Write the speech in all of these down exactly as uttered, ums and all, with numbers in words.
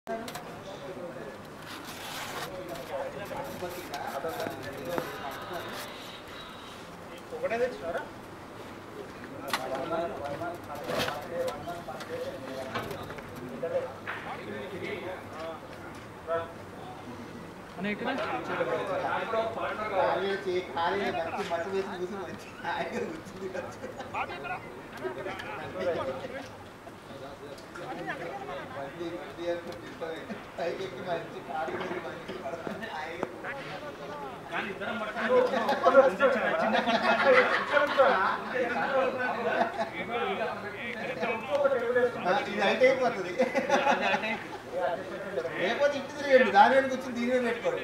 లేకపోతే ఇంటి తిరిగండి దాని వెనక వచ్చి దీని మీద పెట్టుకోండి.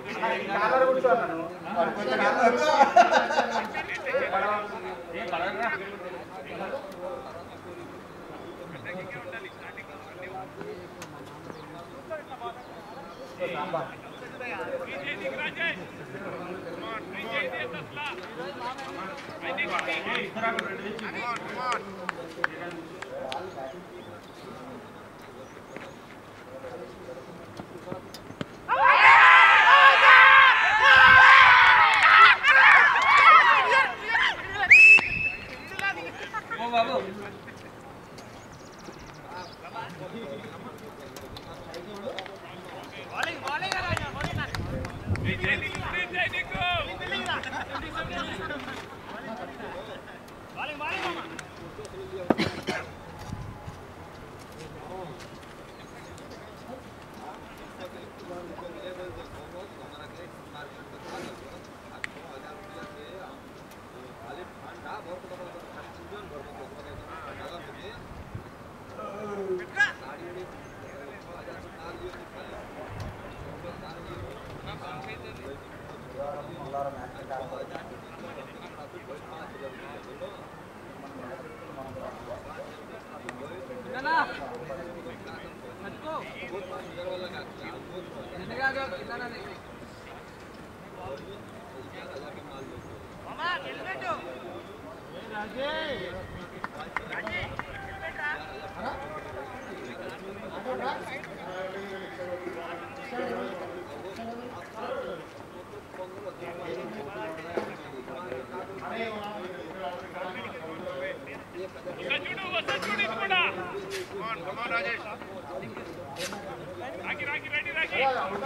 Come on, Rajesh. Raki, Raki, ready, Raki.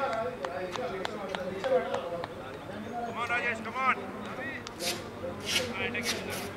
Come on, Rajesh, come on. Alright, take it.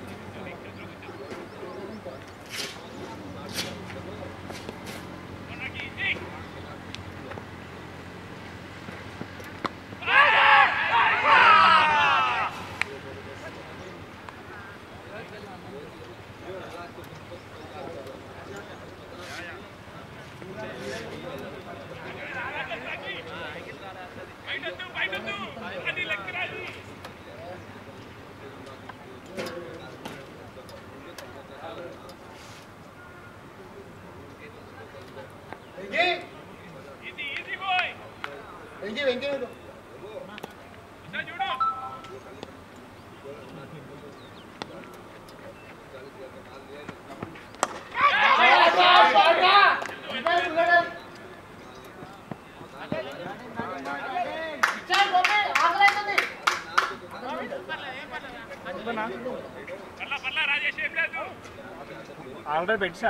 Already పెట్టా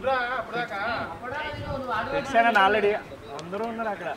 పెట్టాను ఆల్రెడీ అందరూ ఉన్నారు అక్కడ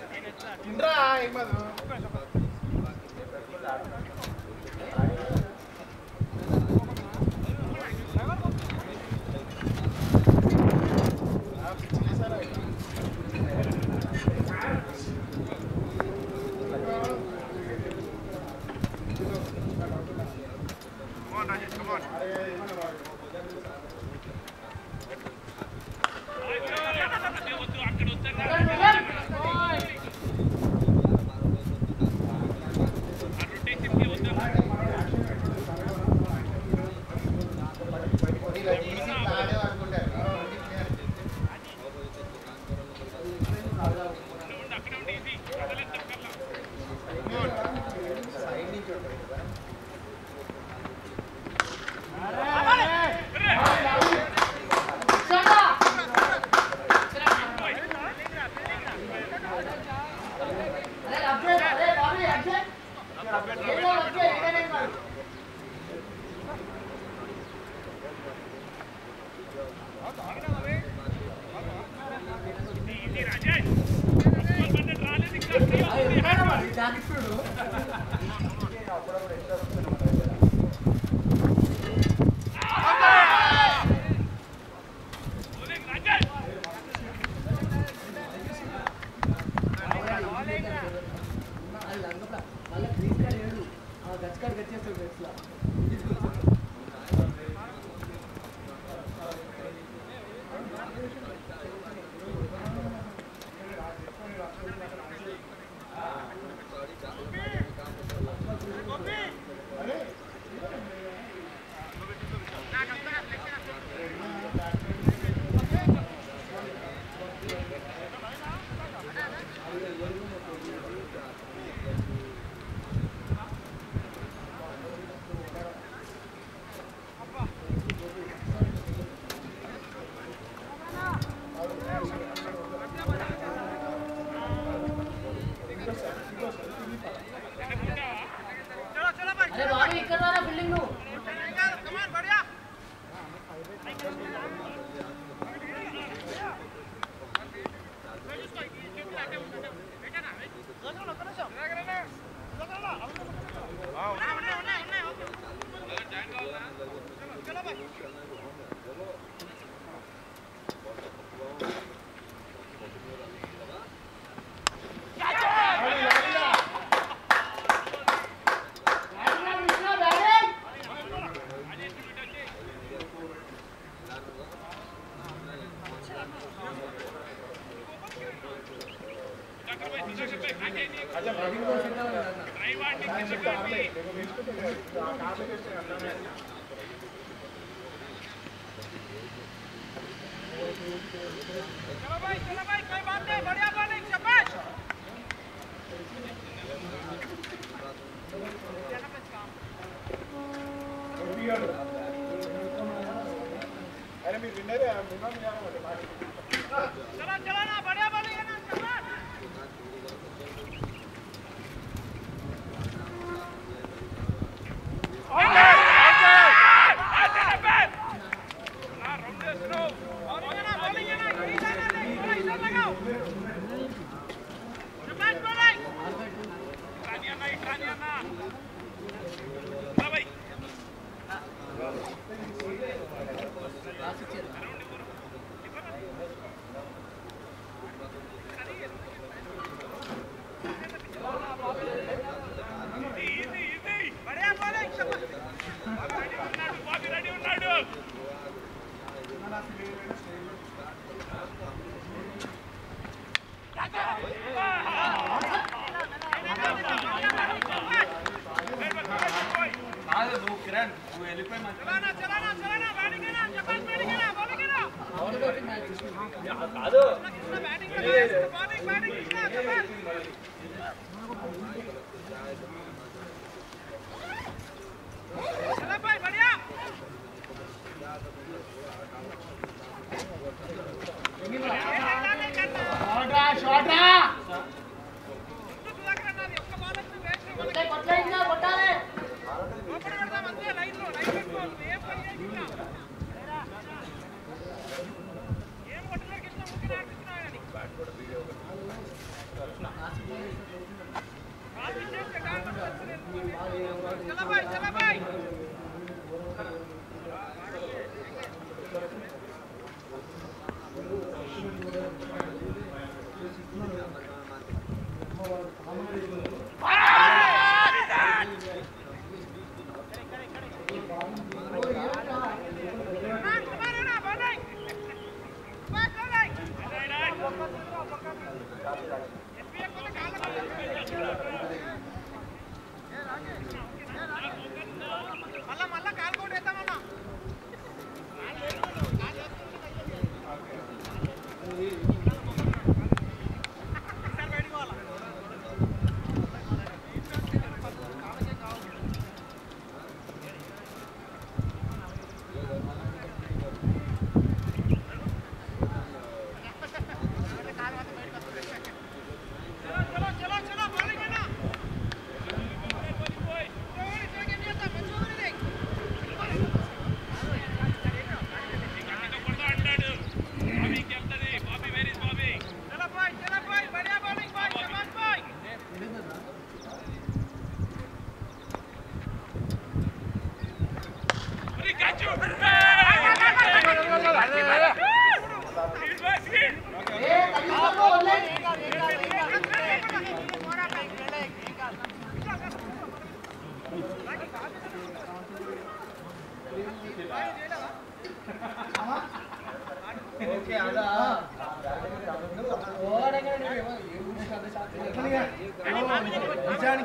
Rajesh.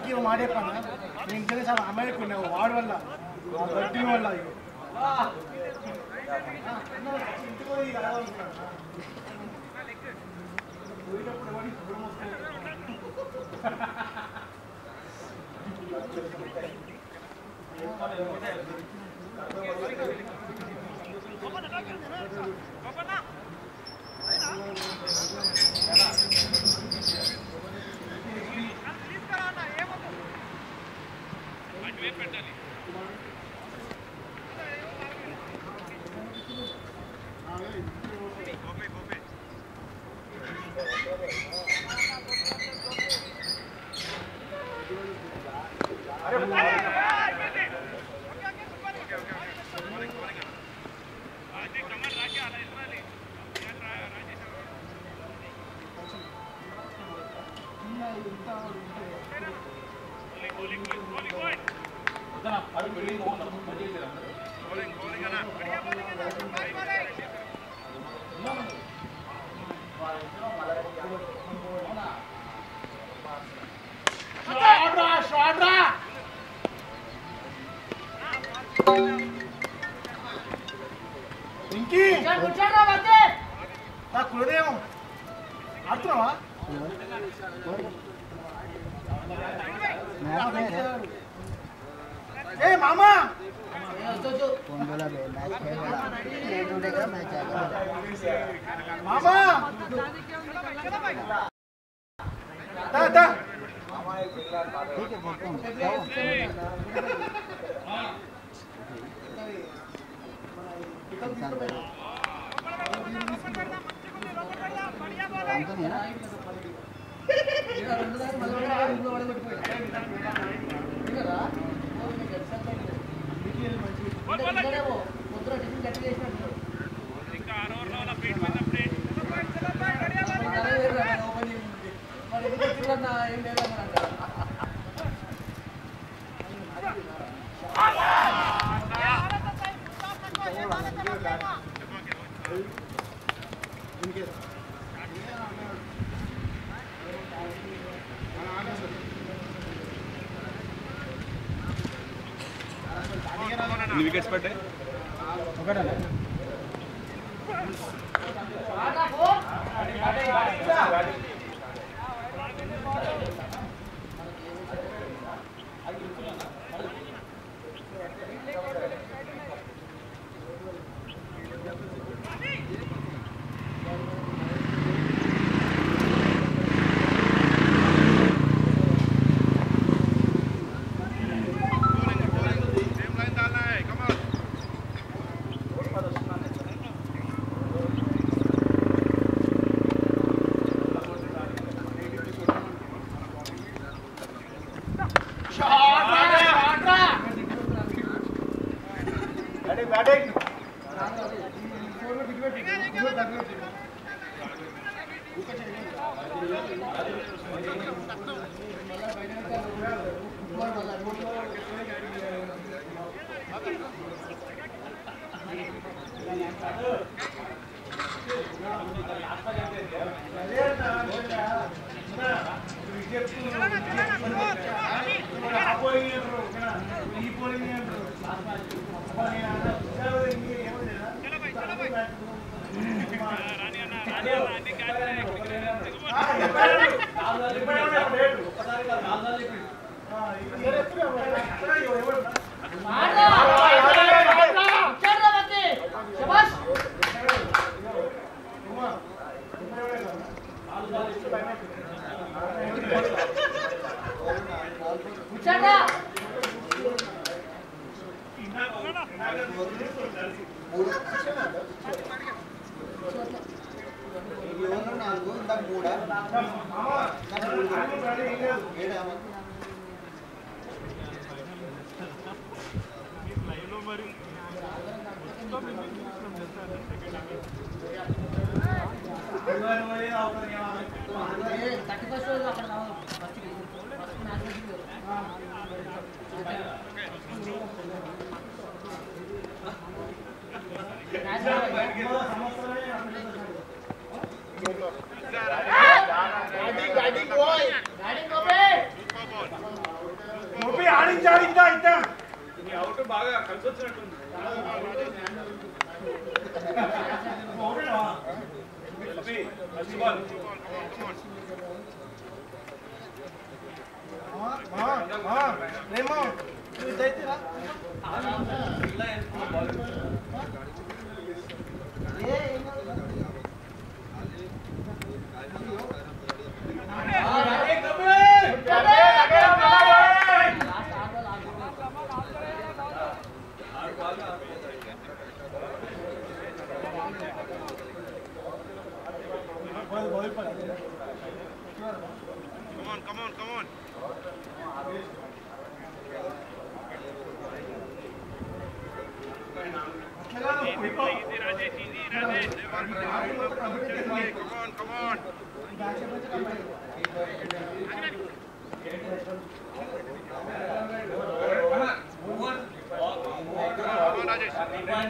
అందరికీ మాట చెప్పాను నేను నిజంగా చాలా అమ్మాయికి ఉన్నావు వాడి వల్ల గట్టి వల్ల ఇంకీ కులదేవం ఆడుతున్నావా ఏ మామా మామా దా దా వికెట్స్ పట్టాయి Batting, batting boy. Batting, go, ఆడించాలి ఇంకా ఇంకా అవుట్ బాగా కలిసి వచ్చినట్టుంది. Come on, come on, come on. Easy, easy, Rajesh, easy, Rajesh. Come on, come on. Come on, Rajesh.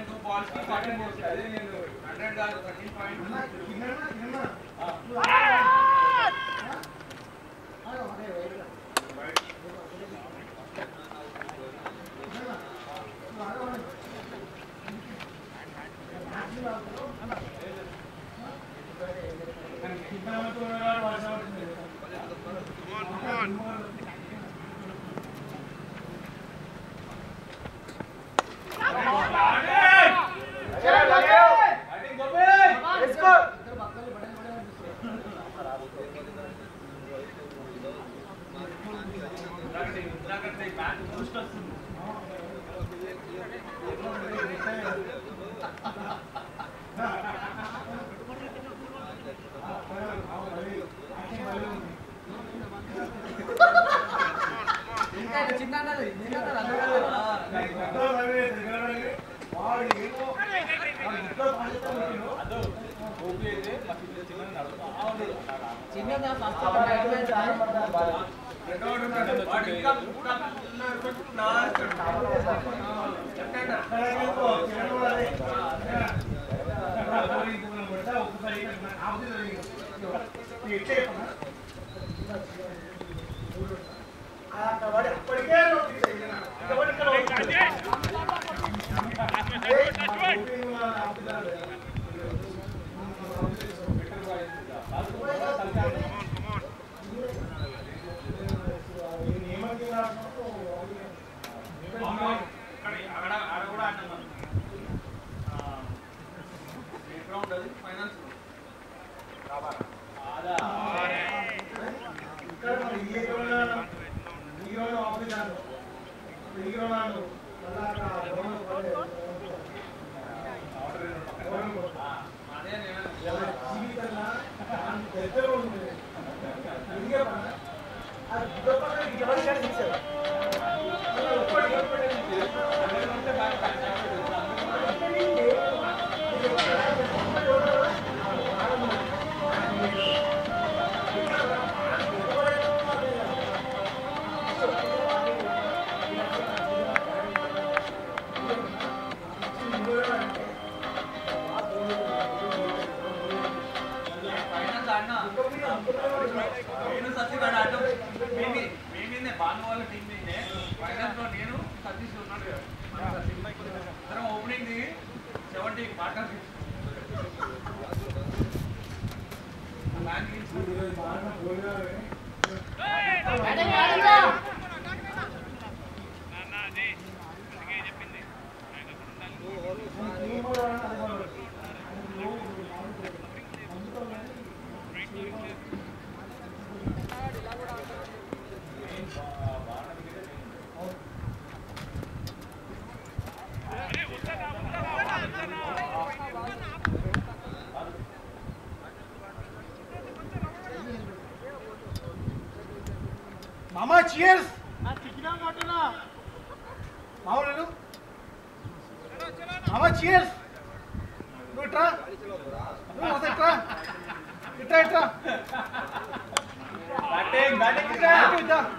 Mama, cheers! Mama, Mama, cheers! No, try. No, what's it try? Try, try. Batting, batting, batting, try.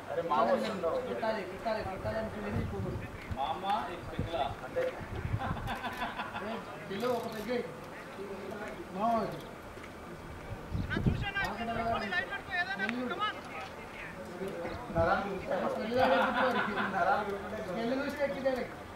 అరే మామ వస్తుందో కిట్టాలి కిట్టాలి కిట్టాలి అనుకునేది ఇప్పుడు మా అమ్మ ఈ పెగ్గుల అంటే పిల్ల ఒక దగ్గర మామ నరాలు గుర్తుంటాయి. నరాలు గుర్తుంటాయి. స్మెల్ చూసి పెట్టిదే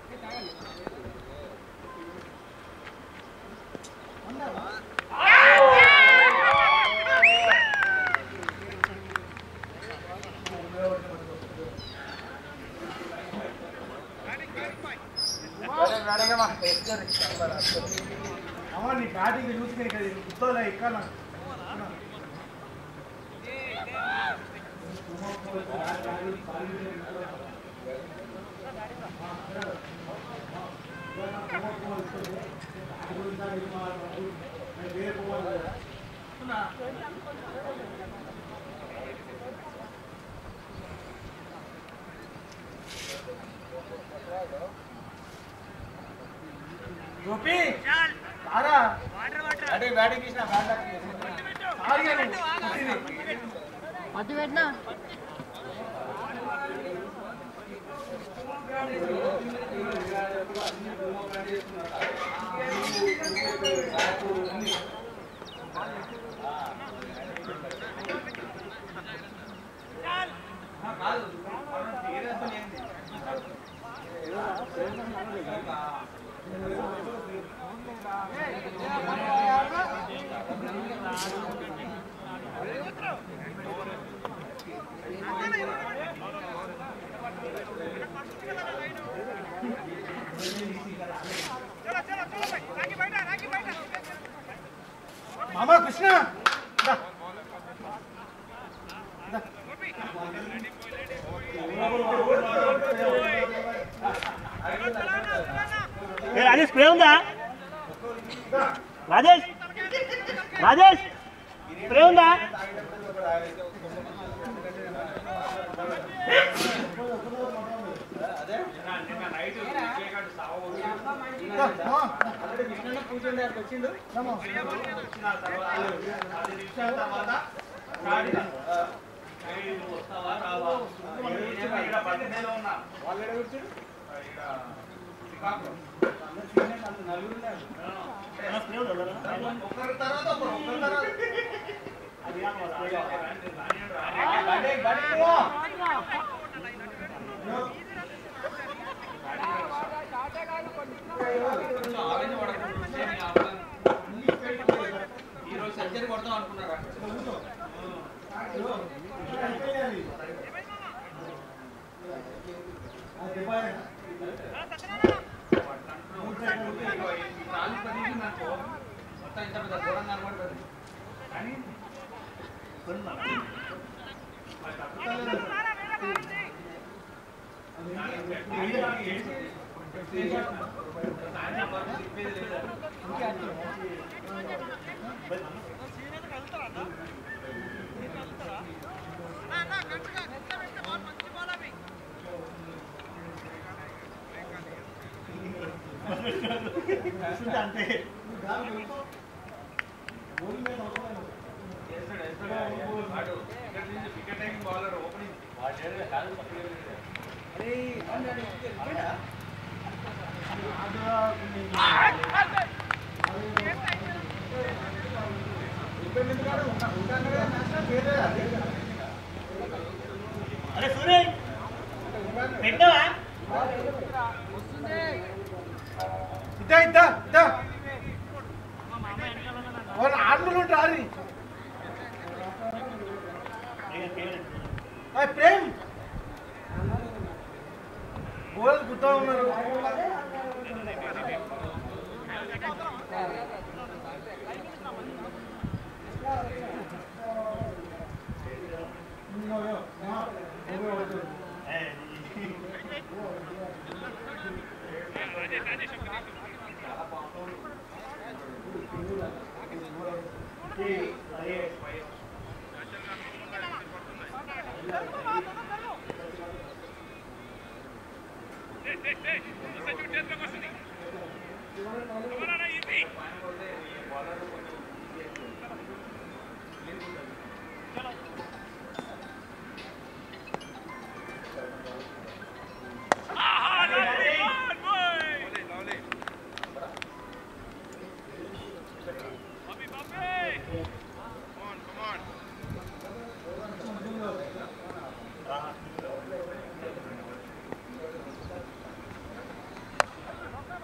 అమ్మ నీ బ్యాటింగ్ చూసుకుని ఇక్కడ గుర్తోలే ఇక్కడ గోపి ఆరా అంటే బ్యాటింగ్ తీసిన మధ్య పెట్టినా మామా కృష్ణ రాజేష్ స్ప్రే ఉందా రాజేష్ రాజేష్ స్ప్రే ఉందా వచ్చిండు ఒకరి తర్వాత ఒకరు ఈరోజు సర్జరీ కొడతాం అనుకున్నారా మొత్తం ఇంత పెద్ద దూరం కనబడుతుంది కానీ అంతే వికెట్ టైమింగ్ బౌలర్ ఓపెనింగ్ అరే సూరజ్ పెట్టావా ఇద్దా ఇద్దా ఇద్దా వాళ్ళు ఆటలు ఉంటారు ప్రేమ్ గోల్ గుర్తా ఉన్నారు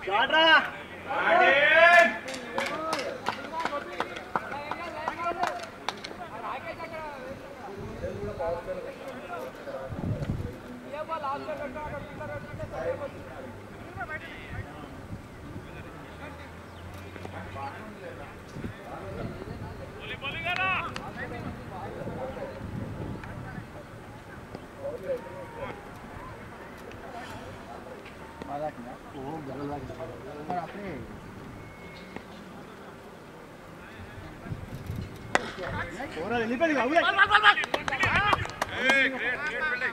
షాట్ రా వెళ్ళిపోయింది అవులే Hey, great, great building.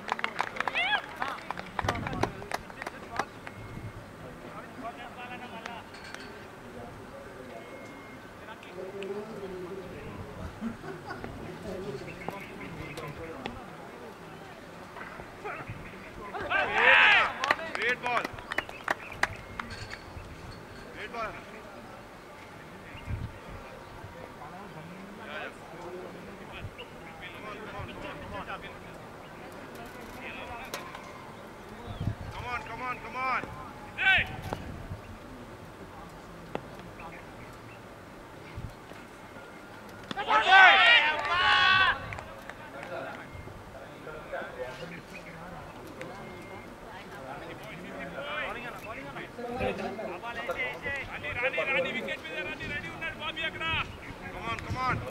Great ball. Great ball. Come on, come on, come on. Hey! Rani, Rani, wicket మీద Rani ready ఉన్నాడు బాబీ అక్కడ. Come on, come on.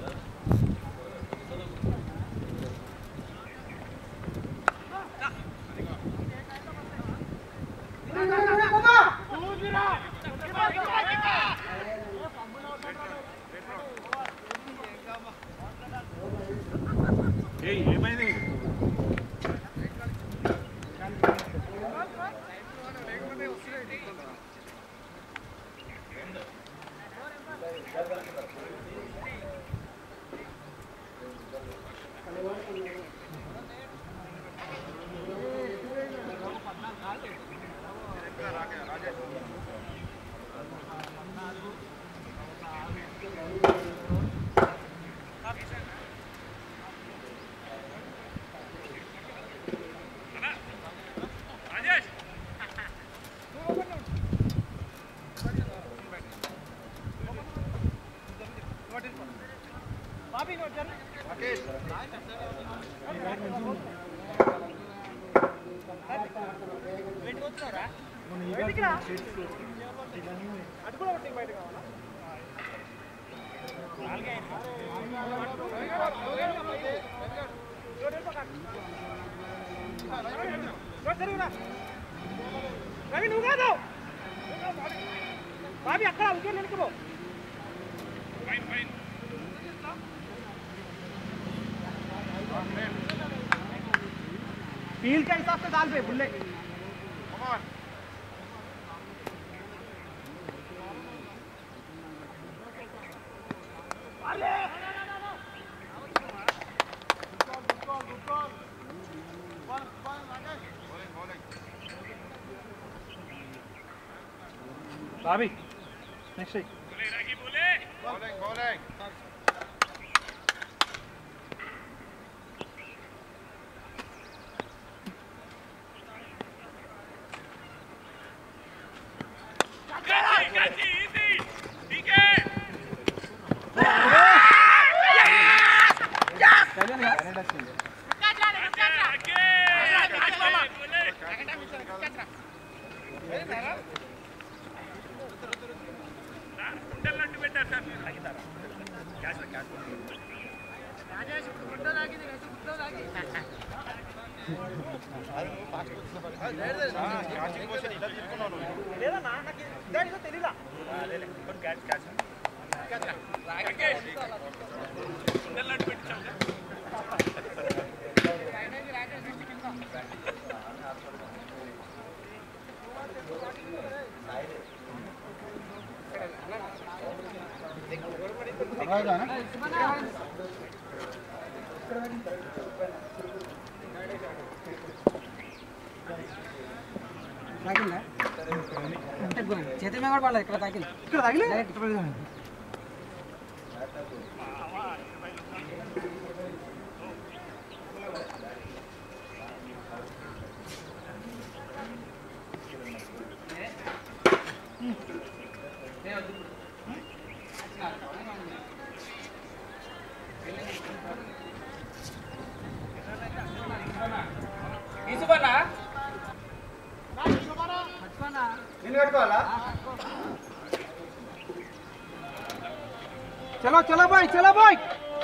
ఏయ్ ఏమైంది Rajesh! అది కూడా ఒకటి బయట కావాలా రవి నువ్వు కాదు బాబీ అక్కడ వికెట్ వెనుకబో Fine, fine. फील्ड के हिसाब से डाल पे बुल्ले Come on. बाबी नेक्स्ट बोले रागी बोले. Bowling, bowling. Catchy, catchy, easy. D K. ఉండలట్టు పెట్టారు సార్ క్యాచ్ క్యాచ్ రాజేష్ గుడ్డ లాగింది రైతు గుడ్డ లాగి క్యాచింగ్ పొజిషన్ ఇలా తీసుకున్నాను లేదా నాకు ఇదేదో తెలీదా అదేలే కొన్ని క్యాచ్ క్యాచ్ రాకేష్ ఉండలట్టు పెట్టాం చేతి మీద కూడా పడలేదు ఇక్కడ తాకింది ఇక్కడ తగిలే పట్టుకోవాలా? चलो चलो भाई चलो भाई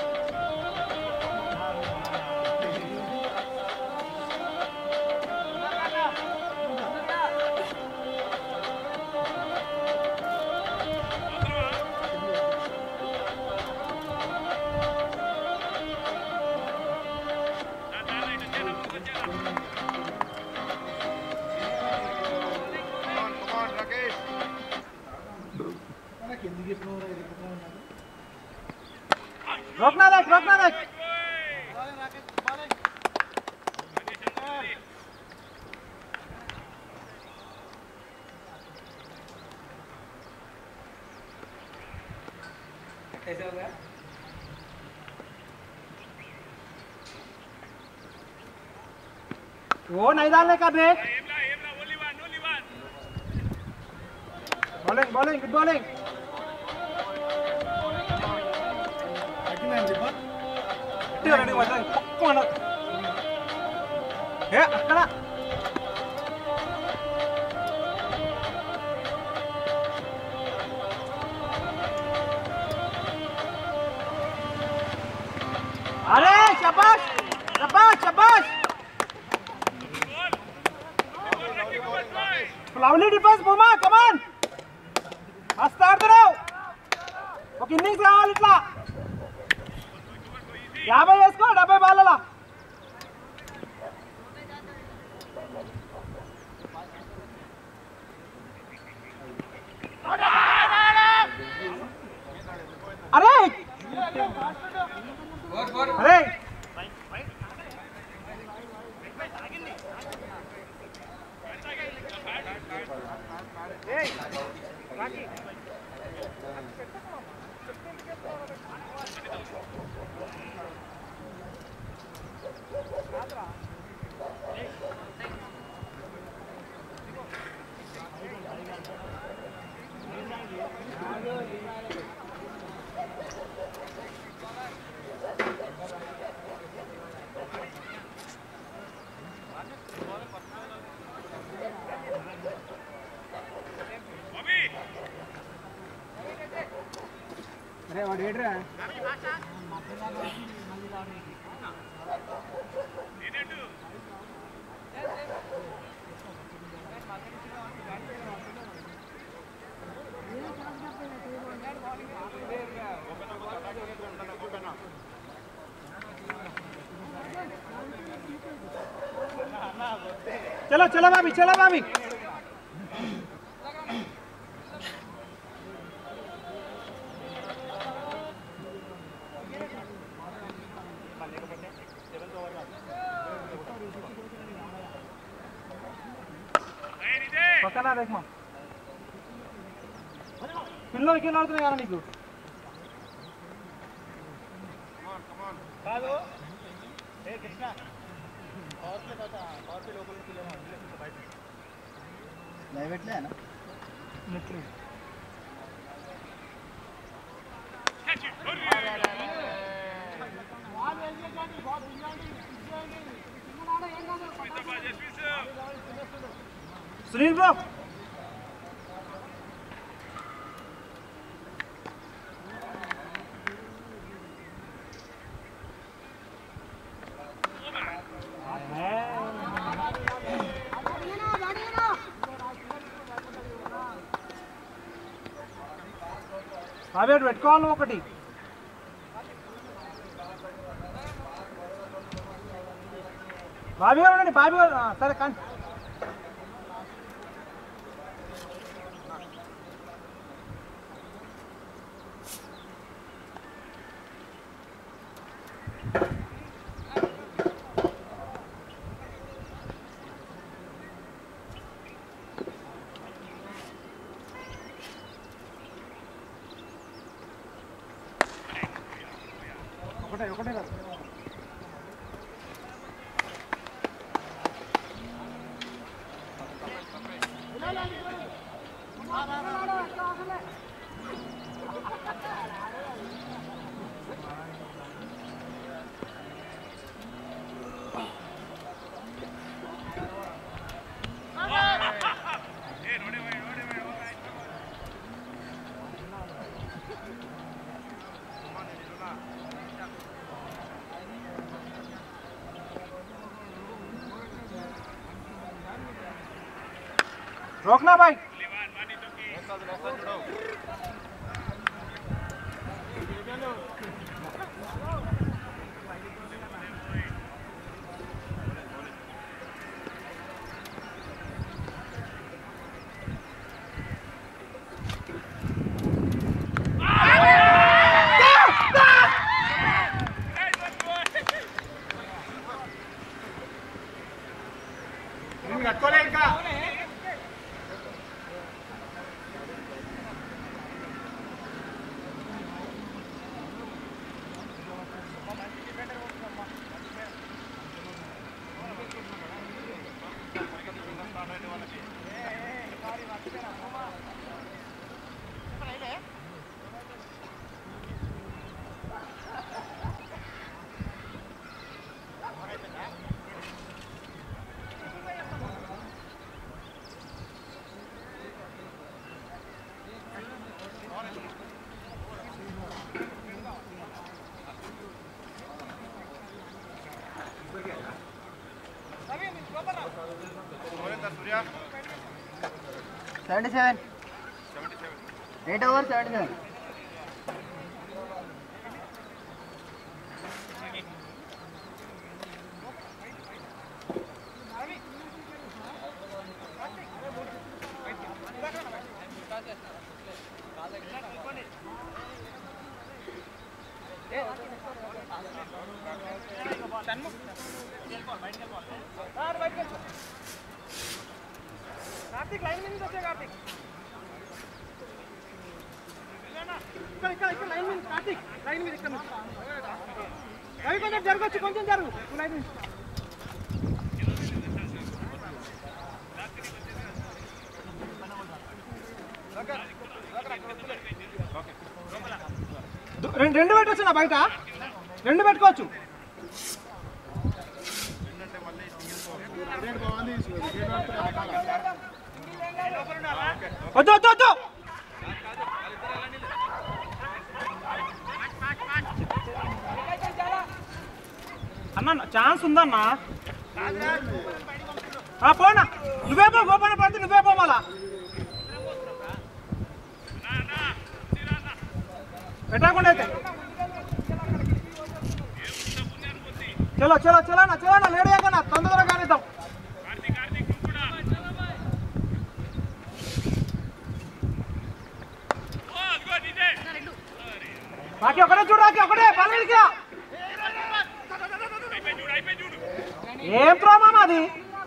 रोकना देख रोकना देख कैसे हो गया? वो नहीं डालने का break bowling bowling good bowling ready వద్దాం పక్కన ఏ అక్కడ అరే శబాష్ శబాష్ శబాష్ లవ్లీ డిఫెన్స్ బొమ్మా కమాన్ మస్త్ ఆడుతున్నావు ఒక ఇన్నింగ్స్ కావాలి ఇట్లా యాభై వేసుకో డెబ్బై బాలలా అరే అరే అరే వాడు ఏడ్రా चलो चलो भाभी चलो भाभी పక్కన దేఖమా పిల్లలు కింద ఆడుతున్నాయి కదా నీకు కాదు ఏ కృష్ణ పవర్ ప్లే కదా పవర్ ప్లే లోపల నుంచి లేమా బయట లైవ్ ఎట్లేనా నెట్ सुनील ब्रो అవి పెట్టుకోవాలి ఒకటి బాబీ గారు ఉండండి బాబీ గారు సరే కానీ ఒకటే ఒకటే కాదు रोकना भाई seventy seven eight over seventy seven Kartik line में नहीं बचे कार्तिक ఇక్కడ ఇక్కడ ఇక్కడ లైన్ మీద కార్తిక్ లైన్ మీద ఇక్కడ రవి కొంచెం జరగచ్చు కొంచెం జరుగు లైన్ మీద రెండు పెట్టచ్చు నా బయట రెండు పెట్టుకోవచ్చు వద్దు వద్దు వద్దు అన్న ఛాన్స్ ఉందన్నా పోనా నువ్వే పో గోపాల పడితే నువ్వే పోవాలా పెట్టకుండా అయితే చలో చలో చలో నా చలో నా లేడీ కన్నా తొందరగా కానిద్దాం బాకీ ఒకటే చూడు బాకీ ఒకటే పల్లెడికి ఏం త్రో మామా అది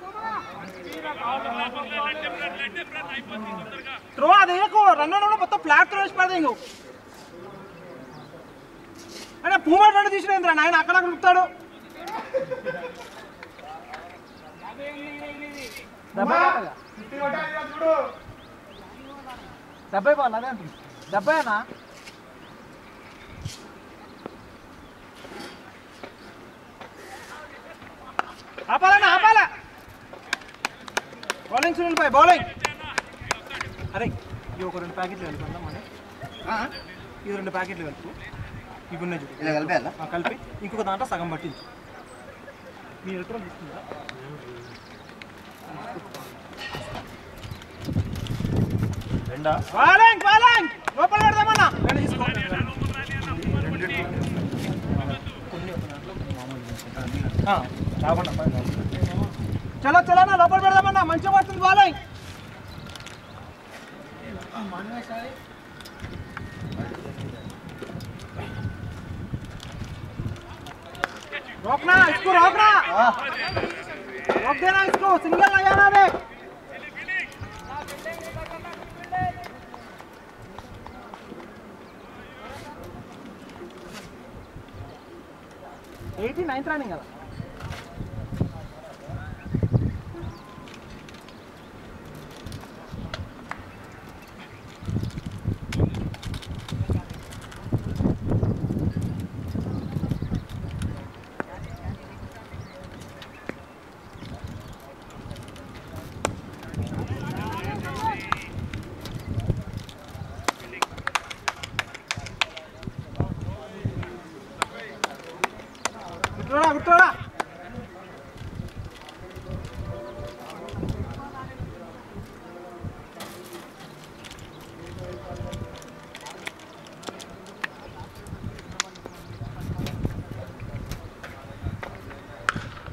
త్రో అది రన్ మొత్తం ఫ్లాట్ త్రో వేసి పడదు ఇంకో అంటే పూమాట్ రెండు తీసినేంద్రా నాయన అక్కడ ఉరుకుతాడు డెబ్బై బాల్ అదే అంటుంది డెబ్బై అన్నా ఆపాలన్నా ఆపాలా బౌలింగ్ సునీల్ భాయ్ బౌలింగ్ అరే ఇవి ఒక రెండు ప్యాకెట్లు కలుపుకుందాం మనం ఇవి రెండు ప్యాకెట్లు కలుపు ఇవి ఉన్నాయి చూడు ఇలా కలిపేయాలా కలిపి ఇంకొక దాంట్లో సగం పట్టించు మీ ఎలక్ట్రాన్ తీసుకుందా రెండా బౌలింగ్ బౌలింగ్ లోపల పెడదామన్నా రెండు తీసుకో చలో చలో నా లోపల పెడదామన్నా మంచిగా పడుతుంది బౌలింగ్ रोकना इसको रोकना रोक देना इसको सिंगल लगाना दे एटी नाइन्थ रनिंग కదా విట్రోడా విట్రోడా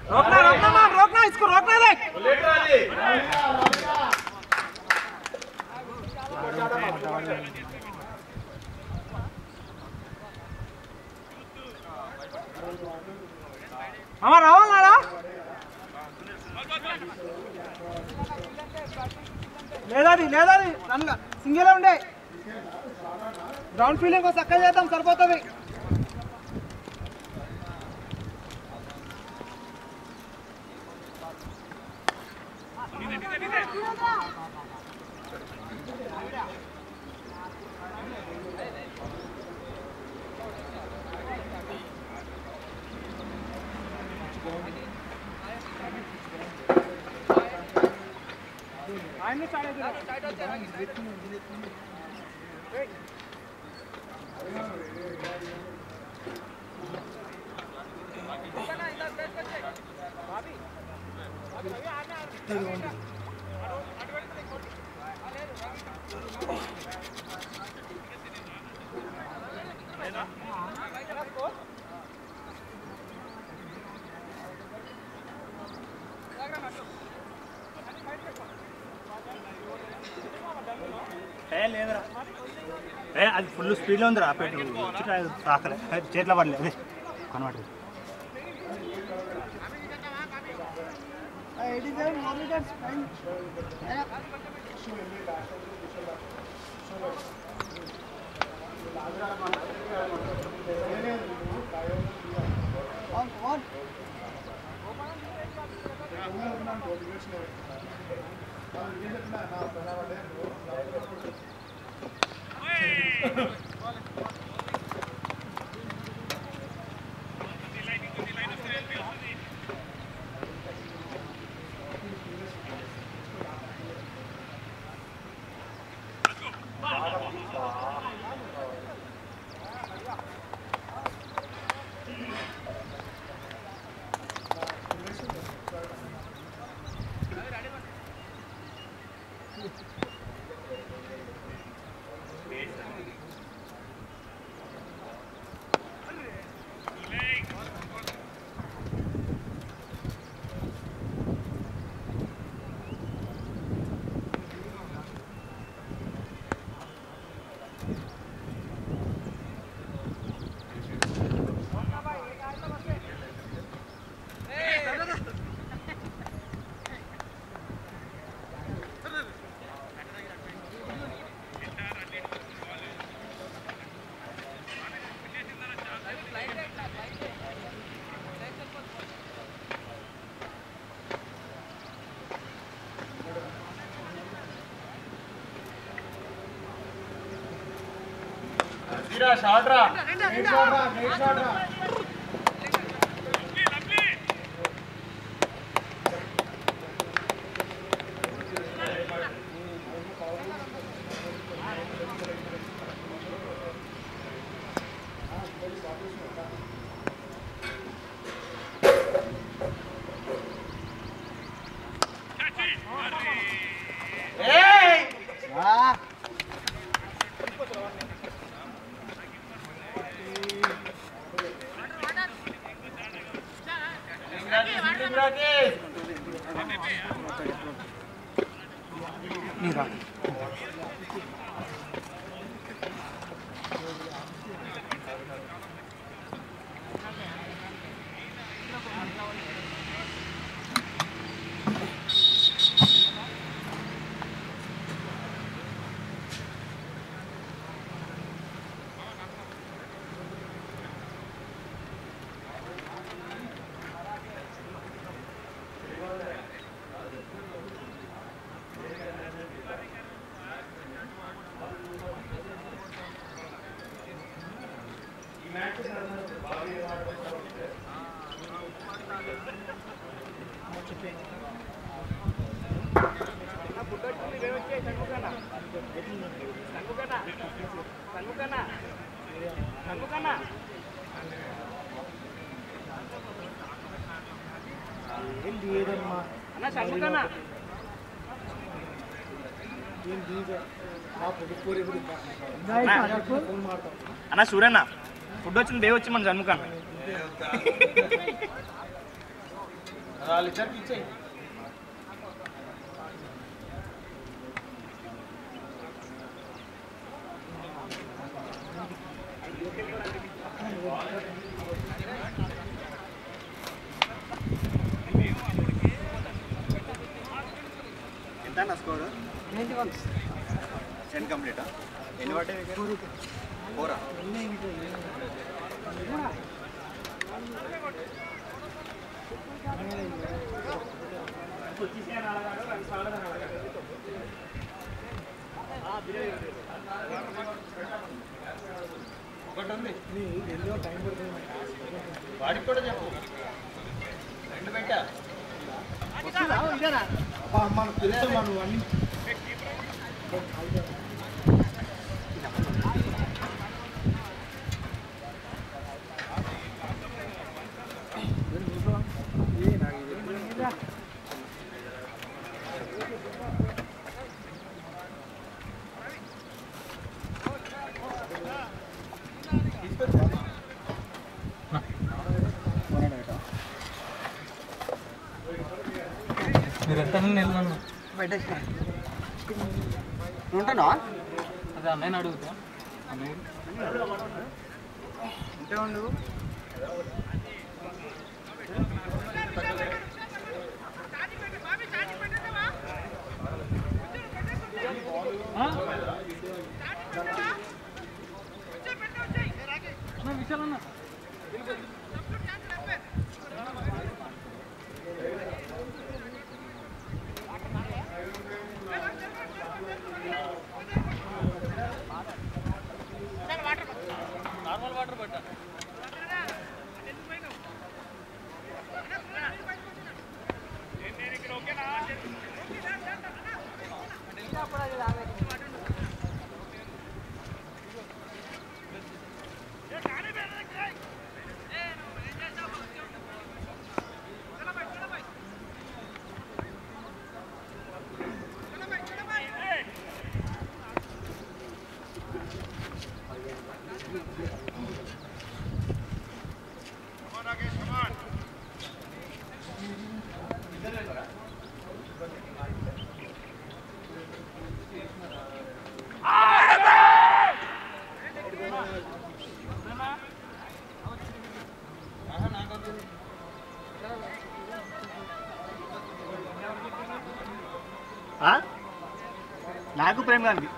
रोकना रोकना मान रोकना इसको रोकना देख हमारा रावल नाड़ा లేదాది లేదాది రన్గా సింగిల్ ఉండే గ్రౌండ్ ఫీల్డింగ్ చక్కగా చేద్దాం సరిపోతుంది అది ఫుల్ స్పీడ్లో ఉంది రా పెట్టు తాకలే చేతిలో పడలేదు అదే కనబడ షాట్ రా షాట్ రా షాట్ రా అన్న సూరన్న ఫుడ్ వచ్చింది బే వచ్చి మన జన్మకన్న వాళ్ళిద్దరికి ఇచ్చేయి. ఎంత నా స్కోర్? Ninety one. సెండ్ కంప్లీటా? ఎన్ని పడ్డాయి వికెట్? ఫోరా? ఒకటి ఉంది వాడికి కూడా చెప్పు. రెండు పెట్టా మనం తెలుసు మనం అన్ని మీరు ఎంత నిల్లు పెట్టేసిన ఉంటానా? అదే అన్నయ్యని అడుగుతా. అన్నయ్య ఉంటే ఉండు. విశాలన్న నార్మల్ వాటర్ పడ్డా నాకు ప్రేమ గారికి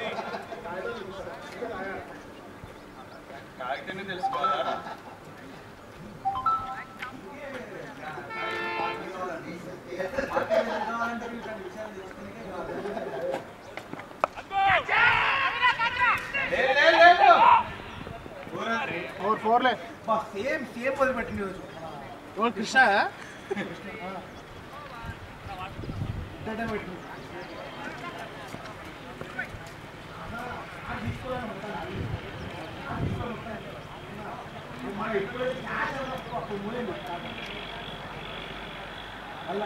కాగితమే తెలుసుకోవాలా? ఫోర్ ఫోర్లే సేమ్ సేమ్ పది పెట్టింది రోజు ఎవరు కృష్ణ పెట్టింది అలా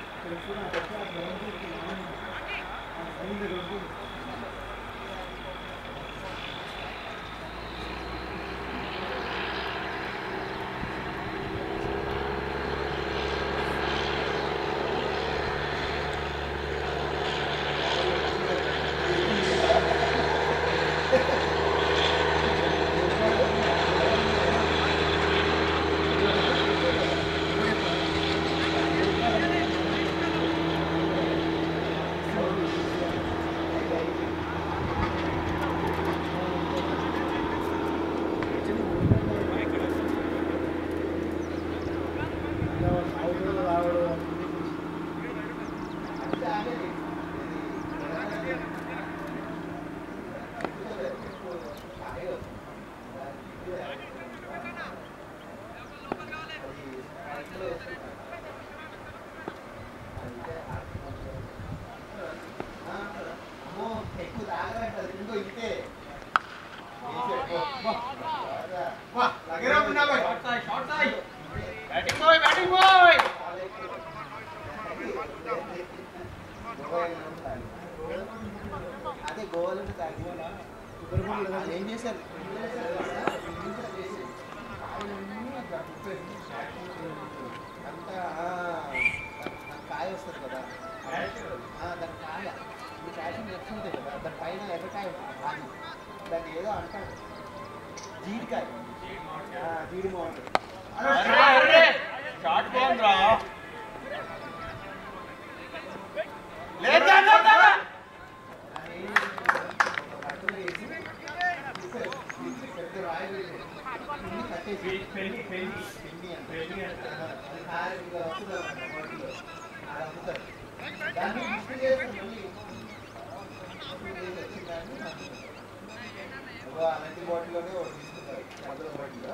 అదే గోవాలో ఏం చేశారు అంతా కాయ వస్తుంది కదా దాని కాయ ఈ కాయ ఎక్స్ ఉంటాయి కదా దాని పైన ఎర్రకాయ ఉంటుంది అది దాన్ని ఏదో అంటారు జీడికాయ జీడి బాగుంటుంది అలాంటి బాటిల్లోనే ఒకటి తీసుకుంటారు మొదల బాటిల్లో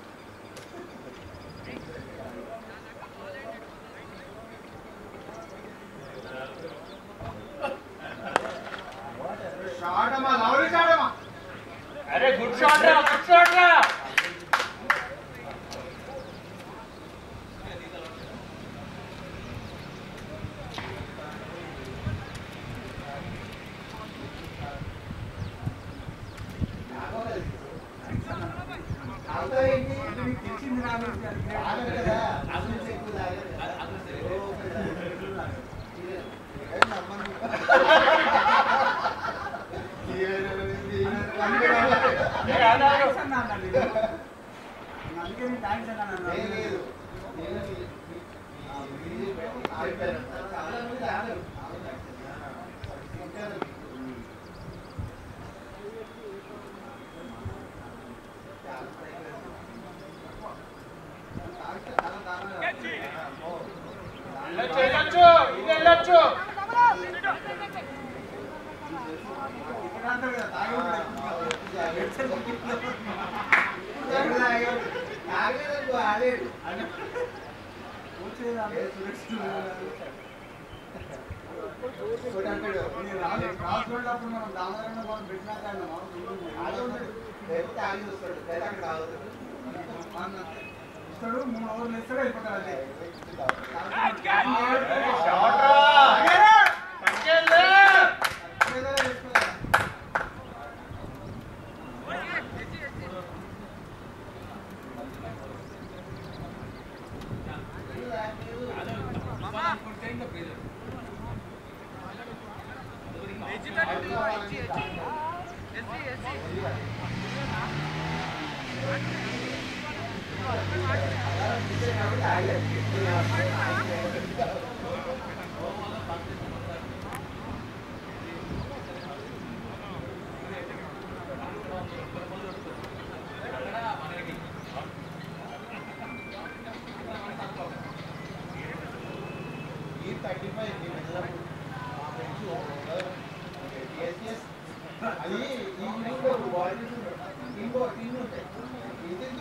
अरे गुड शॉट रा गुड शॉट रा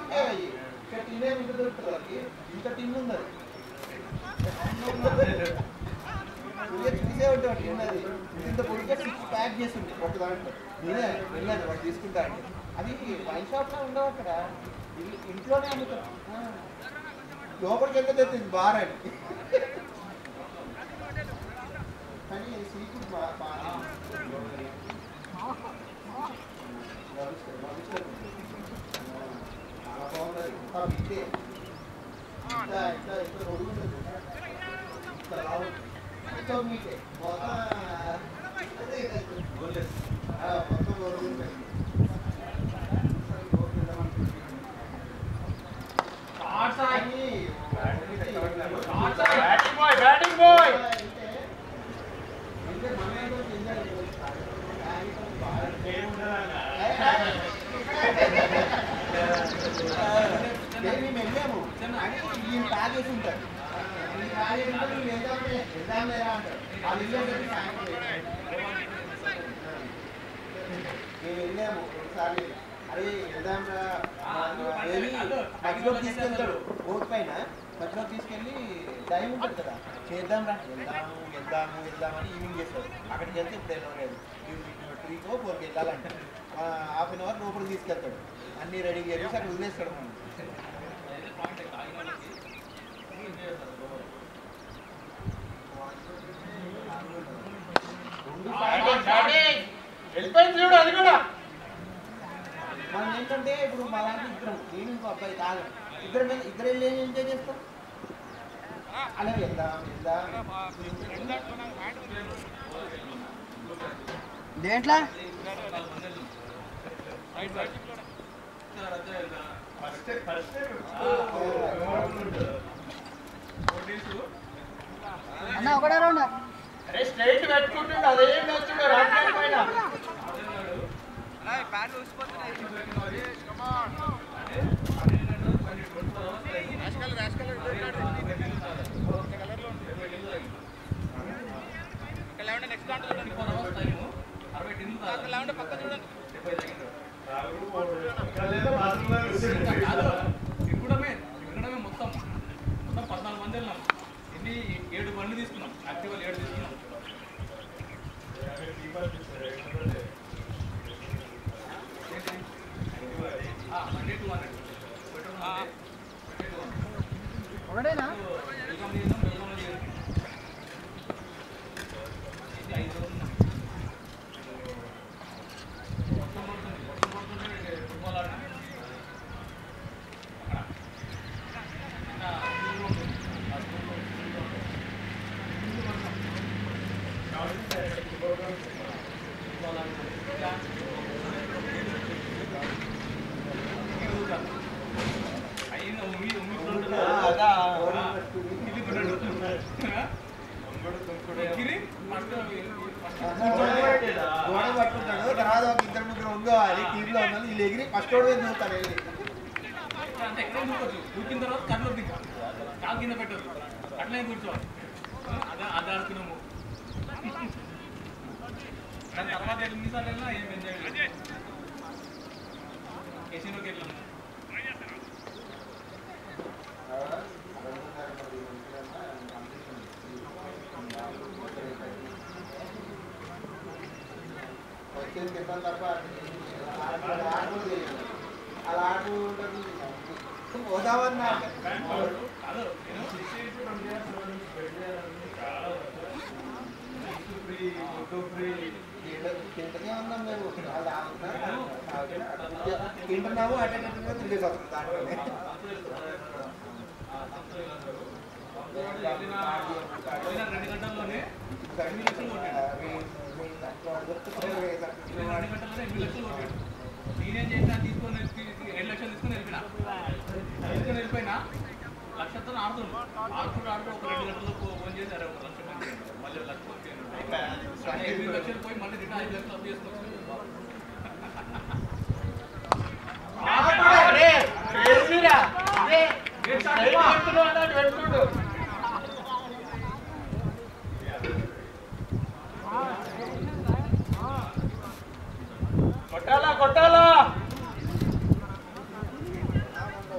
ఇంకే అయ్యి ఇక్కడ టిన్నే ఇంత దొరుకుతుంది వాళ్ళకి ఇంత టిన్ ఉంది అది చూసే ఉంటాడు టిన్ అది ఇంత పొడిగా సిక్స్ ప్యాక్ చేసి ఉంటుంది ఒక దాంట్లో నేనే వెళ్ళాను వాడు తీసుకుంటా అంటే అది వైన్ షాప్లో ఉండవు అక్కడ ఇది ఇంట్లోనే అమ్ముతారు లోపలికి వెళ్తే తెచ్చింది బార్ అని కానీ సీ ఫుడ్ బాగా బాగా బాగుంటుంది ఇంకా మీటే ఇంకా ఇంకా ఇంకా రోడ్డు ఉంటుంది ఇంకా రావు ఇంకా మీటే మొత్తం మొత్తం రోడ్డు ఉంటుంది బ్యాటింగ్ బాయ్ బ్యాటింగ్ బాయ్ మేము వెళ్ళాము ఈయన తాగేసి ఉంటారు ఈయన తాగేసి ఉంటారు వెళ్దాం వెళ్దాం లేదా అంటారు వాళ్ళు వెళ్ళేసరికి సాయంత్రం మేము వెళ్ళాము ఒకసారి అరే వెళ్దాం వెళ్ళి మధ్యలోకి తీసుకెళ్తాడు బోట్ పైన మధ్యలోకి తీసుకెళ్ళి టైం ఉంటుంది కదా చేద్దాం రా వెళ్దాము వెళ్దాము వెళ్దామని ఈవినింగ్ చేస్తారు అక్కడికి వెళ్తే ఇప్పుడు వెళ్ళలేదు త్రీకో ఫోర్కి వెళ్ళాలంటే హాఫ్ అన్ అవర్ లోపలికి తీసుకెళ్తాడు అన్నీ రెడీ చేసి అక్కడ వదిలేస్తాడు మనం వెళ్ళిపోయింది చూడు అది కూడా మనం ఏంటంటే ఇప్పుడు మా దాంట్లో ఇద్దరం నేను ఇంకో అబ్బాయి తాగం ఇద్దరు ఇద్దరు వెళ్ళి ఏం ఎంజాయ్ చేస్తాం అలా వెళ్దాం వెళ్దాం దేంట్లో అన్న ఒకటే రౌండ్ అరే స్ట్రైట్ పెట్టుకుంటుండే అదేం నచ్చుడు రాజకీయ పైన తిప్పడమే తిరగడమే మొత్తం మొత్తం పద్నాలుగు మంది వెళ్ళాం ఎన్ని ఏడు బండ్లు తీసుకున్నాం యాక్టివల్ ఏడు తీసుకున్నాం మండే టూ హండ్రెడ్ ఒకటేనా ఐదు రోజులు ఫుట్బాల్ ఆడినా గోడ పట్టుకుంటాడు తర్వాత ఒక ఇద్దరు ముగ్గురు ఉంగోవాలి టీంలో ఉన్నాను వీళ్ళు ఎగిరి ఫస్ట్ రోడ్ మీద నూతాడు వెళ్ళి అంటే ఎక్కడే దూకొచ్చు దూకిన తర్వాత కళ్ళు దిగా కాలు కింద పెట్టదు అట్లనే కూర్చోవాలి అదే అది ఆడుతున్నాము దాని తర్వాత ఎన్నిసార్లు వెళ్ళినా ఏం ఎంజాయ్ లేదు కేసీలోకి వెళ్ళాము వచ్చేది తింటాం తప్ప ఆడు తెలియదు అలా ఆడు పోదామన్నా తింటనే ఉన్నాం మేము తింటున్నాము అటే తిరిగేసి వస్తుంది దాంట్లోనే రెండు గంటల్లోనే ఎనిమిది లక్షలు కొట్టాడు రెండు గంటల్లోనే ఎనిమిది లక్షలు కొట్టాడు నేనేం చేసినా తీసుకొని రెండు లక్షలు తీసుకొని వెళ్ళిపోయినా తీసుకొని వెళ్ళిపోయినా లక్షతో ఆడుతున్నాం ఆడుకుంటూ ఆడుతూ ఒక రెండు గంటల్లో ఫోన్ చేశారు ఒక లక్ష మళ్ళీ లక్ష ఎనిమిది లక్షలు పోయి మళ్ళీ రిటర్న్ ఐదు లక్షలు అప్పు చేసుకొచ్చి కొట్టాలా కొట్టాలా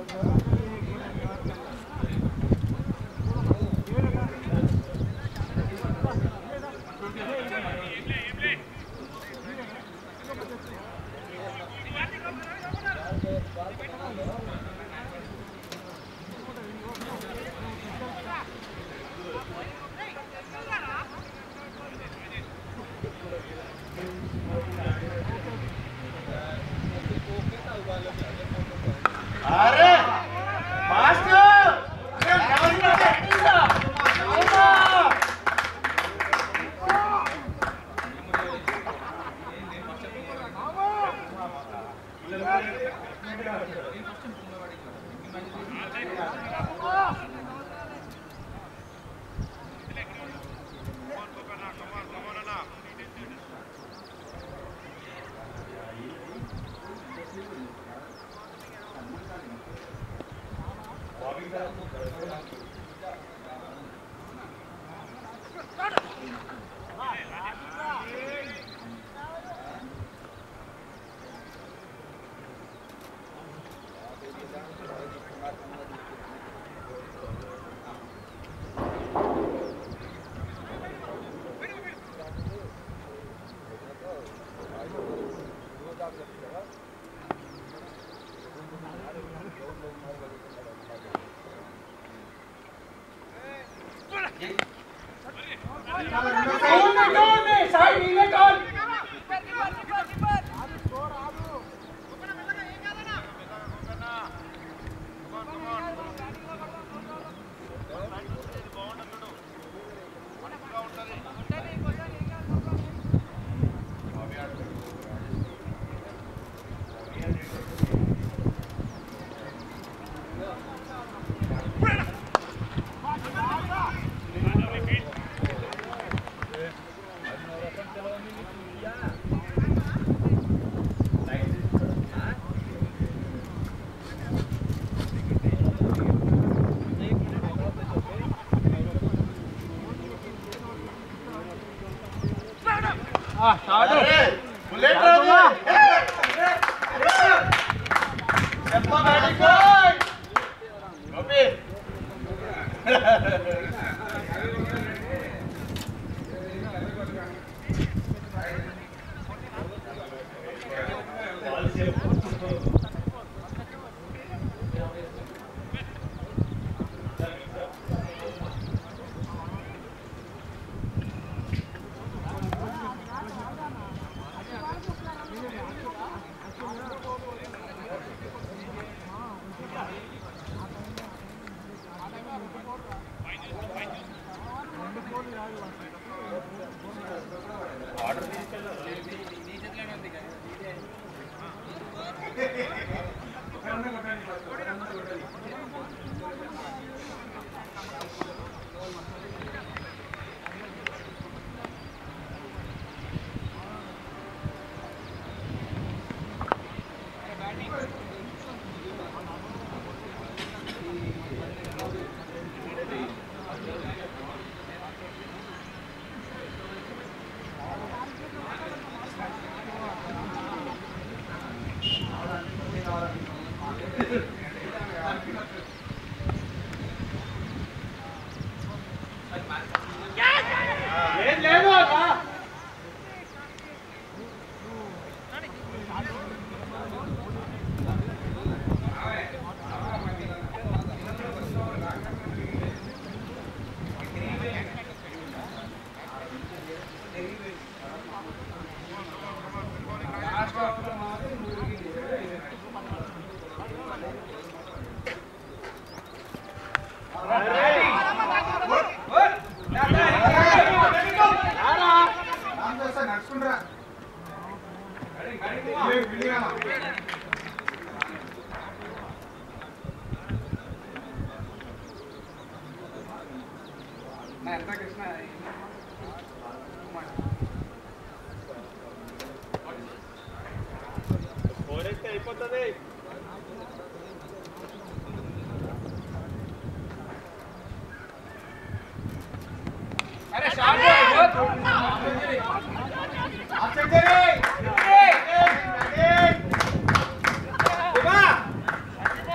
ఎన్ని ఎన్ని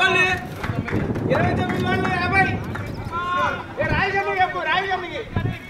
వాళ్ళు ఇరవై తొమ్మిది వాళ్ళు యాభై రాయజమ్మి చెప్పు రాయజమ్మికి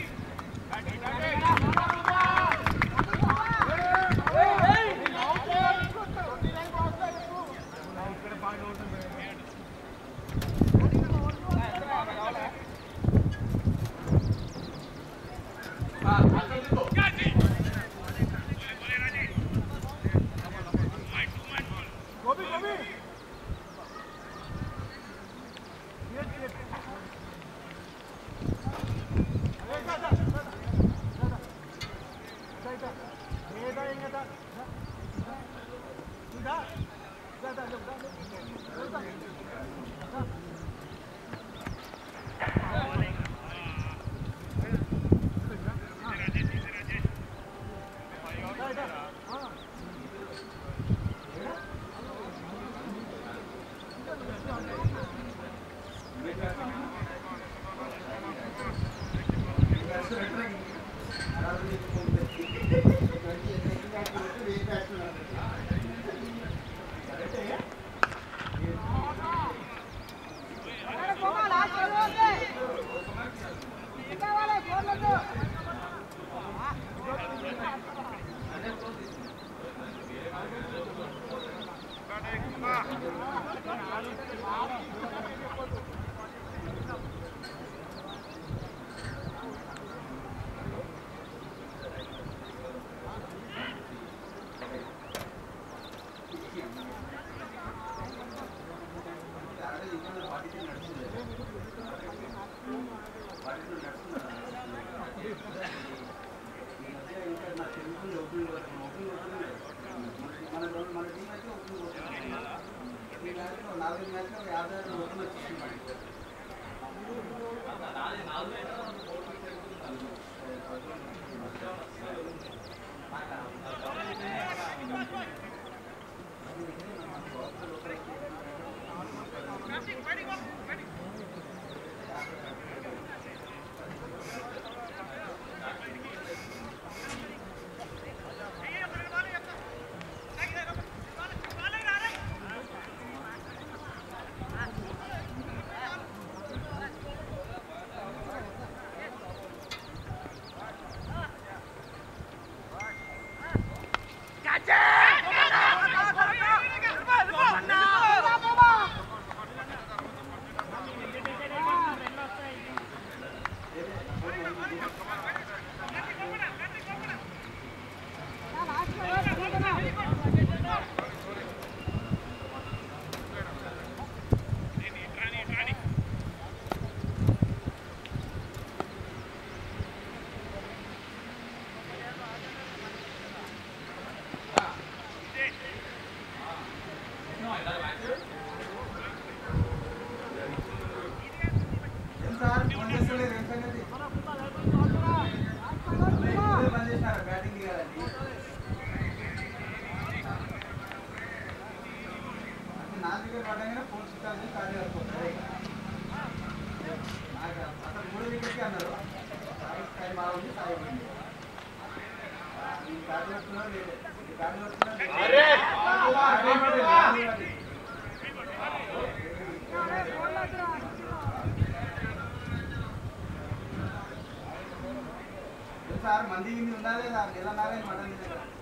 సార్ మంది గింది ఉండాలి ఎలా నారాయణ మటన్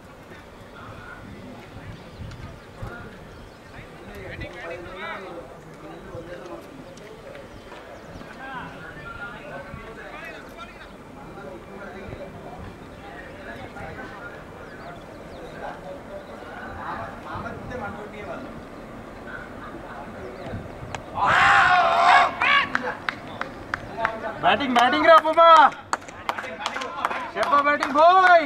बैटिंग बैटिंग रे अपूपा शेपा बैटिंग बॉय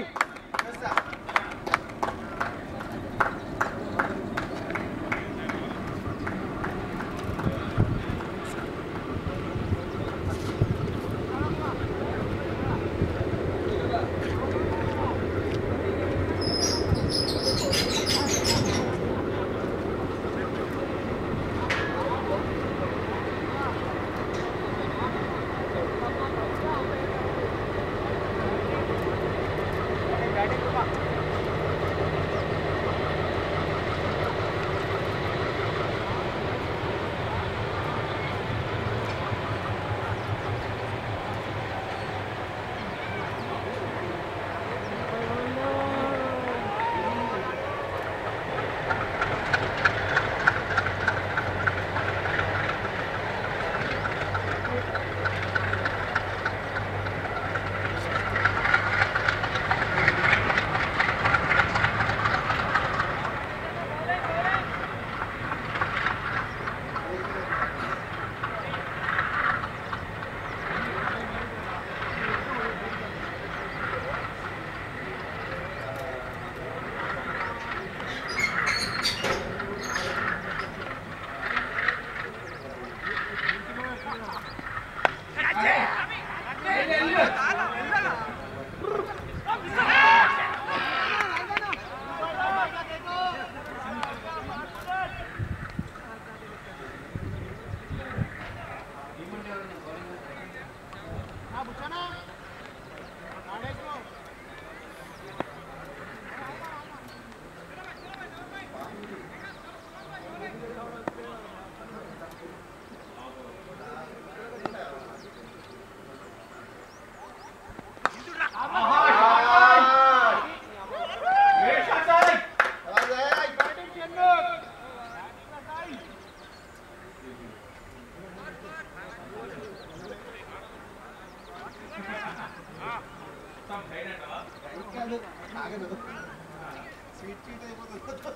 ఆగదు ఆగదు స్వీట్ స్వీట్ అయిపోతుంది.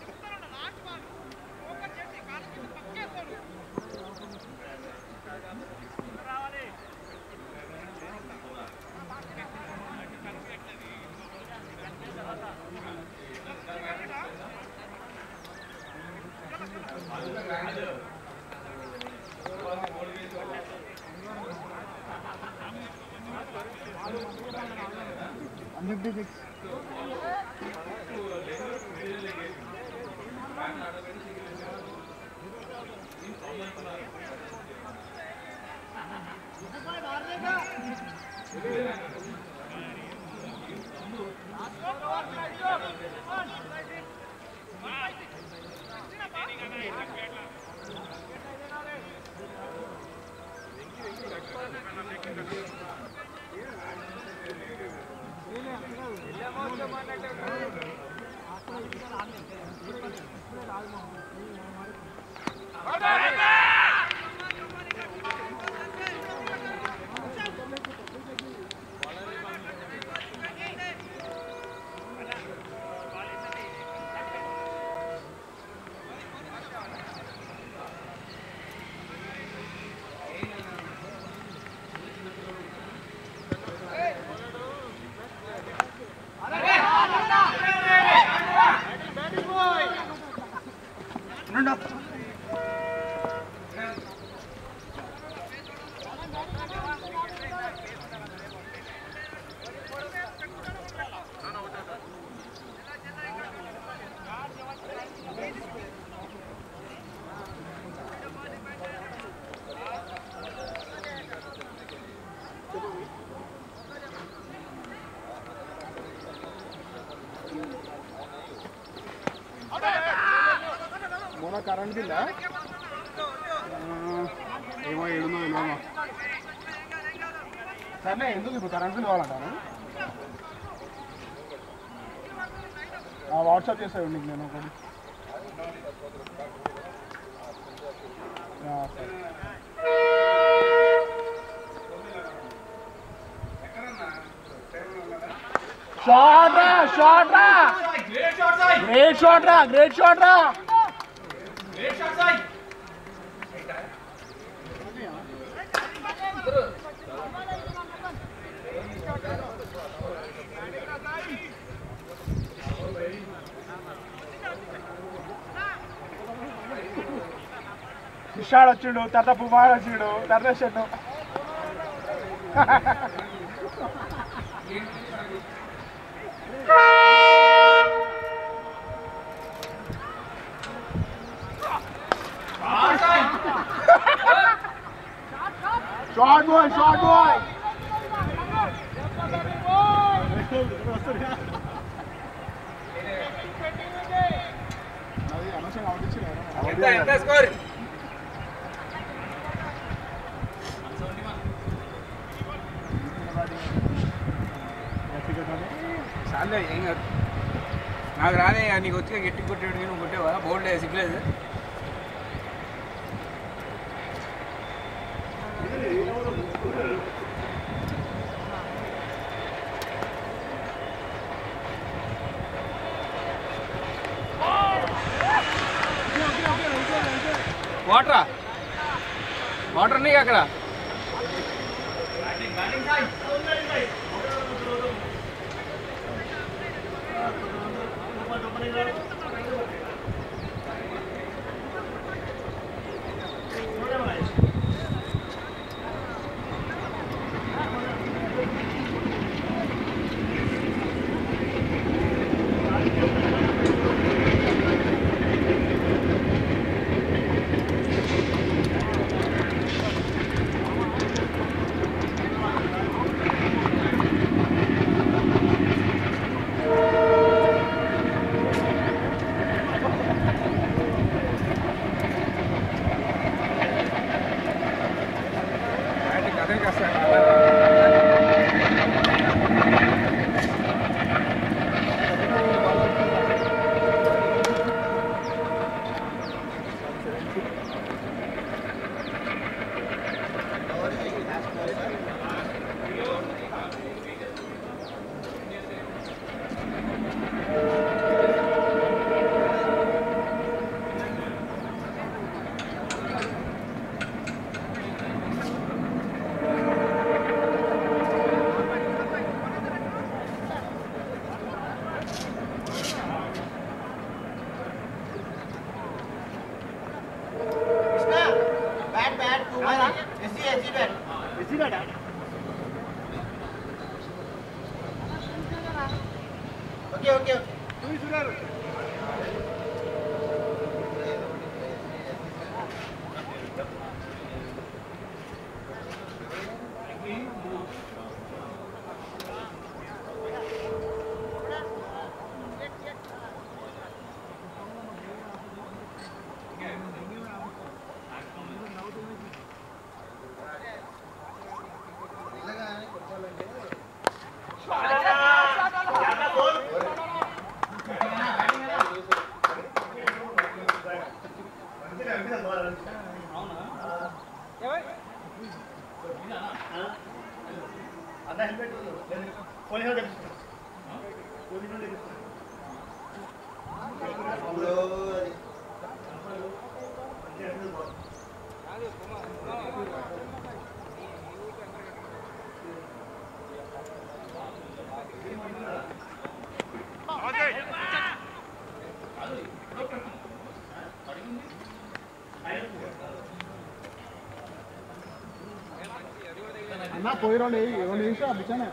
మొన్న కరెంట్ బిల్లా ఏమో ఏడుందో ఏమో సరే ఎందుకు ఇప్పుడు కరెంట్ బిల్ కావాలంటాను వాట్సాప్ చేస్తాను నీకు నేను ఒకటి షాట్ రా షాట్ రా గ్రేట్ షాట్ రా గ్రేట్ షాట్ రా విషాడు వచ్చిండు తర్వాత పుమార్ వచ్చిండు తర్వాత షెడ్డు షార్ట్ బాయ్ షార్ట్ బాయ్ ఎంత స్కోర్ చాలే ఏం కాదు నాకు రాదే నీకు వచ్చి గట్టి కొట్టేడు నువ్వు కొట్టేవా బోల్డ్ సిగ్లేదు వాటరా వాటర్ ఉన్నాయి అక్కడ ఎస్జీ ఎస్జీ బ్యాట్ ఎస్సీ బ్యాటా ఓకే ఓకే ఓకే ఇలాగానే కొట్టుకోవాలంటే అన్న హెల్మెట్ పోలీసు తెప్పిస్తాను పోలీసు తెప్పిస్తాను అప్పుడు అది అన్న పోయి రెండు రెండు నిమిషాలు బిచ్చానే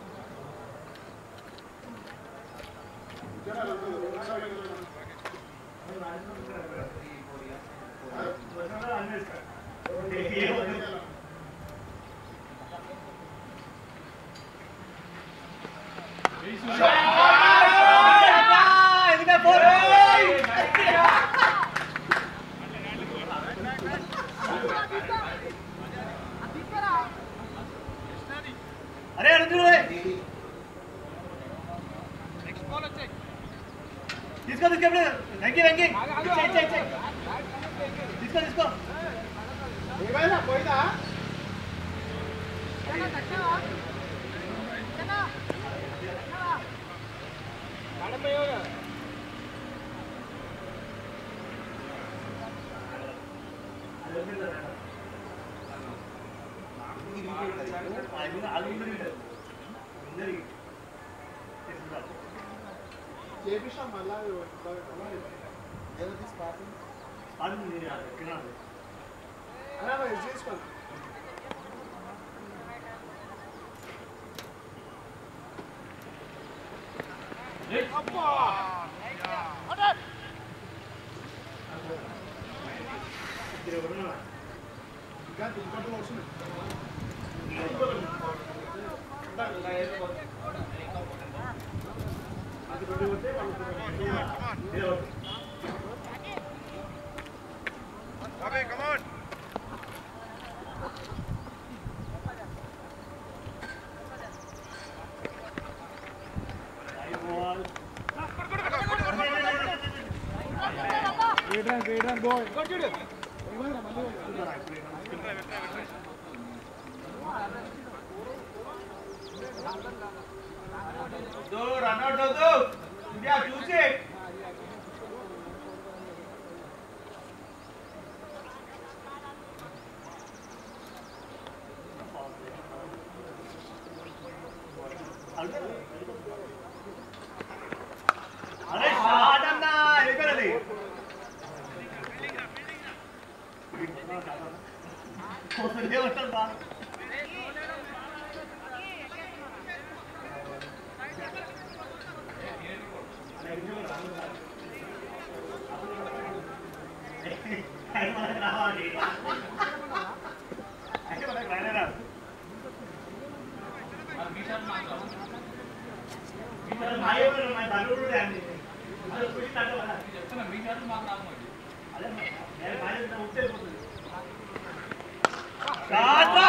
అరే అడుగు తీసుకో తీసుకో రంగి రంగి తీసుకో తీసుకో ఏమైనా పోయిందా చేపిస్తాం మళ్ళా ఎవరి స్పార్కింగ్ అలా మరి చేసుకోండి ఇంకా తిరుగుతుంటూ వస్తుంది Bobby, come on. great run great run boy go చూడు దో రన్ అవుట్ అవుతూ ఇండియా చూసి అరే షాట్ అన్నా వెళ్ళిపోయింది ఉంటా రావాలి అయితే మనకు రానే రాదు మాయే మా బంధువులు అండి అది చూసి తగ్గ చెప్తున్నా మీ షాట్లు మాకు రాదు అదే నేను మాయ ఉంటే వెళ్ళిపోతుంది రాట్రా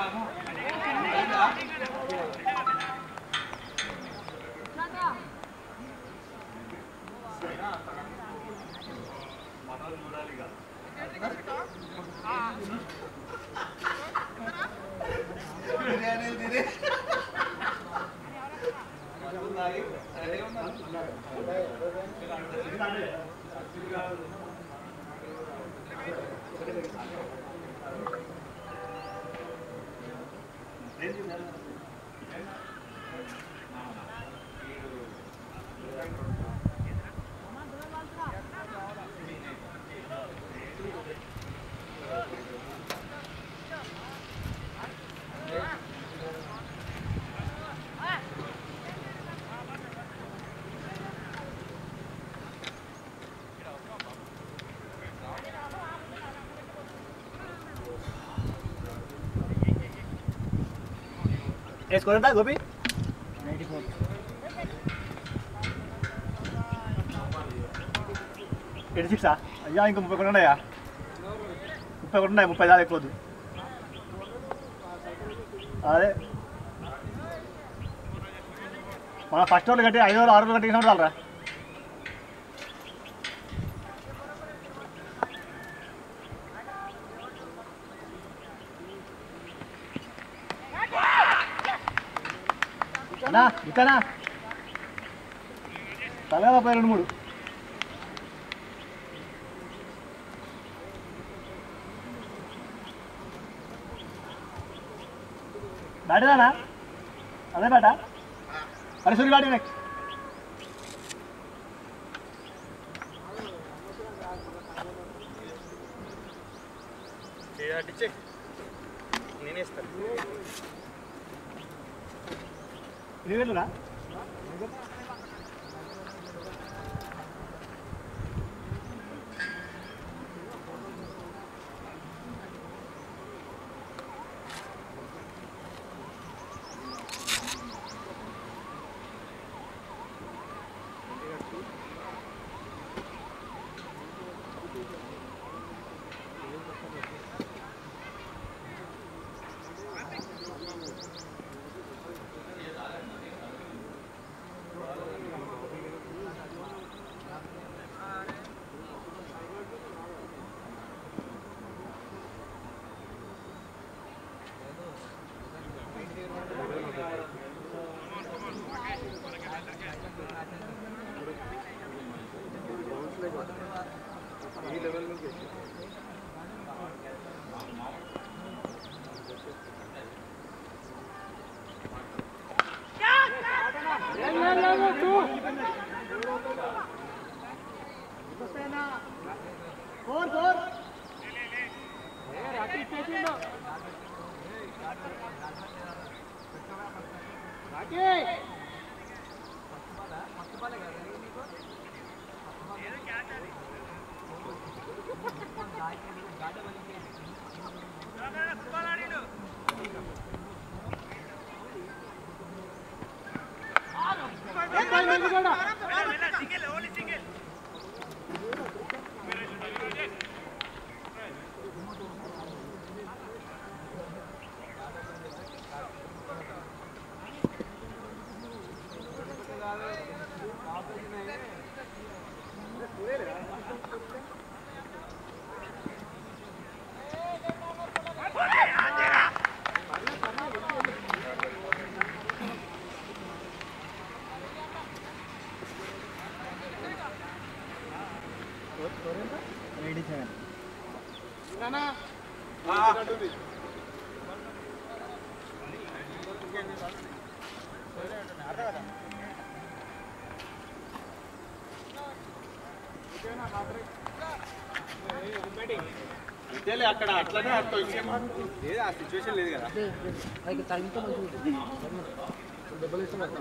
మనం చూడాలిగా బిర్యానీ తినే స్కోర్ ఎంత గోపి ఎయిటీ సిక్సా అయ్యా ఇంకా ముప్పై ఒకటి ఉన్నాయా ముప్పై ఒకటి ఉన్నాయి ముప్పై దాకా ఎక్కువద్దు అదే మన ఫస్ట్ ఓవర్లు కట్టి ఐదు ఓవర్లు ఆరు ఓవర్లు కట్టిన వాళ్ళరా అన్నా ఇతనా తలగా పోయి రెండు మూడు బ్యాటేనా అదే బ్యాట అరే సూర్య బ్యాటింగ్ నెక్స్ట్ నేనే ఇస్తాను ఇది వెళ్ళరా అక్కడ అట్లనే అర్థం లేదు ఆ సిచ్యువేషన్ లేదు కదా డబ్బులు ఇస్తాం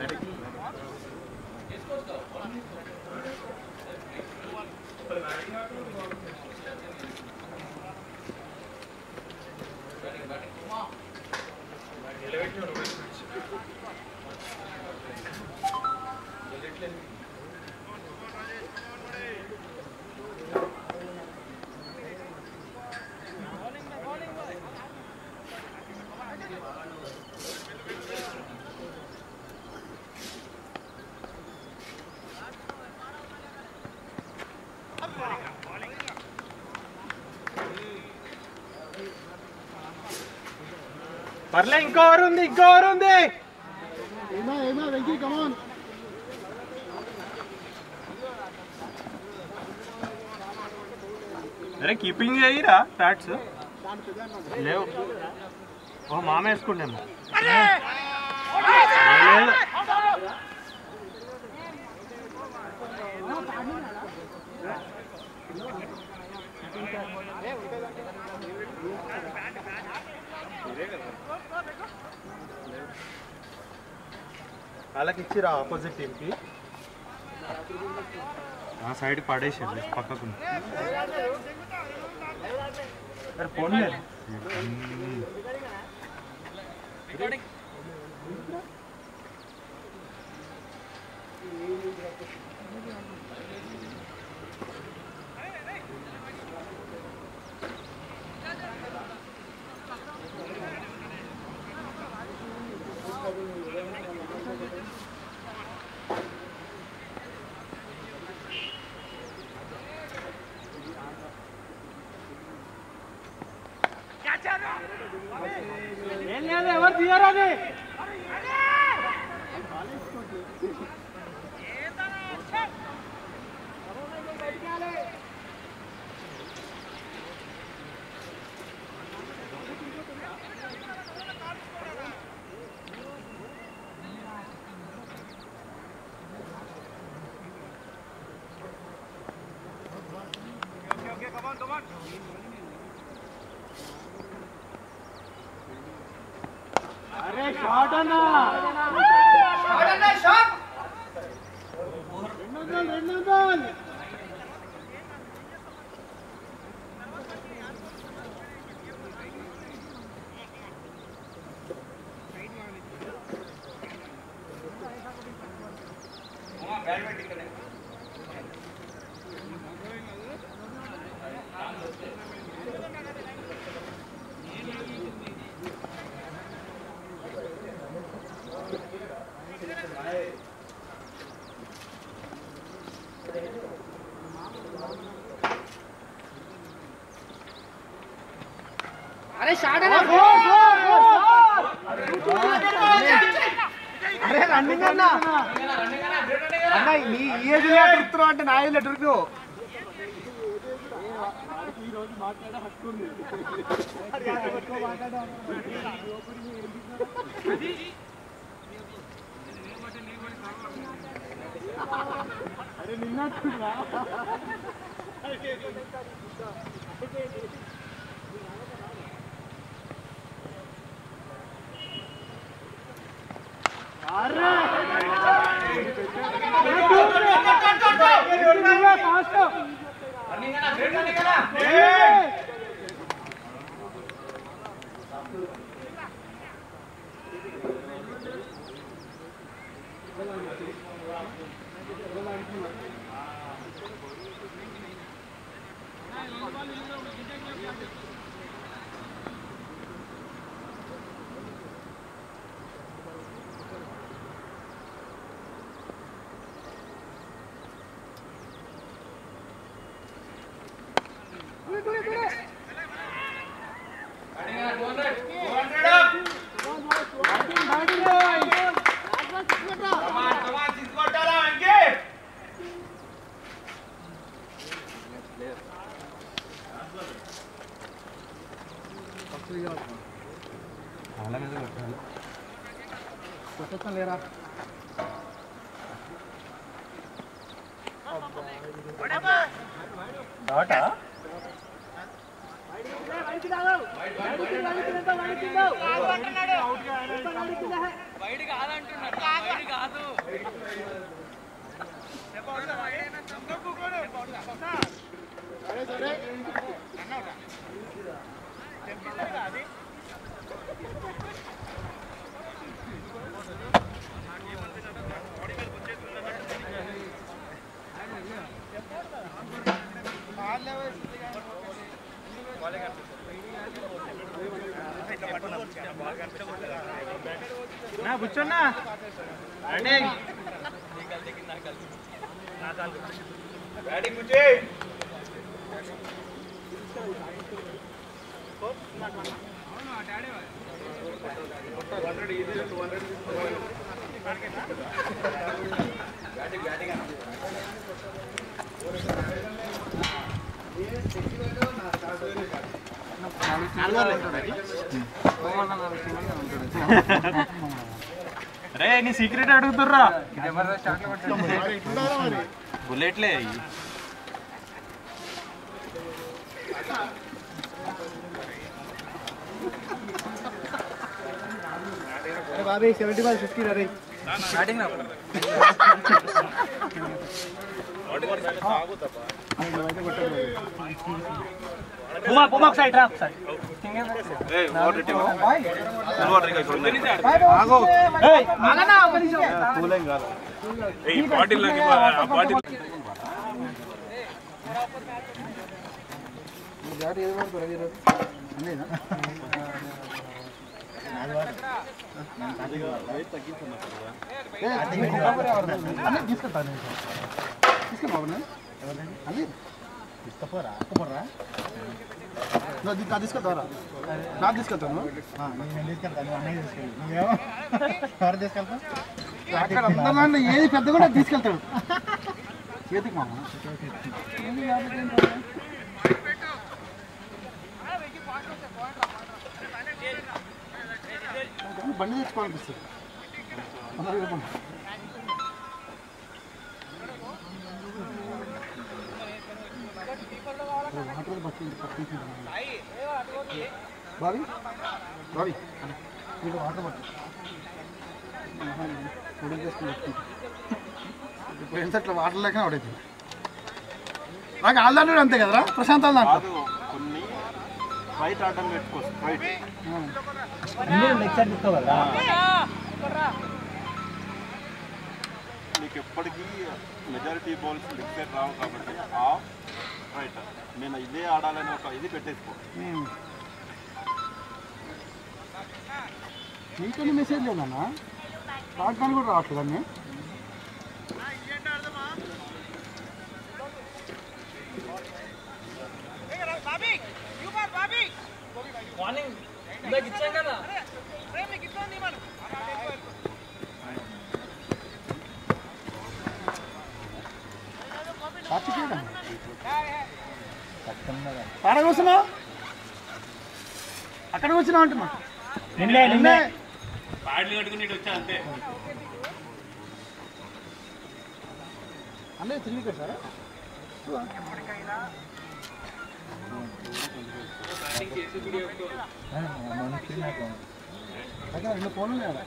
పర్లే ఇంకో ఓవర్ ఉంది ఇంకో ఓవర్ ఉంది ఏమా ఏమా వెంకీ కమాన్ అరే కీపింగ్ చేయరా ఫ్యాట్స్ లేవు ఓ మామ వేసుకుంటాము వాళ్ళకి ఇచ్చిరా ఆపోజిట్ టీమ్కి ఆ సైడ్ పడేసాడు పక్కకు ఫోన్ ఎవరు తీయరాది अरे शॉट अना शॉट अना शॉट రెండు గోల్ రెండు గోల్ वहां बैट बैटिंग करे अरे शॉट है ना अरे रनिंग అన్న అన్న నీ ఏజ్ లో ట్రిక్తో అంటే నా ఏజ్ లో ట్రిక్ ఈ రోజు మాట్లాడ హక్కు ఉంది అరే నిన్నట్టురా अरे रनिंग करना ग्रेट रनिंग करना లేరా డాటా వైడ్ కాదంటున్నాడు వైడ్ కాదు నా కూర్చోన్నా రన్నింగ్ బ్యాటింగ్ గురించి బ్యాటింగ్ బ్యాటింగ్ అరే నీ సీక్రెట్ అడుగుతుర్రా బుల్లెట్లే अरे बाबे सेवेंटी बाय फिफ्टी रह रही బ్యాటింగ్ నా పుమా పుమా ఒకసారి రా ఒకసారి బాటిల్ బాటిల్ తీసుకెళ్తాను తీసుకెళ్ళి అన్నీ తీసుకపోరా అక్కపోరా నువ్వు తీసుకెళ్తావరా నాకు తీసుకెళ్తాను నేను తీసుకెళ్తాను అన్నయ్య తీసుకెళ్ళి నువ్వేమో ఎవరు తీసుకెళ్తావు అక్కడ అందరిలో ఏది పెద్ద కూడా తీసుకెళ్తాడు చేతికి మామ బండి తెచ్చుకోవాలనిపిస్తుంది వాటర్ పట్టింది పట్టింది బాబీ బాబీ మీకు వాటర్ పట్టు ఉడికి చేసుకుని పట్టుకుంటా ఇప్పుడు ఎంత అట్లా వాటర్ లేక ఉడైతుంది నాకు ఆల్దాడు అంతే కదరా ప్రశాంత్ ఆల్దాడు కొన్ని ఫైట్ ఆటం పెట్టుకోవచ్చు ఫైట్ నెక్స్ట్ టైం తీసుకో కదా నీకు ఎప్పటికీ మెజారిటీ బాల్స్ లెగ్ సైడ్ రావు కాబట్టి ఆఫ్ రైట్ నేను ఇదే ఆడాలని ఒక ఇది పెట్టేసుకో నీకని మెసేజ్ లేదన్నా రావడానికి కూడా రావట్లేదు అన్నీ అక్కడ కూర్చున్నావు అక్కడ కూర్చున్నావు అంటున్నా నిన్నే నిన్నే పాటలు కట్టుకుని ఇటు వచ్చా అంతే అన్నయ్య తిరిగి పెట్టారా దగ్గర రెండు ఫోన్లు లేదా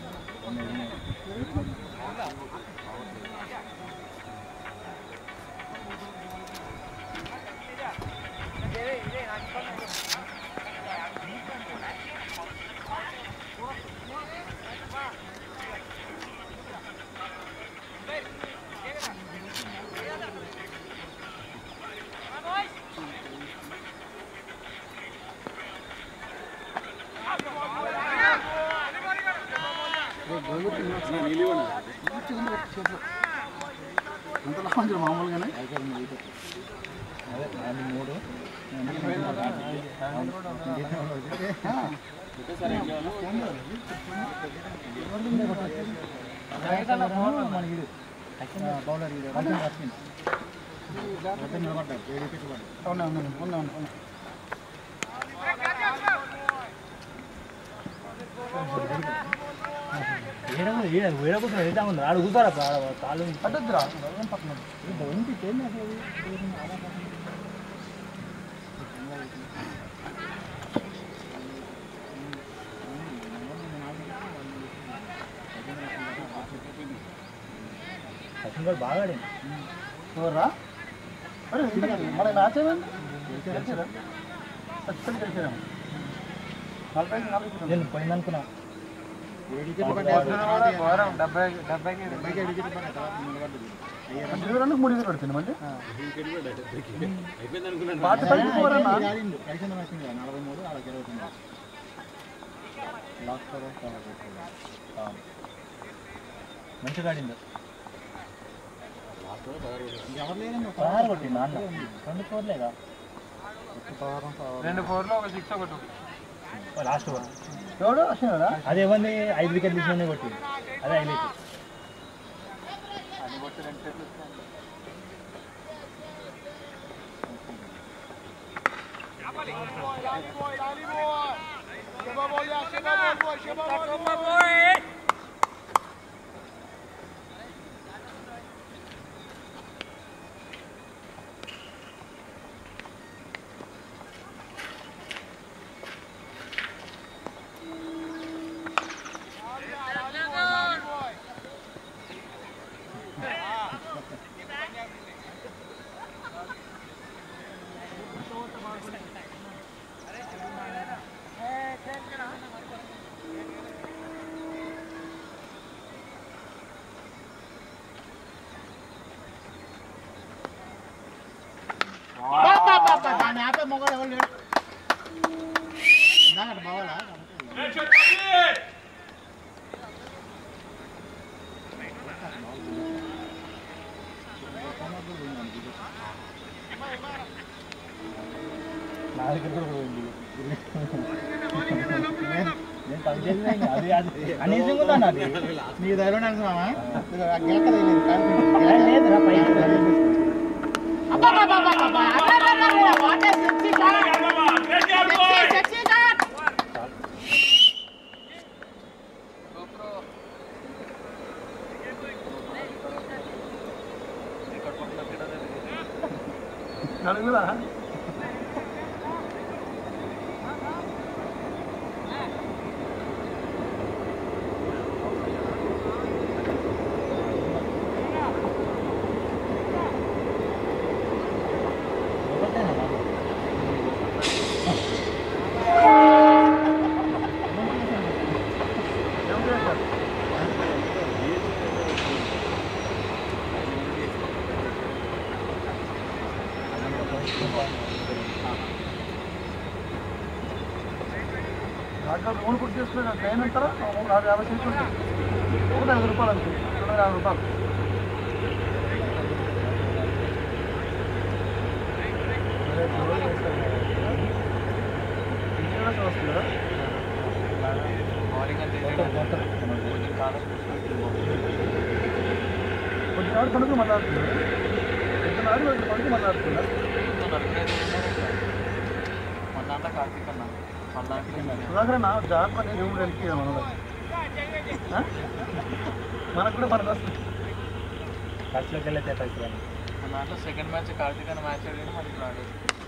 అంత లాభం మామూలుగానే మూడు బౌలర్ అవునా ఉన్నా ఉన్నా వేడ కోసం వెళ్తా ఉంది ఆడు కూర్చోరా కాలు పట్టద్దురా పక్కన సచిన్ బాగా ఆడింది ఎవర్రా అరే మన మ్యాచ్ ఏమైంది గెలిచారా ఖచ్చితంగా గెలిచారా నలభై నలభై నేను పోయింది అనుకున్నా డెబ్బై డెబ్బైకి డెబ్బైకి రన్నుకు మూడు వికెట్లు పడుతుంది మళ్ళీ నలభై మూడు వాళ్ళకి ఇరవై తొమ్మిది లాస్ట్ మంచిగా ఆడింది ఎవరు లేదండి పదహారు కొట్టింది నాన్న రెండు ఫోర్ లేదా రెండు ఫోర్లో ఒక సిక్స్ ఒకటి లాస్ట్ ఓవర్ ఎవడు అశ్విన్ అదే ఇవ్వండి ఐదు వికెట్ తీసుకునే కొట్టింది అదే హైలైట్ అది కొట్టి రెండు సెట్లు మొగడు ఎవరు లేడు ఇందాక బావాలా నా దగ్గర కూడా పోయింది నేను తగ్గేది అది అది కనీసం కూడా అది నీకు ధైర్యం అనుకున్నావా లేదురా పైకి నలుగురా దాంట్లో లోన్ కుట్టి చేసుకుని ట్రైన్ అంటారా ఆరు యాభై సీట్లు ఉంటాయి ఒకటి ఐదు రూపాయలు అంతే రెండు యాభై రూపాయలు వస్తుందా కొద్దినాడు కనుక మాట్లాడుతున్నారు కొద్దినాడు కనుక మాట్లాడుతున్నారు సుధాకర్ నా జాబ్ పని రూమ్ వెళ్ళి మనకు కూడా మనకు వస్తుంది ఖర్చులోకి వెళ్ళే పైసలు మన దాంట్లో సెకండ్ మ్యాచ్ కార్తీక్ అన్న మ్యాచ్ ఆడి మనకి రాడు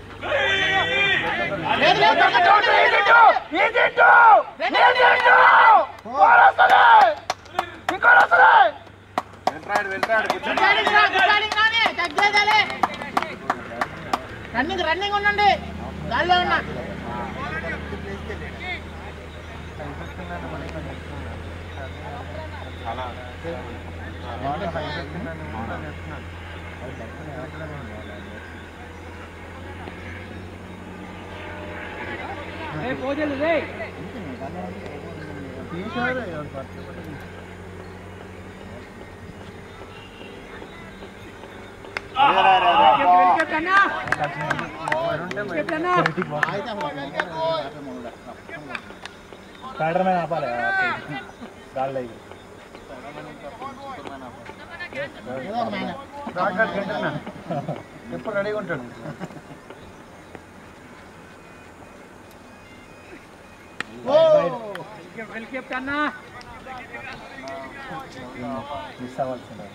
రన్నింగ్ రన్నింగ్ ఉండండి గాల్లో ఉన్నా స్పైడర్ మ్యాన్ ఆపాలి గాల్లో ఎప్పుడు రెడీగా ఉంటాడు మిస్ అవ్వాల్సిందే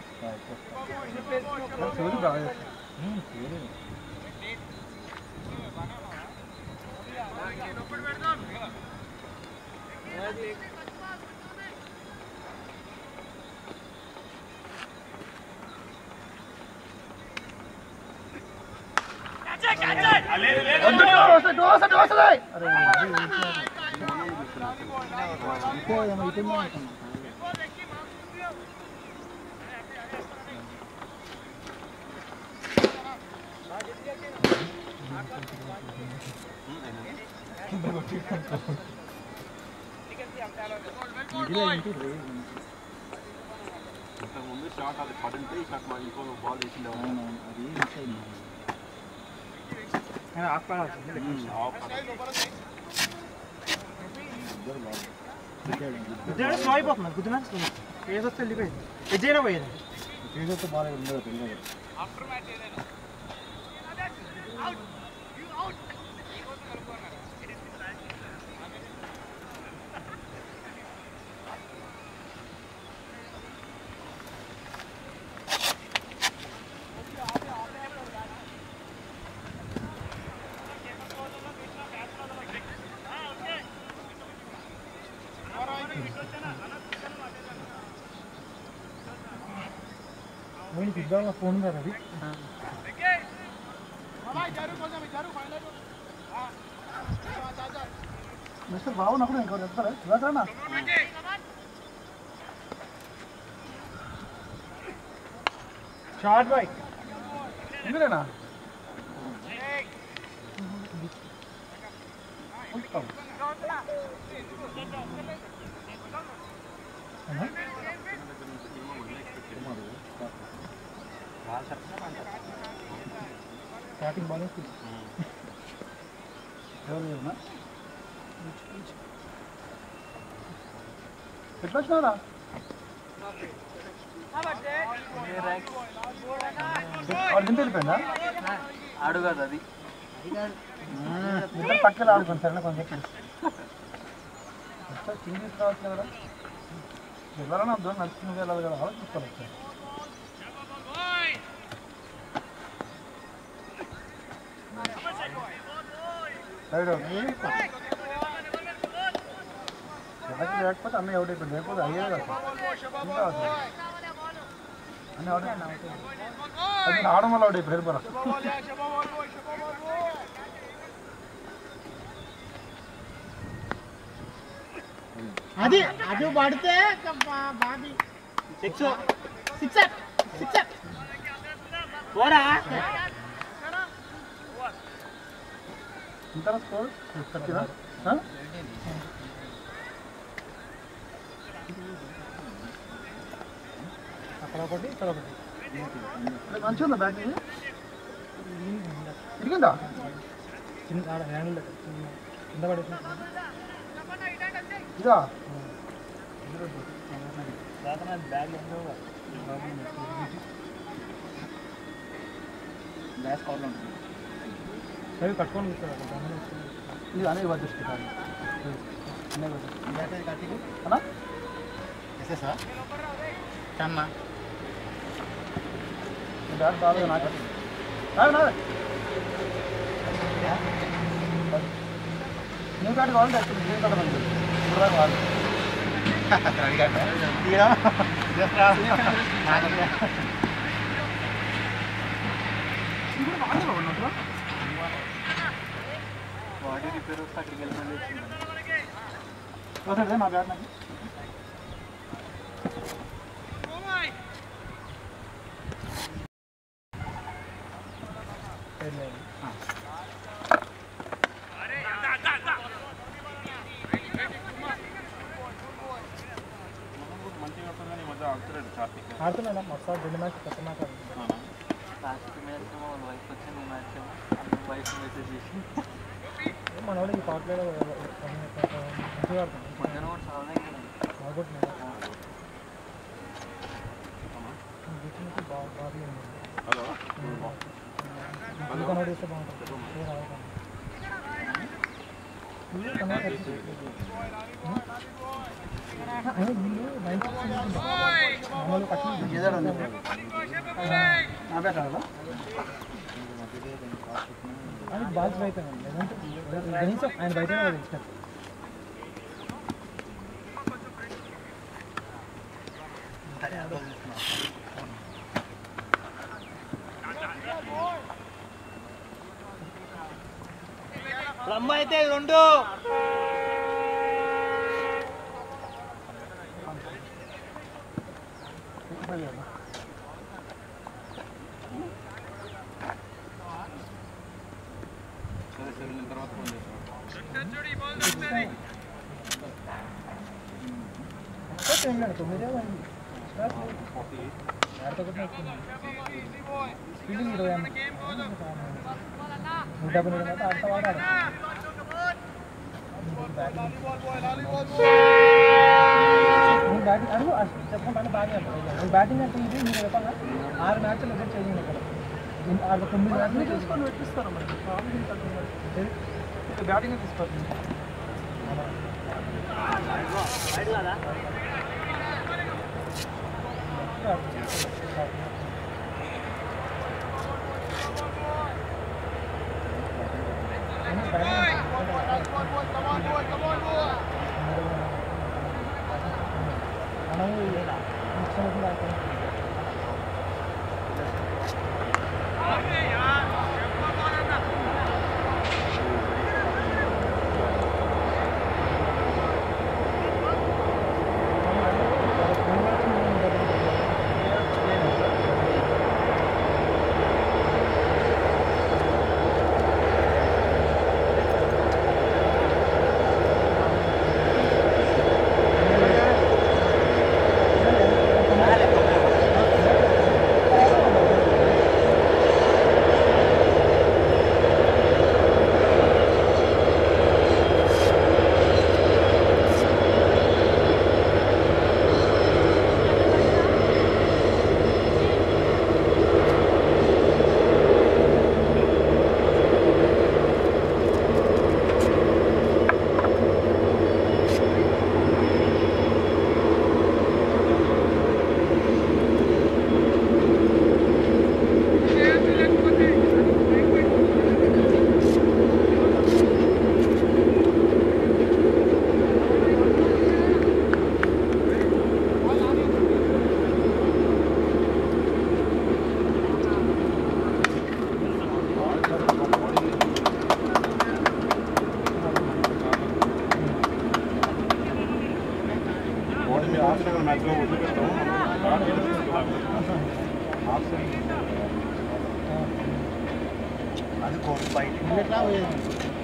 ఇంతకుముందు షాట్ అది పడింటే ఈ షాట్ ఇంకో బాల్ వేసిండే స్లో అయిపోతున్నారు గుద్దినా ఏజ్ వస్తే వెళ్ళిపోయింది ఎజ్జైనా పోయేది ఏజ్ వస్తే బాగా ఉండదు తెలియదు ఇద్దాం ఫోన్ కదా అది మిస్టర్ బాబు నాకు ఇంకోటి చెప్తారా చూడకరా షార్ట్ బాయ్ ఇందులేనా స్టార్టింగ్ బాగా ఎవరు లేవునా ఎట్లా వచ్చినారా వాడు దింపి వెళ్ళిపోయిందా ఆడు కాదు అది ఇద్దరు పక్కన ఆడుకోండి సరే కొంచెం ఒకసారి కింద తీసుకురావచ్చు కదా ఎవరైనా అర్థం నడుచుకుని వెళ్ళాలి కదా ఆలోచించుకోవాలి ఒకసారి ఎవరికి లేకపోతే అన్నీ అవుట్ అయిపోయింది లేకపోతే అయ్యే కదా అన్నీ అవుట్ అది ఆడడం వల్ల అవుట్ అయిపోయారు బరా అది అటు పడితే బాబీ సిక్స్ సిక్సర్ సిక్సర్ పోరా ఇంత స్కోర్ థర్టీనా అక్కడ ఒకటి ఇక్కడ ఒకటి మంచిగా ఉందా బ్యాటింగ్ ఇరిగిందా చిన్న ఆడ హ్యాండిల్ కింద పడేసి ఇదా బ్యాగ్ గ్లాస్ కవర్లో ఉంటుంది అవి కట్టుకొని ఇది అనేది వచ్చేస్తుంది అన్నా ఎస్ఎస్ఆ కన్నా బ్యాట్ బాగా నాకు నాది నాదే న్యూ కార్డు కావాలంటే యాక్చువల్లీ గ్రీన్ కలర్ ఉంది ఇప్పుడు దాకా కాదు బాడీ రిపేర్ వస్తే అక్కడికి వెళ్ళమని వస్తుంది నా బ్యాట్ నాకు ఆడుతున్నాడా మొత్తం రెండు మ్యాచ్ కొత్త మ్యాచ్ లాస్ట్ మ్యాచ్ వాళ్ళ వైఫ్ వచ్చింది మ్యాచ్ అన్న వైఫ్ మెసేజ్ చేసి మన వాడు ఈ పాటలో మంచిగా ఆడుతున్నాడు పొద్దున కూడా చాలా బాగుంటున్నాడు బాగా బాగా హలో ఇంకా నోడిస్తే బాగుంటుంది వీళ్ళు నైన్ మామూలు కట్టిన నా బ్యాట్ ఆడాలా అది బాల్స్ బయట లేదంటే కనీసం ఆయన బయట ఇష్టం అమ్మ అయితే రెండు తొమ్మిదే ఫీలింగ్ ఇరవై నూట డెబ్బై నిమిషాలు ఆడతా వాడాలి బ్యాటింగ్ అడుగు చెప్పుకుంటాను బాగా బ్యాటింగ్ అంటే ఇది మీరు చెప్పాలా ఆరు మ్యాచ్లు ఎదురు చేయండి ఇక్కడ ఆరు తొమ్మిది మ్యాచ్లు చేసుకొని పెట్టిస్తారు మరి బ్యాటింగ్ తీసుకోవాలి లాస్ట్ టైం మ్యాచ్లో వదిలిపెట్టాము అది కోర్టు బయట ఎట్లా పోయేది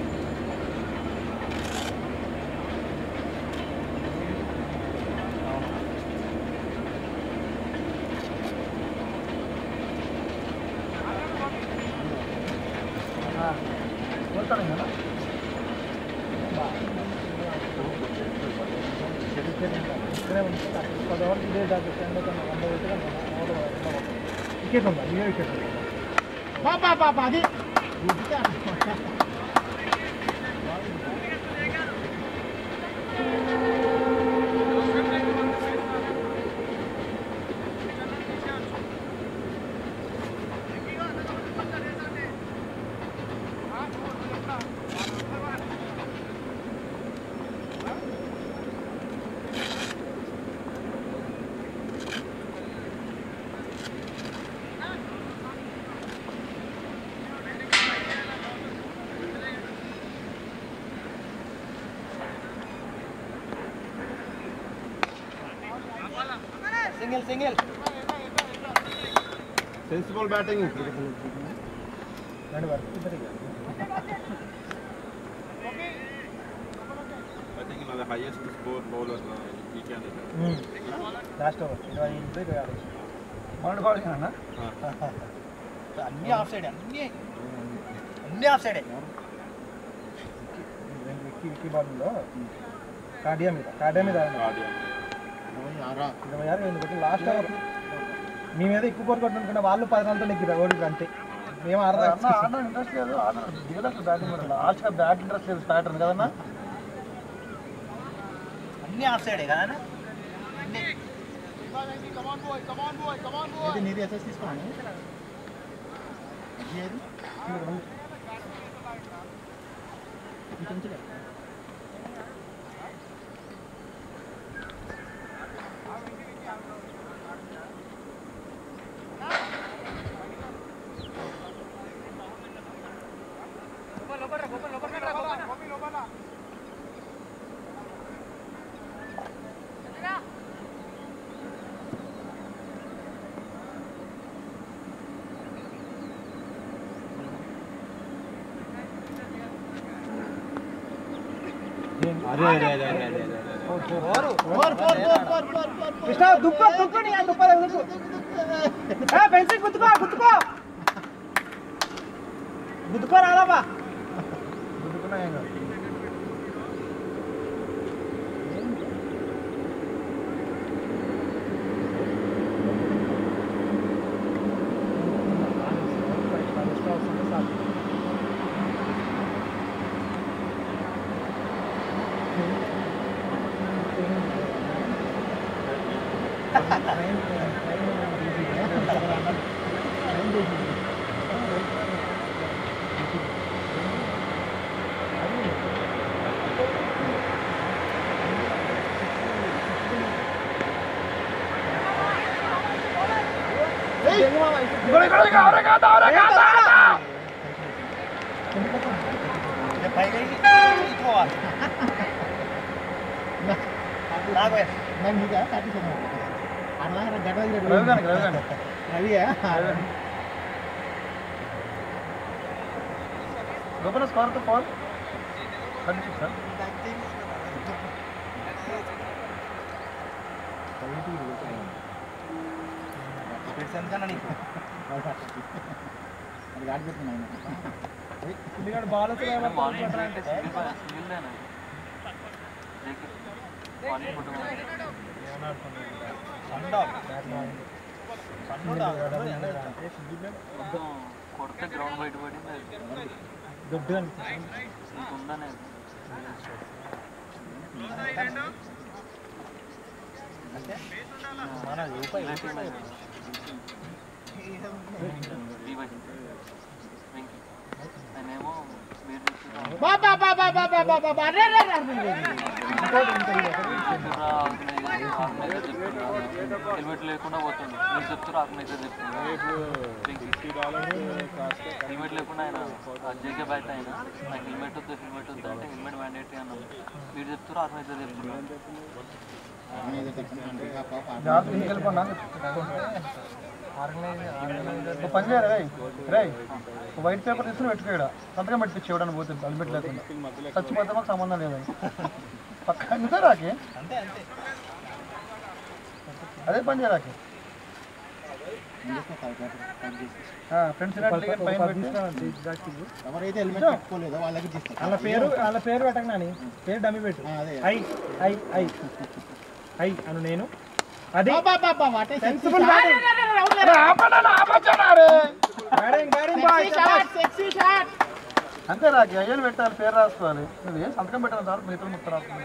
పోతాడు కదా ఇక్కడే ఉంటుంది పది ఓవర్కి ఇదే జాగ్రత్త ఎండ వంద పెట్టుగా వికెట్ ఉందా ఇదే వికెట్ ఉందా బాబా బాబా అది సింగిల్ సింగిల్ సెన్సిబుల్ బ్యాటింగ్ రెండు వరకు ఇద్దరు ఐ థింక్ నాది highest score bowler weekend last over ఇరవై ఎనిమిది ఇరవై ఆరు బాగుండు బౌలింగ్ అన్న అన్నీ ఆఫ్ సైడ్ అన్నీ అన్నీ ఆఫ్ సైడే విక్కీ విక్కీ బాలింగ్లో కార్డియా మీద కార్డియా మీద ఇరవై ఆరు ఎందుకంటే లాస్ట్ ఓవర్ మీ మీద ఎక్కువ కోరు కొట్టుకుంటే వాళ్ళు పది రన్లతో నెగ్గిరు ఓడికి అంతే మేము అర్థం ఆడడం ఇంట్రెస్ట్ లేదు ఆడడం దిగలేదు బ్యాటింగ్ కూడా లాస్ట్గా బ్యాట్ ఇంట్రెస్ట్ లేదు ప్యాటర్న్ కదన్నా అన్నీ ఆఫ్ సైడే కదా అయితే నీది ఎస్ఎస్ తీసుకోండి ఏది ఇంకొంచెం కృష్ణ దుప్ప దుక్కుని దుప్ప దుక్కు పెన్సిల్ గుద్దుకో గుద్దుకో గుద్దుకో రాలాబా గుద్దుకున్నా ఏం కాదు గోపన స్కోర్ తో fall thirty six sir ball కొడితే గ్రౌండ్ బయట పడి దొడ్డు ఉందనే ఆయనేమో మీరు బాబా బాబా బాబా బాబా అరే రే హెల్మెట్ లేకుండా పోతుండే మీరు చెప్తారు ఆర్గనైజర్ చెప్తున్నారు హెల్మెట్ లేకుండా ఆయన జేకే బయట ఆయన నాకు హెల్మెట్ వద్దు హెల్మెట్ వద్దు అంటే హెల్మెట్ మ్యాండేటరీ అన్నాను మీరు చెప్తారు ఆర్గనైజర్ చెప్తున్నారు జాగ్రత్త ఇంటికి వెళ్ళిపోండి ఒక పని చేయరా రై రై వైట్ పేపర్ తీసుకుని పెట్టుకోడా సంతకం పెట్టించి ఇవ్వడానికి పోతుంది అలిపెట్టి లేకుండా చచ్చిపోతే మాకు సంబంధం లేదని పక్క అంతే రాకి అదే పని చేయరాకి ఫ్రెండ్స్ పైన వాళ్ళ పేరు వాళ్ళ పేరు పెట్టకనాని పేరు డమ్మి పెట్టు ఐ ఐ ఐ ఐ అను నేను అది అంతే రాకి అయ్యని పెట్టాలి పేరు రాసుకోవాలి నువ్వు ఏం సంతకం పెట్టాలి సార్ మిగతా ముక్క రాసుకోవాలి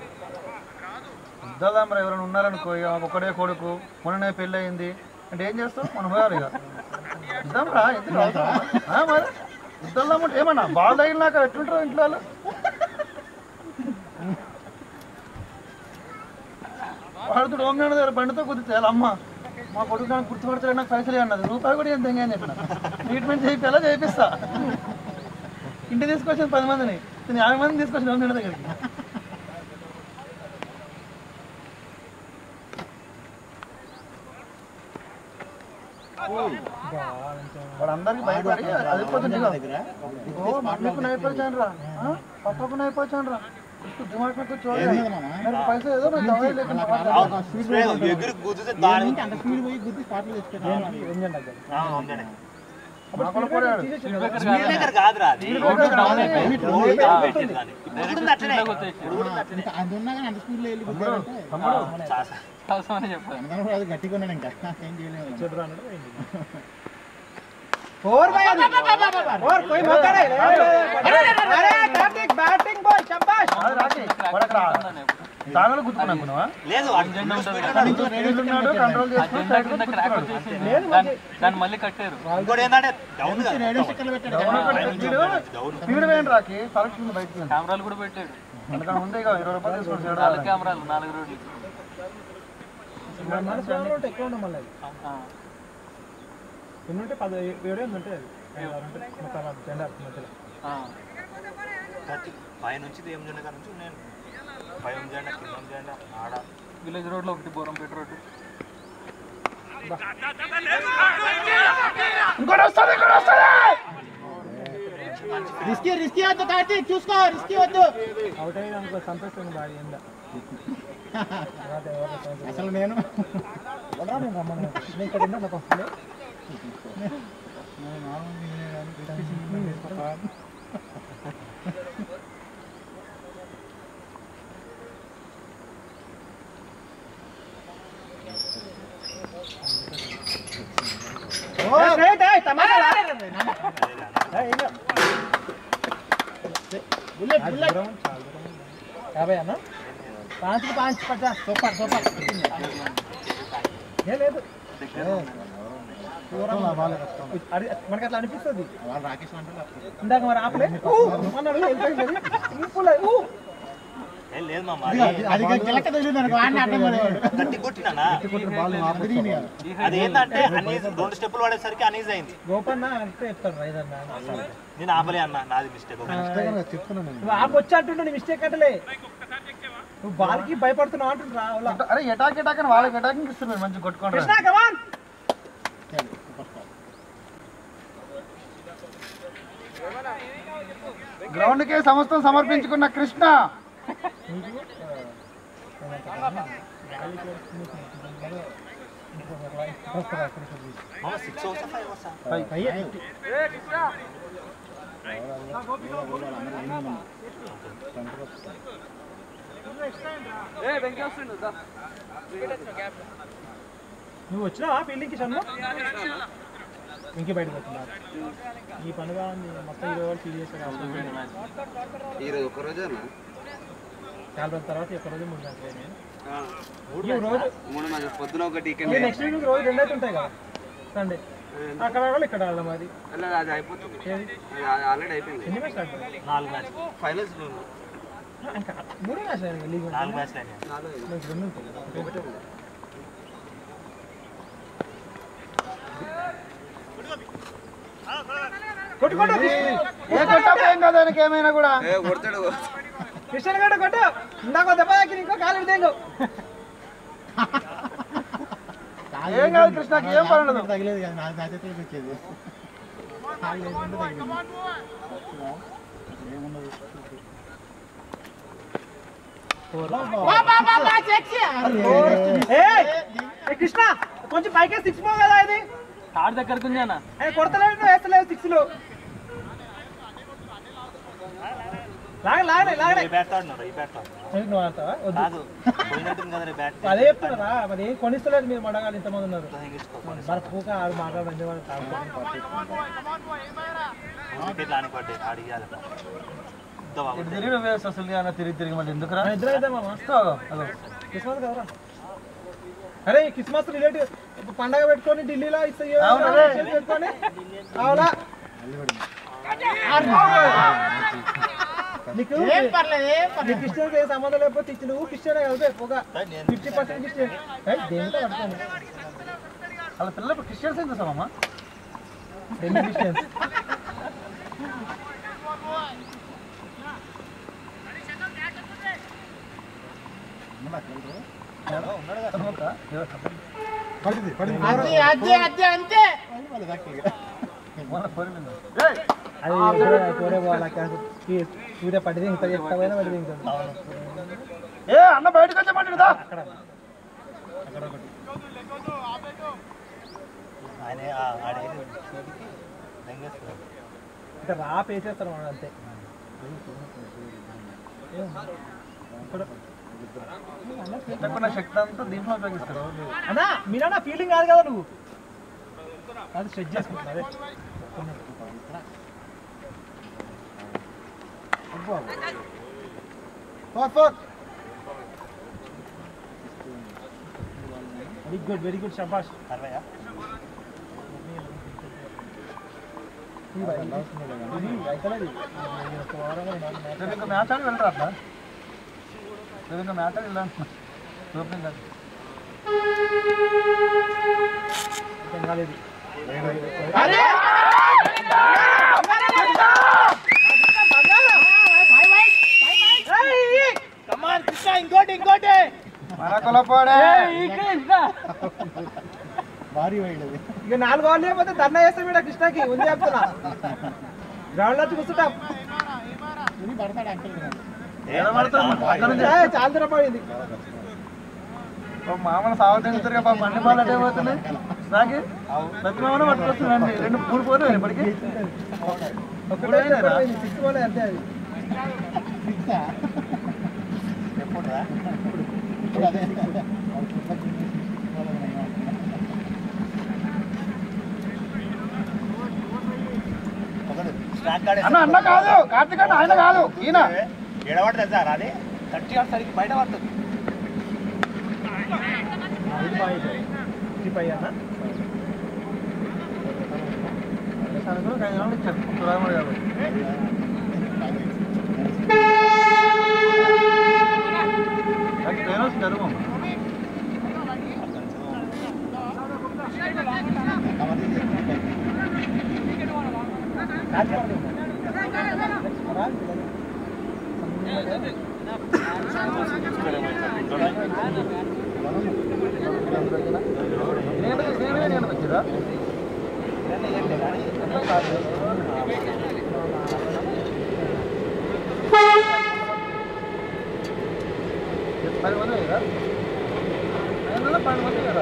ఇద్దాం రా ఎవరైనా ఉన్నారనుకో ఒకడే కొడుకు మొన్ననే పెళ్ళి అయింది అంటే ఏం చేస్తావు మనం పోయాలి ఇక ఇద్దాం రా ఎందుకు మరి ఇద్దాం అంటే ఏమన్నా బాగా తగిలినాక ఎట్లుంటారు ఇంట్లో వాళ్ళు వాడుతుడు ఓం నాన్న దగ్గర బండితో కుదిరితే అమ్మ మా కొడుకు నాకు గుర్తుపడతాడు నాకు పైసలే అన్నది రూపాయి కూడా ఎంత అని చెప్పిన ట్రీట్మెంట్ చేయిపోయేలా చేయిస్తా ఇంటి తీసుకొచ్చిన పది మందిని నేను యాభై మందిని తీసుకొచ్చిన ఓం నాన్న దగ్గరికి వాడు అందరికి భయపడి అదిపోతుంది ఓ మమ్మీకు నైపోయాను రా పప్పకు నైపోయాను రా దిమాగ్ में कुछ हो गया मेरे पैसे दे दो मैं दवाई लेकर ఎగురు గుద్దితే దాని అంత స్పీడ్ పోయి గుద్ది స్పాట్ లో తెచ్చుకున్నాను ఇంజన్ దగ్గర ఆ ఉండండి మాకొల పోరాడు స్పీడ్ బ్రేకర్ కాదురా అది రోడ్ డౌన్ అయిపోయింది రోడ్ డౌన్ పెట్టింది దాన్ని ఇప్పుడు అట్లనే ఇంకా అది ఉన్నా కానీ అంత స్పీడ్ లో వెళ్ళి గుద్దారంటే అవసరమని చెప్పాను అందుకని కూడా అది గట్టిగా ఉన్నాను ఇంకా ఏం చేయలేదు చెడు రానడు और भाई और कोई मौका नहीं अरे अरे कार्तिक बैटिंग बॉल शाबाश राकी बड़ा దానలు గుర్తుకున్నానువా లేదు ఉన్నాడు కంట్రోల్ చేసుకొని సైడ్ లో క్రాక్ వచ్చేసింది దాన్ని మళ్ళీ కట్టారు ఇంకోటి ఏంటంటే డౌన్ రేడియో స్టిక్కర్లు పెట్టాడు స్పీడ్ వేయండి రాకి ఫరక్ బయటకు కెమెరాలు కూడా పెట్టాడు అందుకని ఉంది ఇక ఇరవై రూపాయలు తీసుకోండి నాలుగు కెమెరాలు నాలుగు రోడ్లు మన కెమెరా ఉంటే ఎక్కువ ఉండదు మళ్ళీ ఎన్ని ఉంటే పది ఏడు ఎనిమిది ఉంటాయి అది జెండా మధ్యలో పై నుంచి ఏం జెండా కాడ నుంచి నేను పై జెండా కింద జెండా ఆడ విలేజ్ రోడ్లో ఒకటి బోరంపేట రోడ్డు ఇంకోటి వస్తుంది ఇంకోటి వస్తుంది రిస్కీ రిస్కీ వద్దు కార్తీక్ చూసుకో రిస్కీ వద్దు అవుట్ అయ్యి అనుకో సంతోషం బాగా ఏందా అసలు నేను నేను రమ్మను నేను ఇక్కడ ఉన్నా నాకు వస్తుంది बुलेट बुलेट యాభై అన్న पाँच को पाँच पचास सुपर सुपर ఏ లేదు అది మనకి అట్లా అనిపిస్తుంది వాళ్ళు రాకేష్ అంటే ఇందాక మరి ఆపలే అన్నాడు వెళ్ళిపోయింది ఏం లేదు మామ అది గిలక తగిలింది అనుకో వాడిని అడ్డం పడేవాడు గట్టి కొట్టినానా అది ఏంటంటే అనీజ్ రెండు స్టెప్పులు పడేసరికి అనీజ్ అయింది గోపన్న అంటే చెప్తాడు రైదర్ నేను ఆపలే అన్న నాది మిస్టేక్ చెప్తున్నాను నువ్వు ఆపొచ్చి అంటుండే నీ మిస్టేక్ అంటలే నువ్వు బాల్కి భయపడుతున్నావు అంటుండ్రా అరే ఎటాక్ ఎటాక్ అని వాళ్ళకి అటాకింగ్ ఇస్తున్నారు మంచి కొట్టుకోండి కృష్ణ కమాన్ గ్రౌండ్ కే సమస్తం సమర్పించుకున్న కృష్ణ సిక్స్ అవసరం ఫైవ్ అవసరం నువ్వు వచ్చినావా ఫీల్డింగ్కి షన్ను ఇంకే బయటకు వస్తున్నారు ఈ పండుగ మొత్తం ఇరవై వాళ్ళు ఫీల్ చేశారు ఈరోజు ఒక రోజు చాలా రోజుల తర్వాత ఒక్క రోజు మూడు గంటలు రోజు మూడు పొద్దున ఒకటి నెక్స్ట్ వీక్ రోజు రెండు అయితే ఉంటాయి కదా సండే అక్కడ ఆడాలి ఇక్కడ ఆడదాం అది అది అయిపోతుంది ఆల్రెడీ అయిపోయింది ఎన్ని మ్యాచ్ ఆడతారు నాలుగు మ్యాచ్ ఫైనల్స్ ఇంకా మూడే మ్యాచ్ లీగ్ నాలుగు మ్యాచ్లు అయినాయి రెండు ఉంటాయి కొట్టు కొట్టు ఏ కొట్టేం కదా ఏమైనా కూడా కొడతాడు కిషన్ గడ్డ కొట్టు ఇందాక దెబ్బ తాకి ఇంకో కాలు దెంగు ఏం కాదు కృష్ణకి ఏం పర్వాలేదు. తగిలేదు కదా నా నా చేతిలోకి వచ్చేది ఏమున్నది కృష్ణ కొంచెం పైకే సిక్స్ పో కదా ఇది తాడు దగ్గరకు ఉంది అన్న కొడతలేదు వేస్తలేదు సిక్స్ లో లాగ లాగనే లాగనే అదే చెప్తున్నారా మరి ఏం కొనిస్తలేదు మీరు మడగాలి ఇంతమంది ఉన్నారు మరి పూక ఆడు మాట్లాడండి వాళ్ళు తిరిగి వేస్ట్ అసలు అన్న తిరిగి తిరిగి మళ్ళీ ఎందుకురా ఇద్దరు అయితే మామ క్రిస్మస్ కదరా అరే క్రిస్మస్ రిలేటివ్ పండగ పెట్టుకొని ఢిల్లీలో పెట్టుకొని అవునా నీకు క్రిస్టియన్స్ ఏ సంబంధం లేకపోతే ఇచ్చి నువ్వు క్రిస్టియన్ కలిపే ఒక ఫిఫ్టీ పర్సెంట్ క్రిస్టియన్ దేనితో పట్టుకోండి వాళ్ళ పిల్లలు క్రిస్టియన్స్ ఏం చేస్తామమ్మా ఎన్ని క్రిస్టియన్స్ అంతే అంతే సూర్య పడి దింగుతాడు ఎక్కడైనా పడి దింగుతాడు ఏ అన్న బయటకు వచ్చామంటాడుదా ఇంకా రా పేసేస్తాడు మనం అంతే నా శక్తి అంతా దీంట్లో ఉపయోగిస్తాడు అన్నా మీరన్నా ఫీలింగ్ కాదు కదా నువ్వు అది సెట్ చేసుకుంటున్నా అదే వెరీ గుడ్ వెరీ గుడ్ శబాష్ ఇంకా మ్యాచ్ ఆడి వెళ్ళరా అట్లా ఇంకా మ్యాచ్ ఆడి వెళ్ళాను ఓపెనింగ్ కాదు ఇంకోటి ఇంకోటి భారీ వైడ్ అది ఇక నాలుగు వాళ్ళు లేకపోతే ధర్నా చేస్తాం ఇక్కడ కృష్ణకి ఉంది చెప్తున్నా గ్రౌండ్ లో కూర్చుంటాం పడతాడు చాలా దూరం పడింది మామూలు సాగు తింటారు కదా మండి బాల్ అటే పోతున్నాయి నాకు ప్రతి మామూలు పట్టుకొస్తున్నాండి రెండు మూడు పోతే ఇప్పటికి ఒకటే సిక్స్ పోలే అంతే అది అన్న అన్న కాదు కార్తీక్ అన్న ఆయన కాదు ఈయన ఎడబడుతుంది సార్ అది థర్టీ ఆర్ సరికి బయట పడుతుంది ఫిఫ్టీ ఫైవ్ అన్న కూడా ఐదు రౌండ్లు ఇచ్చారు సురాముడు గారు ట్రైనర్స్ గర్వం వచ్చేదా పది మంది కదా ఐదు పది మంది కదా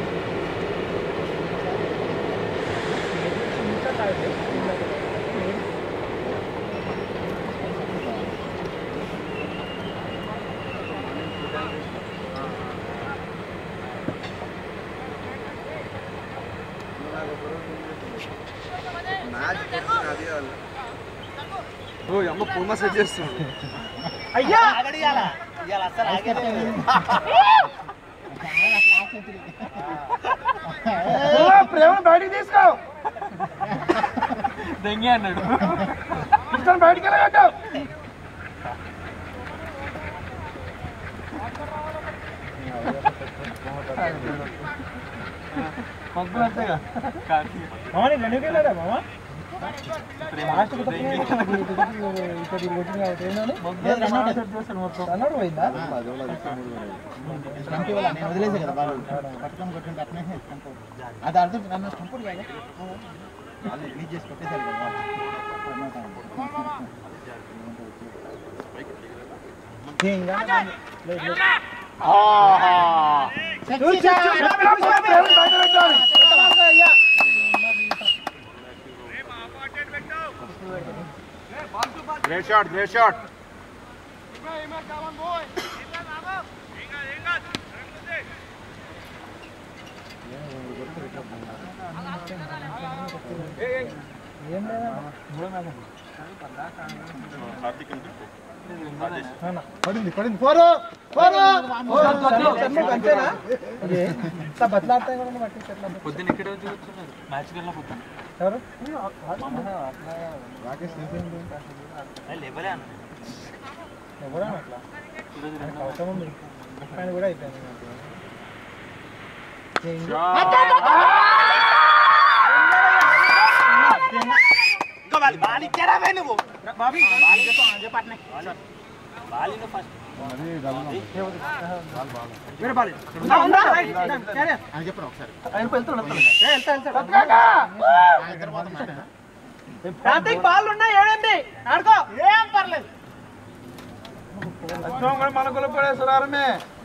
ఓ అమ్మ పూర్ణ సెట్ చేస్తుంది అయ్యా ప్రేమ బయటికి తీసుకో దెంగే అన్నాడు కృష్ణ బయటికి వెళ్ళగట్టావు మామ నీకు రెండు వెళ్ళాడా మామ లాస్ట్ ఇక్కడ కొట్టింది కాబట్టి రన్నౌట్ పోయిందా స్టంప్ ఇవ్వాలి నేను వదిలేసే కదా బాల్ పట్టుకొని కొట్టింటే అట్నే స్టంప్ అది అర్థం నన్ను స్టంప్ కాదు వాళ్ళు రిలీజ్ చేసి కొట్టేశారు కదా Great shot, great shot. ఏం లేదా పడింది పడింది ఫోర్ అంతేనా ఇట్లా బతలాడతాయి కూడా బట్టి పొద్దున్న ఇక్కడే వచ్చి కూర్చున్నారు మ్యాచ్కి వెళ్ళిన పొద్దున్న ఎవరు రాకేష్ లేవలే అన్న ఎవరా అట్లా అవసరం ఉంది పైన కూడా అయిపోయింది చెప్పండి ఒకసారి బాల్ ఉన్నాయి ఏడండి ఆడుకో ఏం పర్లేదు మన కులపడే సురారమే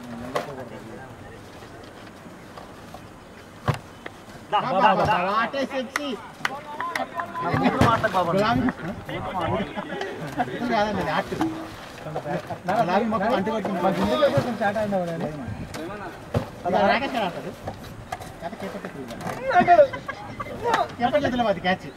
స్టార్ట్ అయినా చేతుల అది క్యాచ్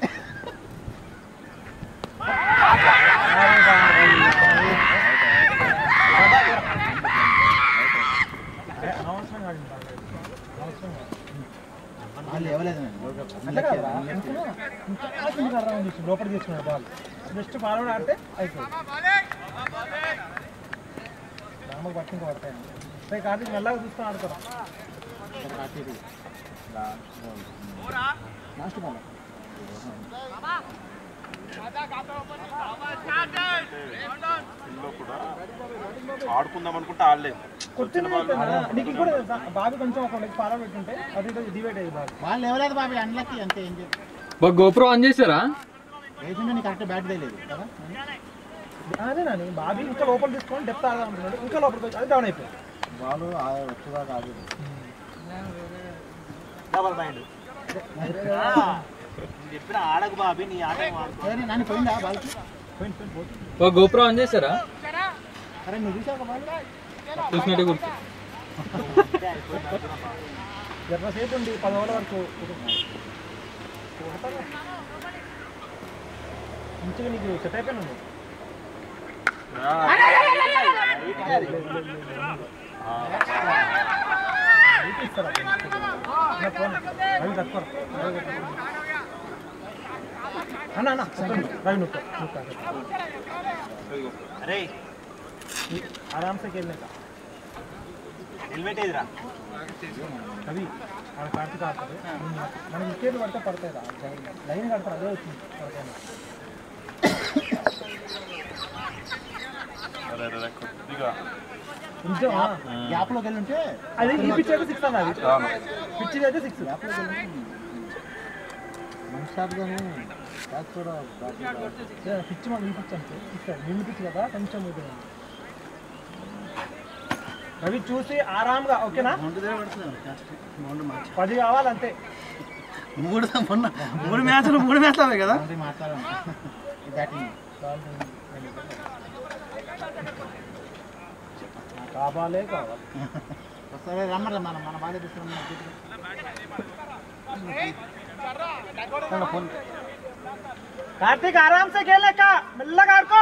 లోపల తీసుకున్నాడు బాల్ జస్ట్ ఫార్వర్డ్ ఆడితే అయిపోయింది రామకు పట్టింక పడతాయి రేపు కార్తీక్ మెల్లగా చూసుకొని ఆడుకోరా లాస్ట్ బాల్ కూడా ఆడుకుందాం అనుకుంటే ఆడలేదు నీకు కూడా బాబు కొంచెం ఒక లెగ్ ఫాలో పెట్టుంటే అది డివైడ్ అయ్యి బాబు వాళ్ళు ఎవలేదు బాబు అన్లకి అంతే ఏం చెప్పి గోప్రో ఆన్ చేశారా వేసిండే నీకు కరెక్ట్ బ్యాట్ వేయలేదు కదా అదే నాని బాబీ ఇంకా లోపల తీసుకొని డెప్త్ ఆడదాం అంటున్నాడు ఇంకా లోపలికి వచ్చి అది డౌన్ అయిపోయింది బాల్ వచ్చేదా కాదు డబల్ మైండ్ చెప్పిన ఆడకు బాబీ నీ ఆట నన్ను పోయిందా బాల్కి గోప్రో ఆన్ చేశారా అరే నువ్వు చూసావు బాల్ చూసినట్టే గుర్తు ఇరవై సేపు ఉంది పది ఓవర్ వరకు మంచిగా నీకు సెట్ అయిపోయినా ఉంది అన్నా అన్న రవి నువ్వు అరే ఆరామ్సే వెళ్ళాక హెల్మెట్ ఏదిరా అవి ఆడ కార్తీక్ ఆడతారు మనం వికెట్లు పడితే పడతాయి రా లైన్ కడతారు అదే వచ్చింది పడతాయి కొంచెం గ్యాప్ లోకి వెళ్ళి ఉంటే అది ఈ పిచ్ అయితే సిక్స్ అన్నది పిచ్ అయితే సిక్స్ గ్యాప్ లోకి వెళ్ళి మనషాప్గాను క్యాచ్ కూడా పిచ్ మనం ఈ పిచ్ అంటే సిక్స్ నిండు పిచ్ కదా కొంచెం ఇది రవి చూసి ఆరాంగా ఓకేనా పది కావాలంతే మూడు మొన్న మూడు మ్యాచ్లు మూడు మ్యాచ్లు అవే కదా మాట్లాడాను బ్యాటింగ్ కావాలే కావాలి సరే రమ్మరా మన మన బాగా తీసుకున్నాం कार्तिक आराम से खेलने का मिल्ला कार को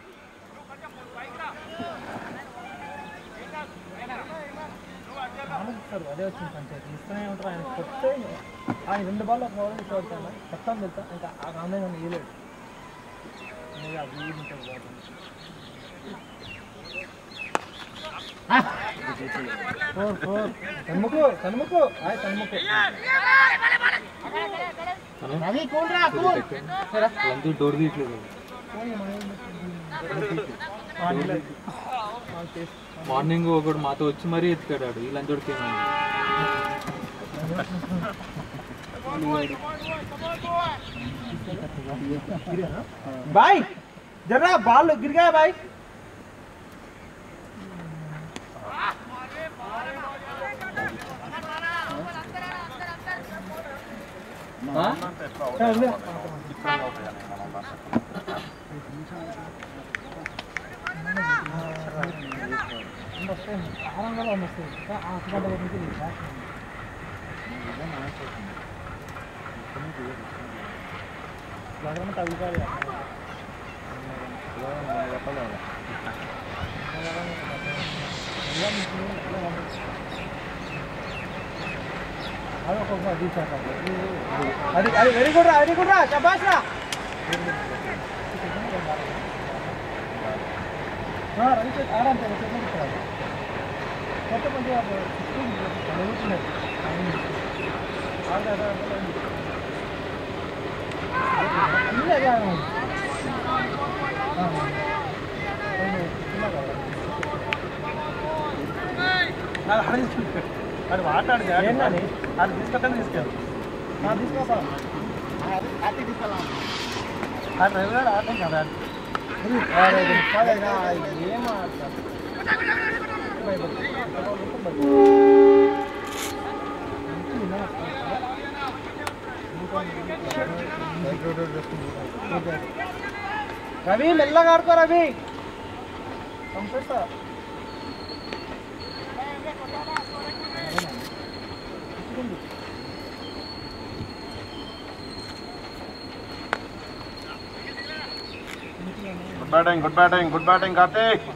అదే వచ్చింది పంచాయతీ ఇస్తూనే ఉంటారు ఆయన కొత్త ఆయన రెండు బాల్ ఒక ఓవర్ చూడతాను చెప్తాను తెలుసా ఇంకా ఆ ఆన్లైన్ అని వేయలేదు అది ఉంటుంది ఫోర్ ఫోర్ తన్ముకు తన్ముకు హాయ్ తన్ముకు రవి కూల్ రా కూల్ డోర్ తీయట్లేదు మార్నింగ్ ఒకడు మాతో వచ్చి మరీ ఎత్తుకాడాడు ఈ లంచోడికి బాయ్ జర్రా బాల్ గిరిగా బాయ్ అది అది వెరీ గుడ్ రా వెరీ గుడ్ రా శబాష్ రా ఆరాం కొత్త మంచిగా అది మాట్లాడు ఏంటని అది తీసుకొస్తాను తీసుకెళ్ళి తీసుకో తీసుకెళ్ళాం అది రెగ్యులర్ ఆడటం కదా ఏం ఆడతారు రవి మెల్లగా ఆడుకో రవి పంపిస్తా good batting good batting good batting Kartik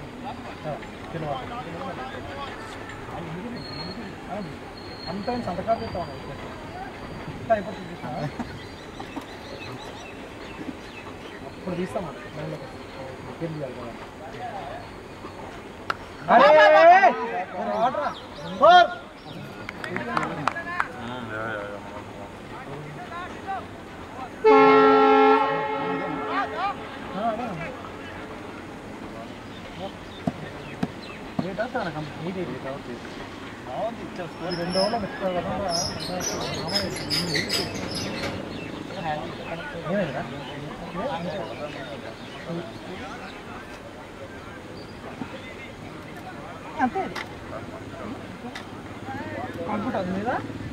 అంతా సంతకాలు పెట్టాను అయిపోతుంది అప్పుడు తీస్తామా రెండు రోజులు అంతే అనుకుంటుంది మీద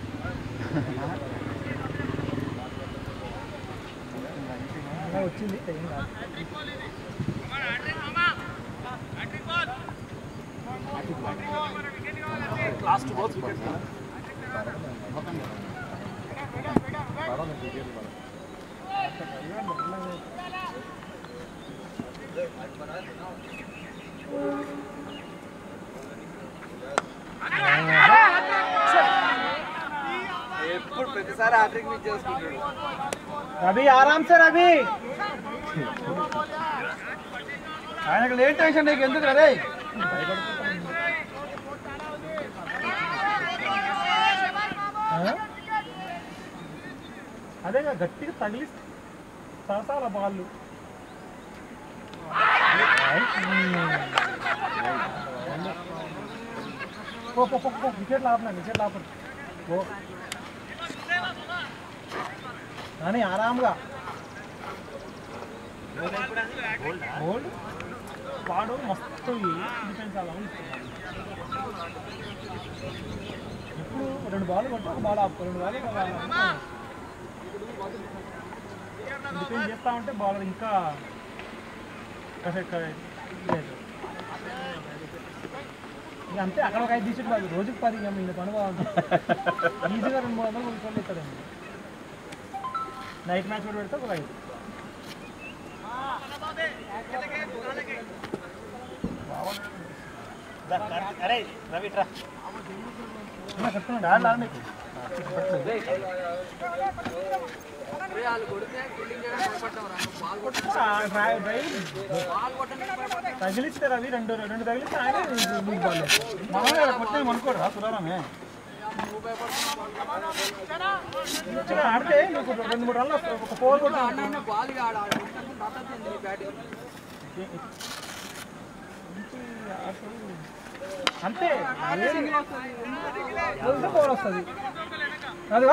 వచ్చింది ఏం కాదు లాస్ట్ బాల్ ఎప్పుడు ప్రతిసారి హ్యాట్రిక్ మిస్ చేసుకుంటాడు రవి ఆరామ్ సే రవి ఆయనకు లేట్ టెన్షన్ నీకు ఎందుకు రే అదేగా గట్టిగా తగిలి సరసాల బాళ్ళు వికెట్ లాపనా వికెట్ లాపడు ఓ కానీ ఆరాంగా బోల్డ్ వాడు మస్తు డిఫెన్స్ అలా ఇస్తున్నాడు ఇప్పుడు రెండు బాల్ కొట్టి ఒక బాల్ ఆపు రెండు బాల్ డిఫెన్స్ చేస్తా ఉంటే బాల్ ఇంకా కాసేపు లేదు ఇక అంతే అక్కడ ఒక ఐదు తీసి కాదు రోజుకి పది ఇక ఇంక పని బాగుంటుంది ఈజీగా రెండు మూడు వందలు కొనుక్కొని ఇస్తాడండి నైట్ మ్యాచ్ కూడా పెడితే ఒక ఐదు అరే రవి ట్రా చెప్తున్నాడు తగిలిస్తే రవి రెండు రెండు తగిలిస్తే ఆయన బాల్ మనమే కొట్టే అనుకోరా సురారమే మంచిగా ఆడితే నీకు రెండు మూడు రన్లు వస్తాయి ఒక ఫోర్ కూడా అంతే ఫోర్ వస్తుంది అది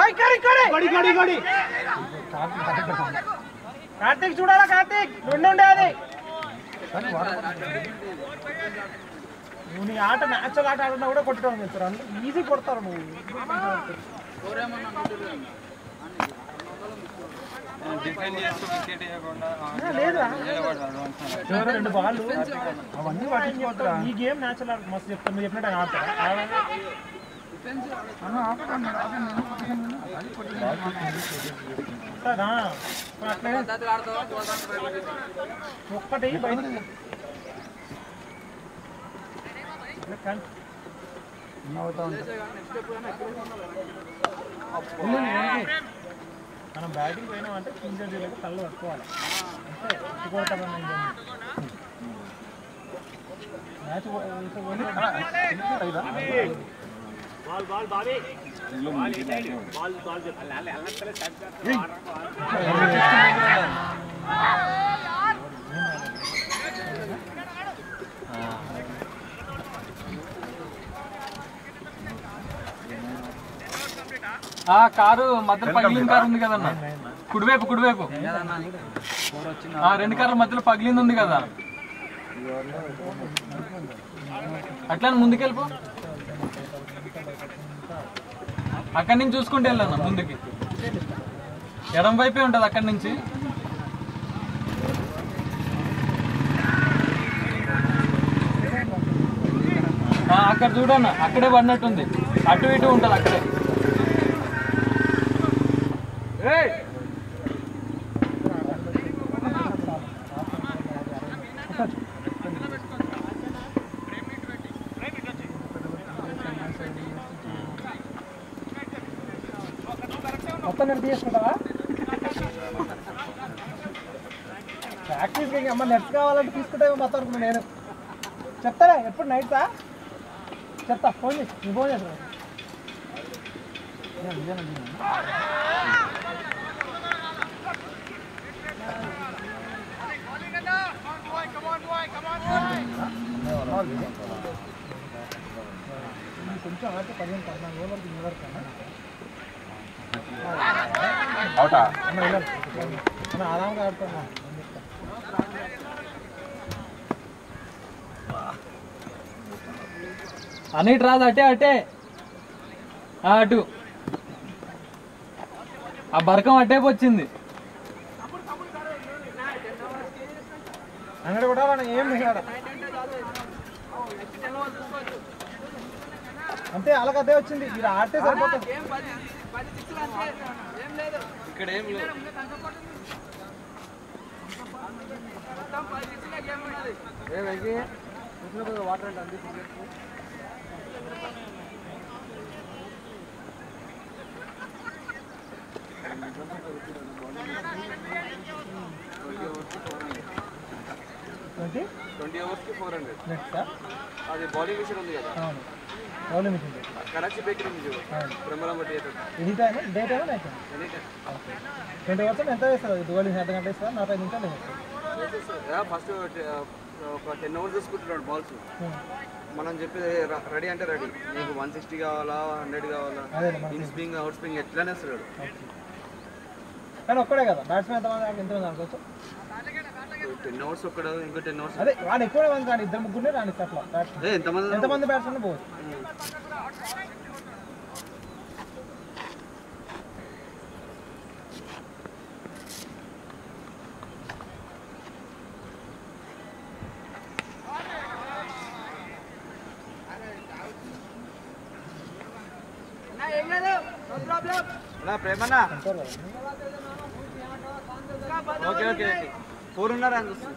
కార్తీక్ చూడాలా కార్తీక్ రెండు ఉండే అది నువ్వు నీ ఆట మ్యాచ్ ఆట ఆడినా కూడా కొట్టడం చేస్తారు అంటే ఈజీ కొడతారు నువ్వు లేదా రెండు బాళ్ళు అవన్నీ పట్టించుకోవద్దురా ఈ గేమ్ మ్యాచ్ ఆడ మస్తు చెప్తాను మీరు చెప్పినట్టు ఆడతారా ఒక్కటి బయట మనం బ్యాటింగ్ పోయినామంటే కింద కళ్ళు పట్టుకోవాలి అంటే కొట్టుకోవటం match ball ball Bobby ball ball ఆ కారు మధ్యలో పగిలిన కారు ఉంది కదన్న కుడివైపు కుడివైపు ఆ రెండు కార్ల మధ్యలో పగిలింది ఉంది కదా అట్లా ముందుకెళ్ళిపో అక్కడి నుంచి చూసుకుంటే వెళ్ళాను ముందుకి ఎడం వైపే ఉంటుంది అక్కడి నుంచి అక్కడ చూడన్న అక్కడే పడినట్టుంది అటు ఇటు ఉంటుంది అక్కడే మొత్తం నేను తీసుకుంటావా ప్రాక్టీస్కి అమ్మ నెట్స్ కావాలంటే తీసుకుంటావో మొత్తం అనుకున్నాను నేను చెప్తారా ఎప్పుడు నైట్సా చెప్తా ఫోన్ చేసి నువ్వు ఫోన్ చేస్తా కొంచెం ఆడితే పదిహేను పద్నాలుగు వేల వరకు ఇన్ని వరకు ఆరాంగా ఆడుతున్నా అన్నిటి రాదు అటే అటే అటు ఆ బరకం అటేపు వచ్చింది అంగడి కూడా ఏం అంతే అలాగ అదే వచ్చింది మీరు ఆడితే సరిపోతుంది ఇక్కడ ఏం లేదు వాటర్ అంటే అంది ట్వంటీ అవర్స్కి ఫోర్ హండ్రెడ్ అది బౌలింగ్ మిషన్ ఉంది కదా బౌలింగ్ మిషన్ కరాచీ బేకరీ ఉంది చూడు Brahmarama theatre any time day time night twenty hours ఎంత వేస్తారు బౌలింగ్ అర్ధ గంట వేస్తారా నలభై ఐదు నిమిషాలు వేస్తారు ఫస్ట్ ఒక టెన్ అవర్స్ చూసుకుంటున్నాడు బాల్స్ మనం చెప్పేది రెడీ అంటే రెడీ నీకు వన్ సిక్స్టీ కావాలా హండ్రెడ్ కావాలా ఇన్ స్పింగ్ అవుట్ స్పింగ్ ఎట్లానే వస్తున్నాడు కానీ ఒక్కడే కదా బ్యాట్స్మెన్ ఎంతమంది ఎంతమంది అనుకోవచ్చు టెన్ అవర్స్ ఒక్కడ ఇంకో టెన్ అవర్స్ అదే వాడు ఎక్కువ మంది కానీ ఇద్దరు ముగ్గురునే రాని అట్లా ఎంతమంది ఎంతమంది బ్యాట్స్మెన్ పోవచ్చు ప్రేమన్నా ఓకే ఓకే ఫోర్ ఉన్నారా అని చూస్తుంది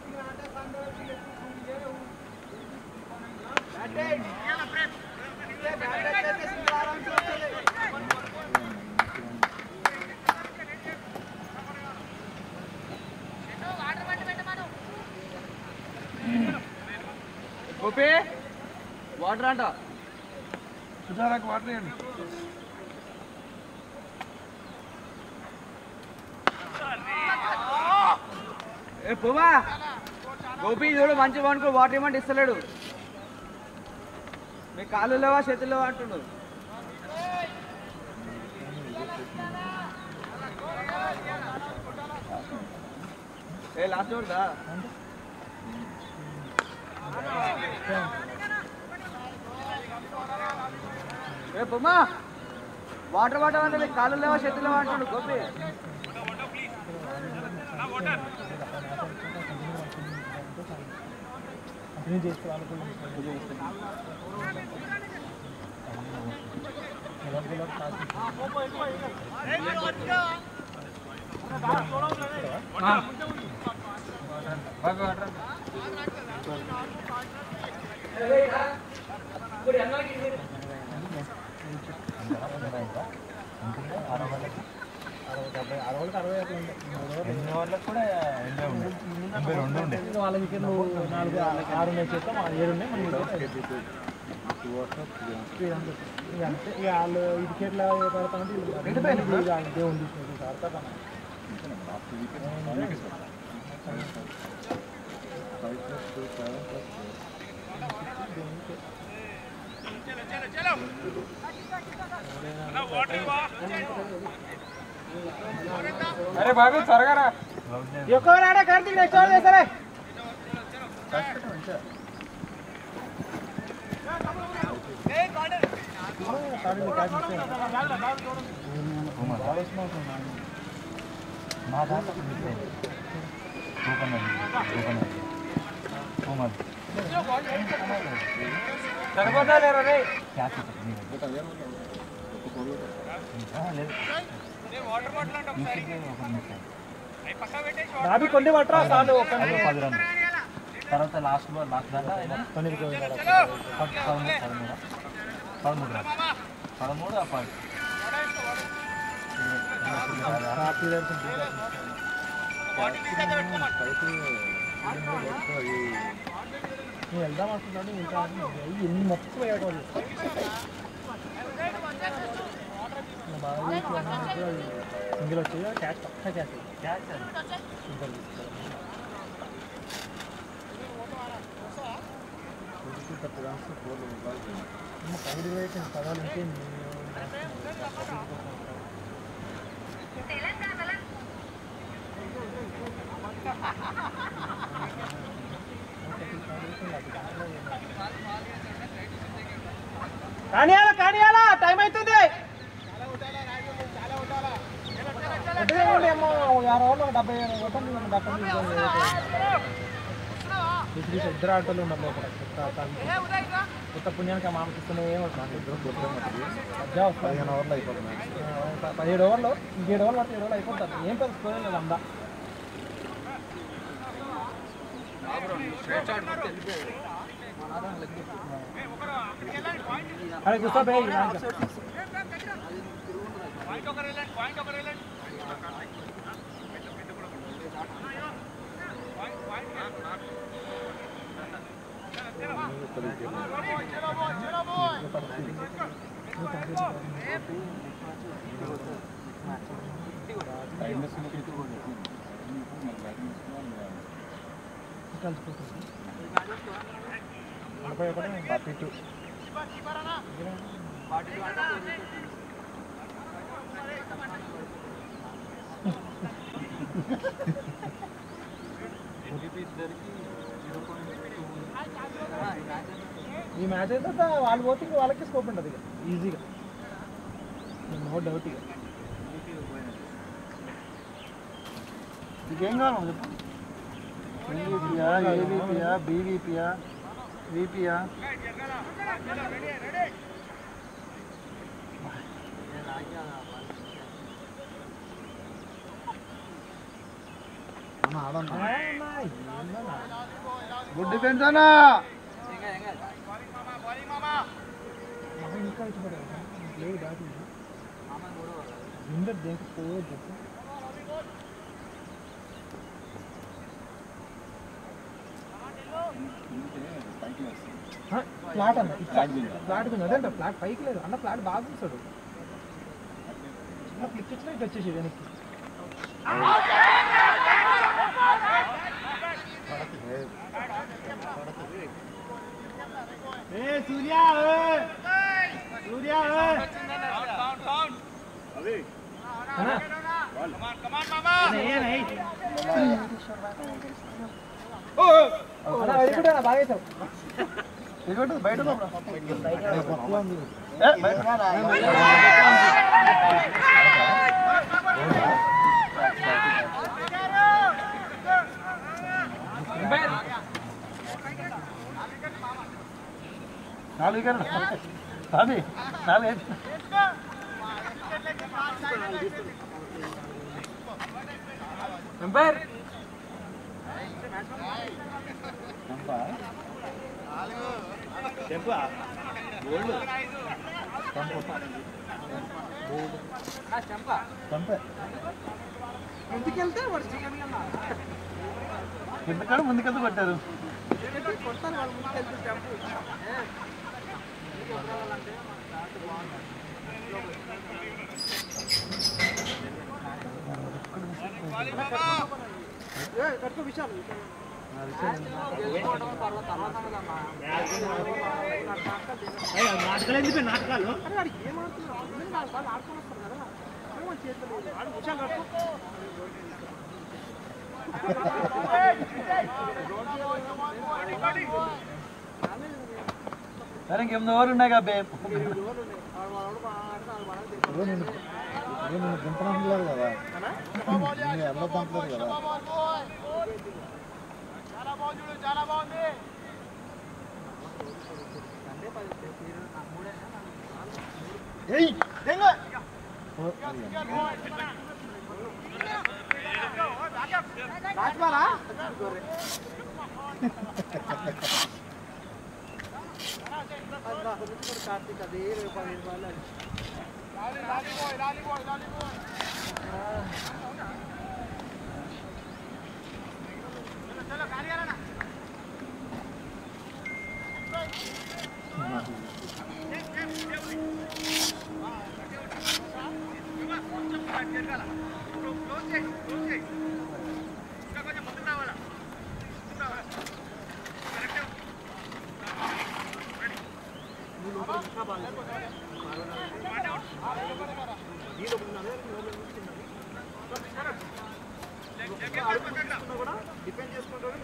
గోపి వాటర్ అంట సుజారాకు వాటర్ వేయండి ఏ పోమా గోపి చూడు మంచి అనుకో వాటర్ ఇవ్వమంటే ఇస్తలేడు మీ కాళ్ళు లేవా చేతులు లేవా అంటుండు ఏ లాస్ట్ చూడదా ఏ పోమా వాటర్ వాటర్ అంటే మీకు కాళ్ళు లేవా చేతులు లేవా అంటుండు గోపి నేను చేసుకోవాలి అరవైకి అరవై అట్లా ఉండే వాళ్ళ వికెట్లు నాలుగు ఆరు ఉన్నాయి చేస్తాం ఏడు ఉన్నాయి ఇక అంతే ఇక వాళ్ళు వికెట్లు పడతామంటే దేవుని చూసినట్టు ఆడతా అరే బాబు త్వరగా రా ఎక్కువ రాడా కార్తీక్ నెక్స్ట్ ఆల్ చేస్తారా సరిపోతా లేరు రే బాబీ కొన్ని పట్టరా చాలు ఒక పది రన్లు తర్వాత లాస్ట్ లాస్ట్ దాకా తొమ్మిది పదమూడు పదమూడు పదమూడు ఆ పది నేను వెళ్దాం అనుకుంటున్నాను ఇంకా ఎన్ని మొత్తం వేయడం బాగా సింగిల్ వచ్చేది క్యాచ్ పక్క క్యాచ్ క్యాచ్ సింగిల్ పైరు వేసిన పదాలు ఇంకేంది కానియాలా కానియాలా టైం అవుతుంది ఏమో యాభై రోజులు డెబ్బై డెబ్బై ఇద్దరు ఆటోలు ఉన్నారు లోపల కొత్త పుణ్యానికి మామకి ఇస్తూనే పదిహేను ఓవర్లు అయిపోతుంది పదిహేడు ఓవర్లు ఇంకేడు ఓవర్లు పడితే ఏడు ఓవర్లు అయిపోతుంది ఏం పెద్ద స్కోర్ లేదు అందా అరే చూస్తా నలభై ఒకటి ఫార్టీ టూ ఈ మ్యాచ్ అయితే వాళ్ళు పోతే ఇంకా వాళ్ళకి స్కోప్ ఉంటుంది ఇక ఈజీగా నో డౌట్ ఇక ఇంకేం కావాలి చెప్పు ఎన్వీపీయా ఏవీపీయా బీవీపీయా వీపీయా గుడ్ డిఫెన్స్ అన్నా ఇంకా లేదు దాటి ఇందరు దేనికి పోవద్దు చెప్పు ఫ్లాట్ అన్న ఫ్లాట్ ఉంది అదే ఫ్లాట్ పైకి లేదు అన్న ఫ్లాట్ బాగా చూస్తాడు చిన్న క్లిక్ ఇచ్చినా ఇటు వచ్చేసి వెనక్కి బాగా వేసావు బయట నాలుగు వికెట్లు అది నాలుగు ఐదు ఎంపైర్ ముందుకెళ్తే వాడు చికెన్ ఎందుకంటే ముందుకెళ్తూ కొట్టారు కొడతారు వాళ్ళు ముందుకెళ్తే టెంపు కట్టుకో విషయాలు నాటకాలు ఎందుకు నాటకాలు ఏమాడుతున్నారు ఆడుకొని వస్తారు కదా ఏమో చేతులు ఆడు విషయాలు కట్టుకో సరే ఇంకెనిమిది ఓవర్లు ఉన్నాయి కదా బే గుంపనట్లేదు కదా ఎవరో పంపలేదు కదా రాజ్బాలా కార్తీక్ అదే పదిహేను వాళ్ళు డిపెండ్ చేసుకుంటాడు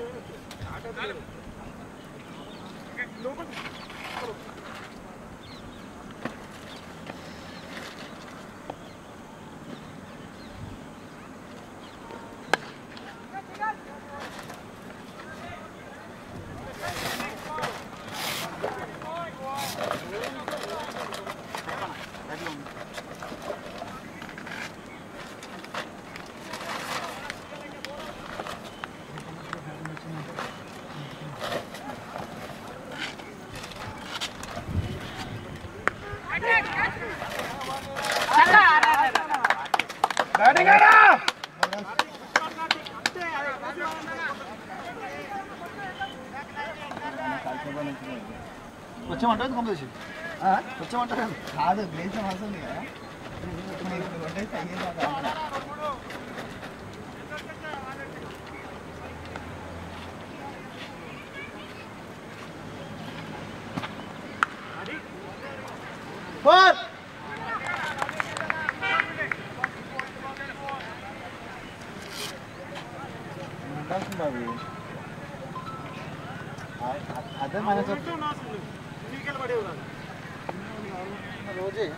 వచ్చామంటారు కంపెనీ వచ్చామంటారు కాదు గ్లేషన్ వస్తుంది కదా కొట్టేసి అయ్యేదా ఫోర్ అదే మన రోజే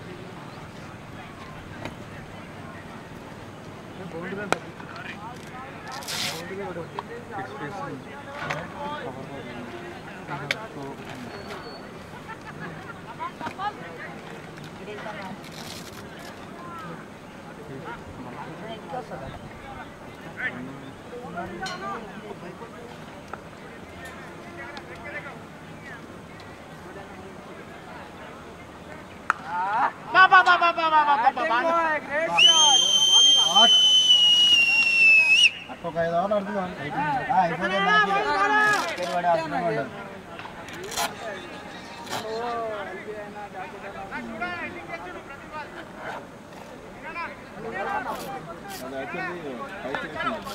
ఒక ఐదు ఆవులు అడుగుదాం అయిపోతే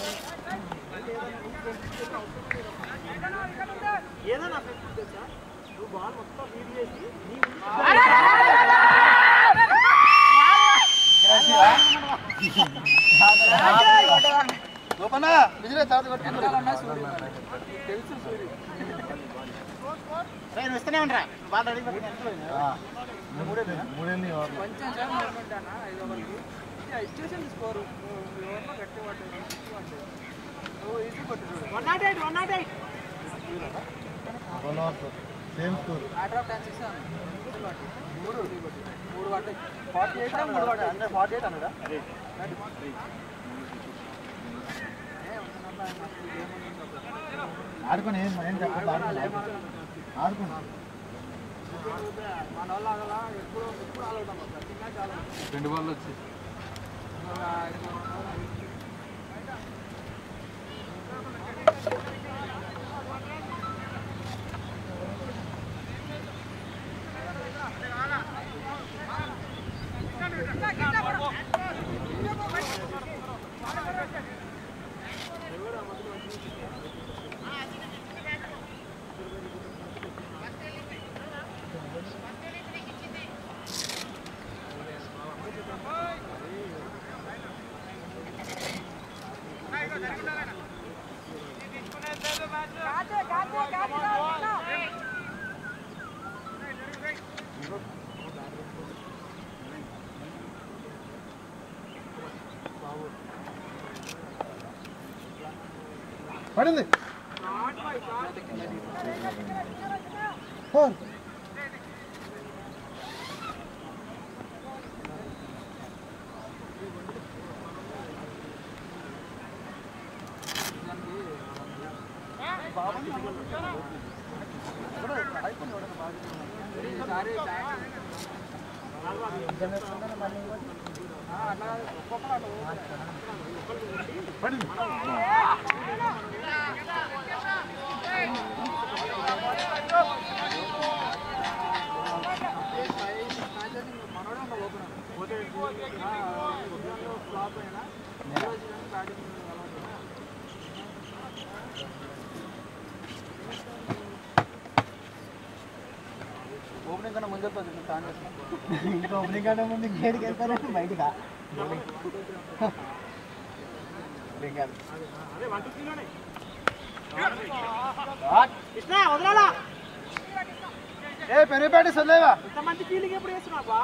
ఏదైనా గోపన్నా నిజమే తాత కొట్టుకుంటున్నా తెలుసు సూర్యు నేను వస్తూనే ఉండరా బాగా రెడీ కొంచెం సేపు ఉంటానా ఐదు ఓవర్కి ఇచ్చేసింది స్కోరు ఎవరిలో గట్టి పట్టు నువ్వు ఈజీ కొట్టు one not eight one not eight same score order of ten six మూడు మూడు పట్టు ఫార్టీ ఎయిట్ మూడు పట్టు అంటే ఫార్టీ ఎయిట్ అన్నాడా ఆడుకొని ఏం ఏం చెప్పదు ఆడుకున్నా మన వాళ్ళు అలా ఎప్పుడు ఎప్పుడు ఆలోటాం చాలా రెండు బాళ్ళు వచ్చి పడింది ఫోర్ ఓపెనింగ్ కన్నా ముందు ఇంకా ఓపెనింగ్ కన్నా ముందు గేట్కి వెళ్తారంటే బయటగా ఏ పెరిపేట చదిలేవా మంచి ఫీలింగ్ ఎప్పుడు వేస్తున్నావా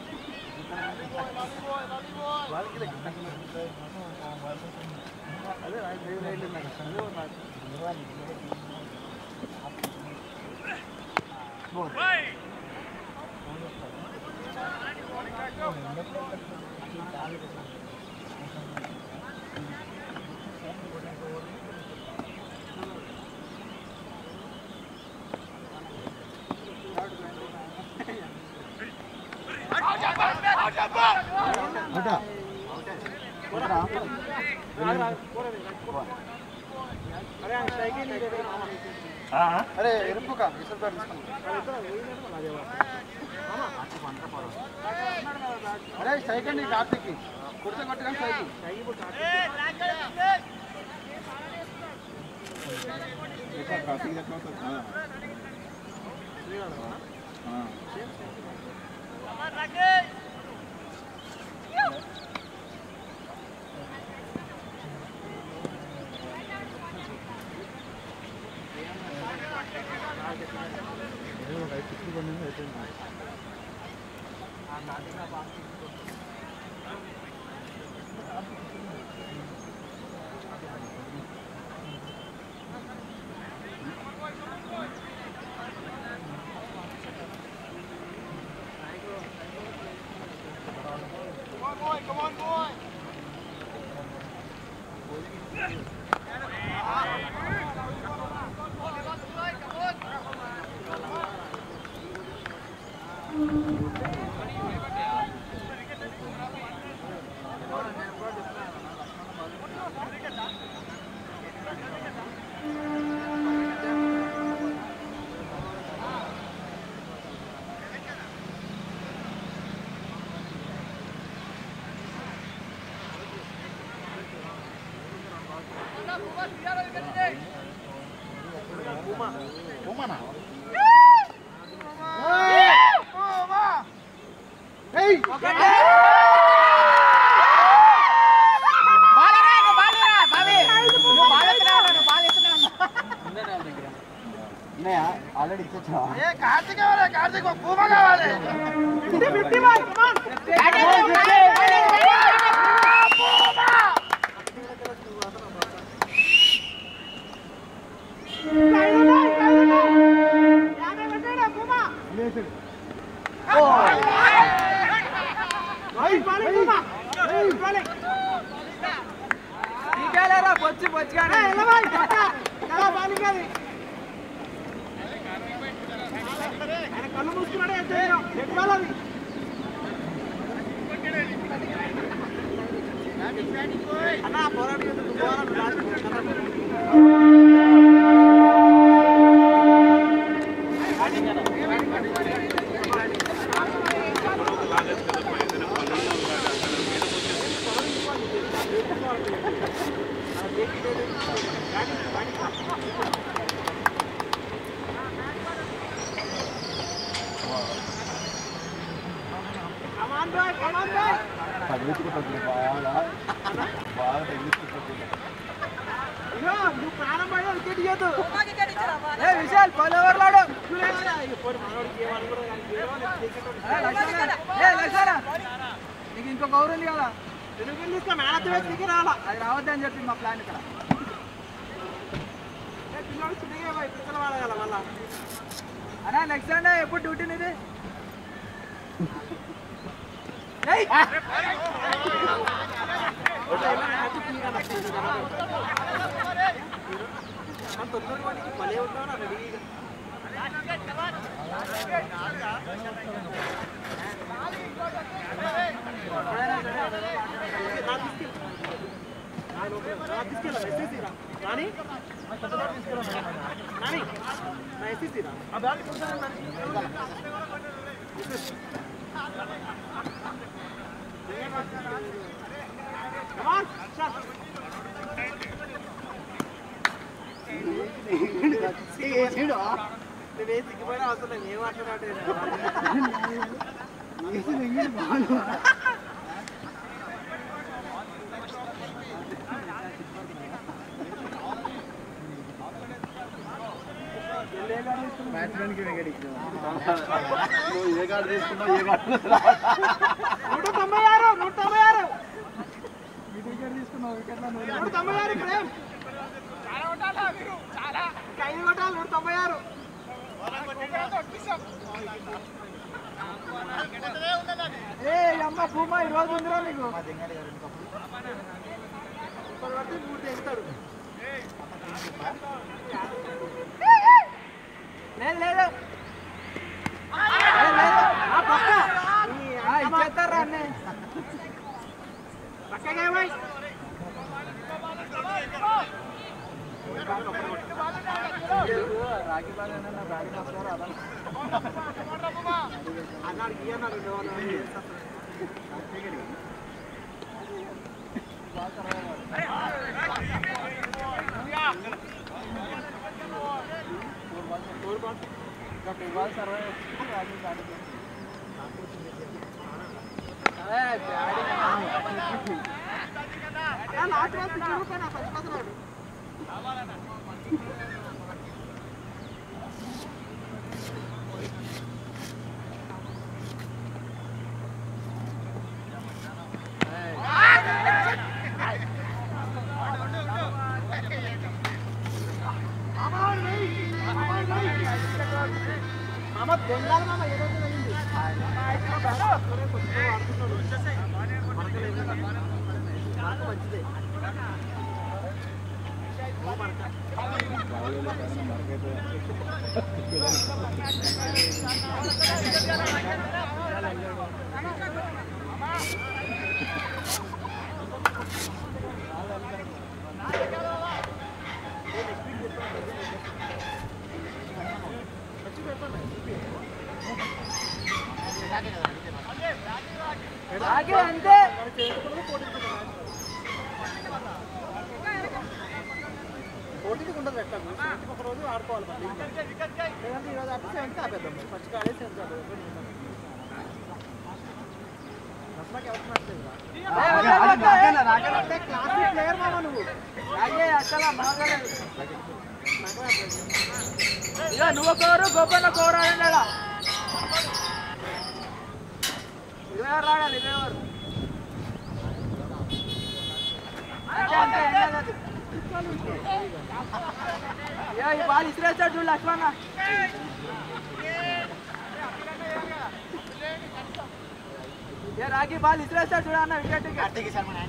అరే ఎరుపుక అరే సైకిల్ నీ కార్తీక్ కుర్చీ కొట్టుకొని సైకిల్ కార్తీక్ ఎట్లా వస్తుంది కళ్ళు మూసుకున్నాడే ఎట్టాలి అన్నా పోరాడు తగిలించుకుంటుంది బాగా బాగా తగిలించుకుంటుంది నువ్వు ప్రాణం పడే వికెట్ ఇయ్యదు విశాల్ పది ఓవర్లాడు నీకు ఇంకో గౌరవం ఉంది కదా తెలుగు తీసుకో మేనత్ వేసి నీకు రావాలా అది రావద్దని చెప్పి మా ప్లాన్ ఇక్కడ పిల్లలు చిన్నగా పిల్లలు వాడగల మళ్ళా అన్నా నెక్స్ట్ సండే ఎప్పుడు డ్యూటీ నీది తొందరగా భలే ఉంటావు రెడీగా రాని రాని నా ఎస్సీసీ రా Come on, shot. ఏడు నువ్వే సిగ్గిపోయినా అవసరం లేదు ఏం మాట్లాడాడు బ్యాట్స్మెన్కి వికెట్ నువ్వు ఏ కార్డు తీసుకున్నావు ఏ కార్డు నూట తొంభై ఆరు నూట తొంభై ఆరు వికెట్ తీసుకున్నావు వికెట్ నూట తొంభై ఆరు ప్రేమ్ ఐదు కొట్టాలి నూట తొంభై ఆరు ఏ అమ్మ భూమా ఈ రోజు ఉందిరా నీకు మూడు తెస్తాడు లేదు లేదు ఇచ్చేస్తారా అన్నీ పక్కగా రాఖీ బాగా బ్యాటింగ్ వస్తారు అలా అన్నాడికి ఇయ్యన్నారు ఇవ్వాలి సర్వే లాస్ట్ రాదు పిచ్చి పచ్చిపోతున్నాడు మామ దొంగలు మామ ఏదో అయింది మంచిదే ఆగే అంతే పోటీకి ఉండదు ఎట్లా ఒక రోజు ఆడుకోవాలి లేదంటే ఈరోజు ఆడితే సెవెంటీ ఆపేద్దాం ఫస్ట్ ఆడే సెవెంటీ క్లాసిక్ ప్లేయర్ మామ నువ్వు ఆగే అసలు ఇక నువ్వు కోరు గొప్ప కోరు ఆడండి రివైవర్ రాడా రివైవర్ ఈ బాల్ ఇసిరేస్తాడు చూడు లక్ష్మణ ఏ రాగి బాల్ ఇసిరేస్తాడు చూడ అన్న వికెట్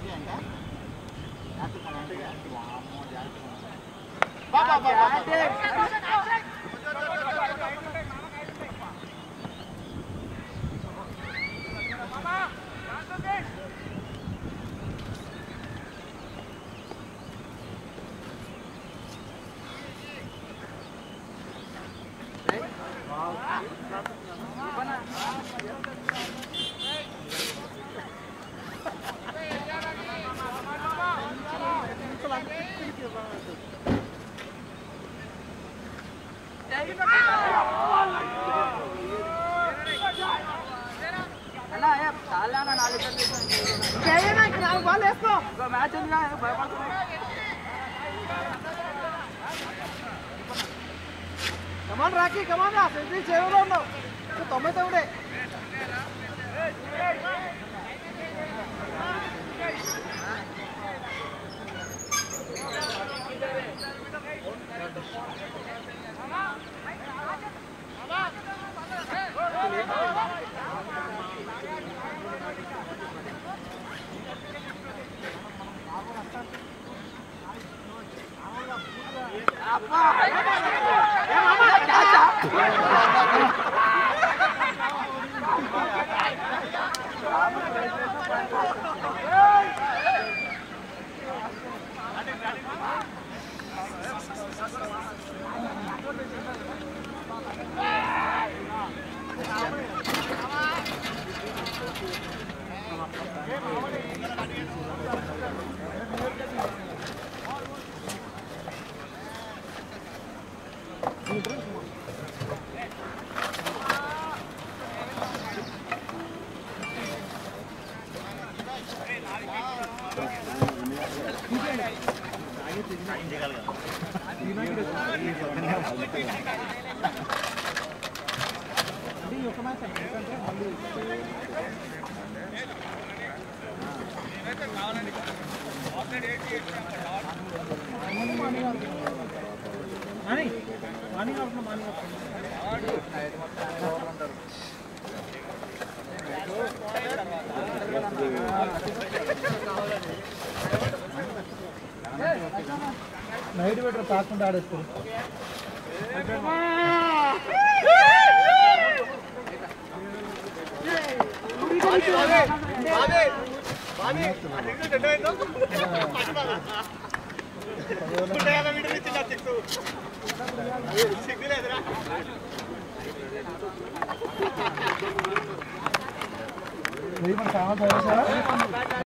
బాల్ వేసుకో మ్యాచ్ ఉంది కమాన్ రాకి కమాన్ రా సెంచరీ చేయలో ఉన్నావు తొంభై తొమ్మిది నైట్ బెటర్ కాకుండా ఆడేస్తారు సామాన్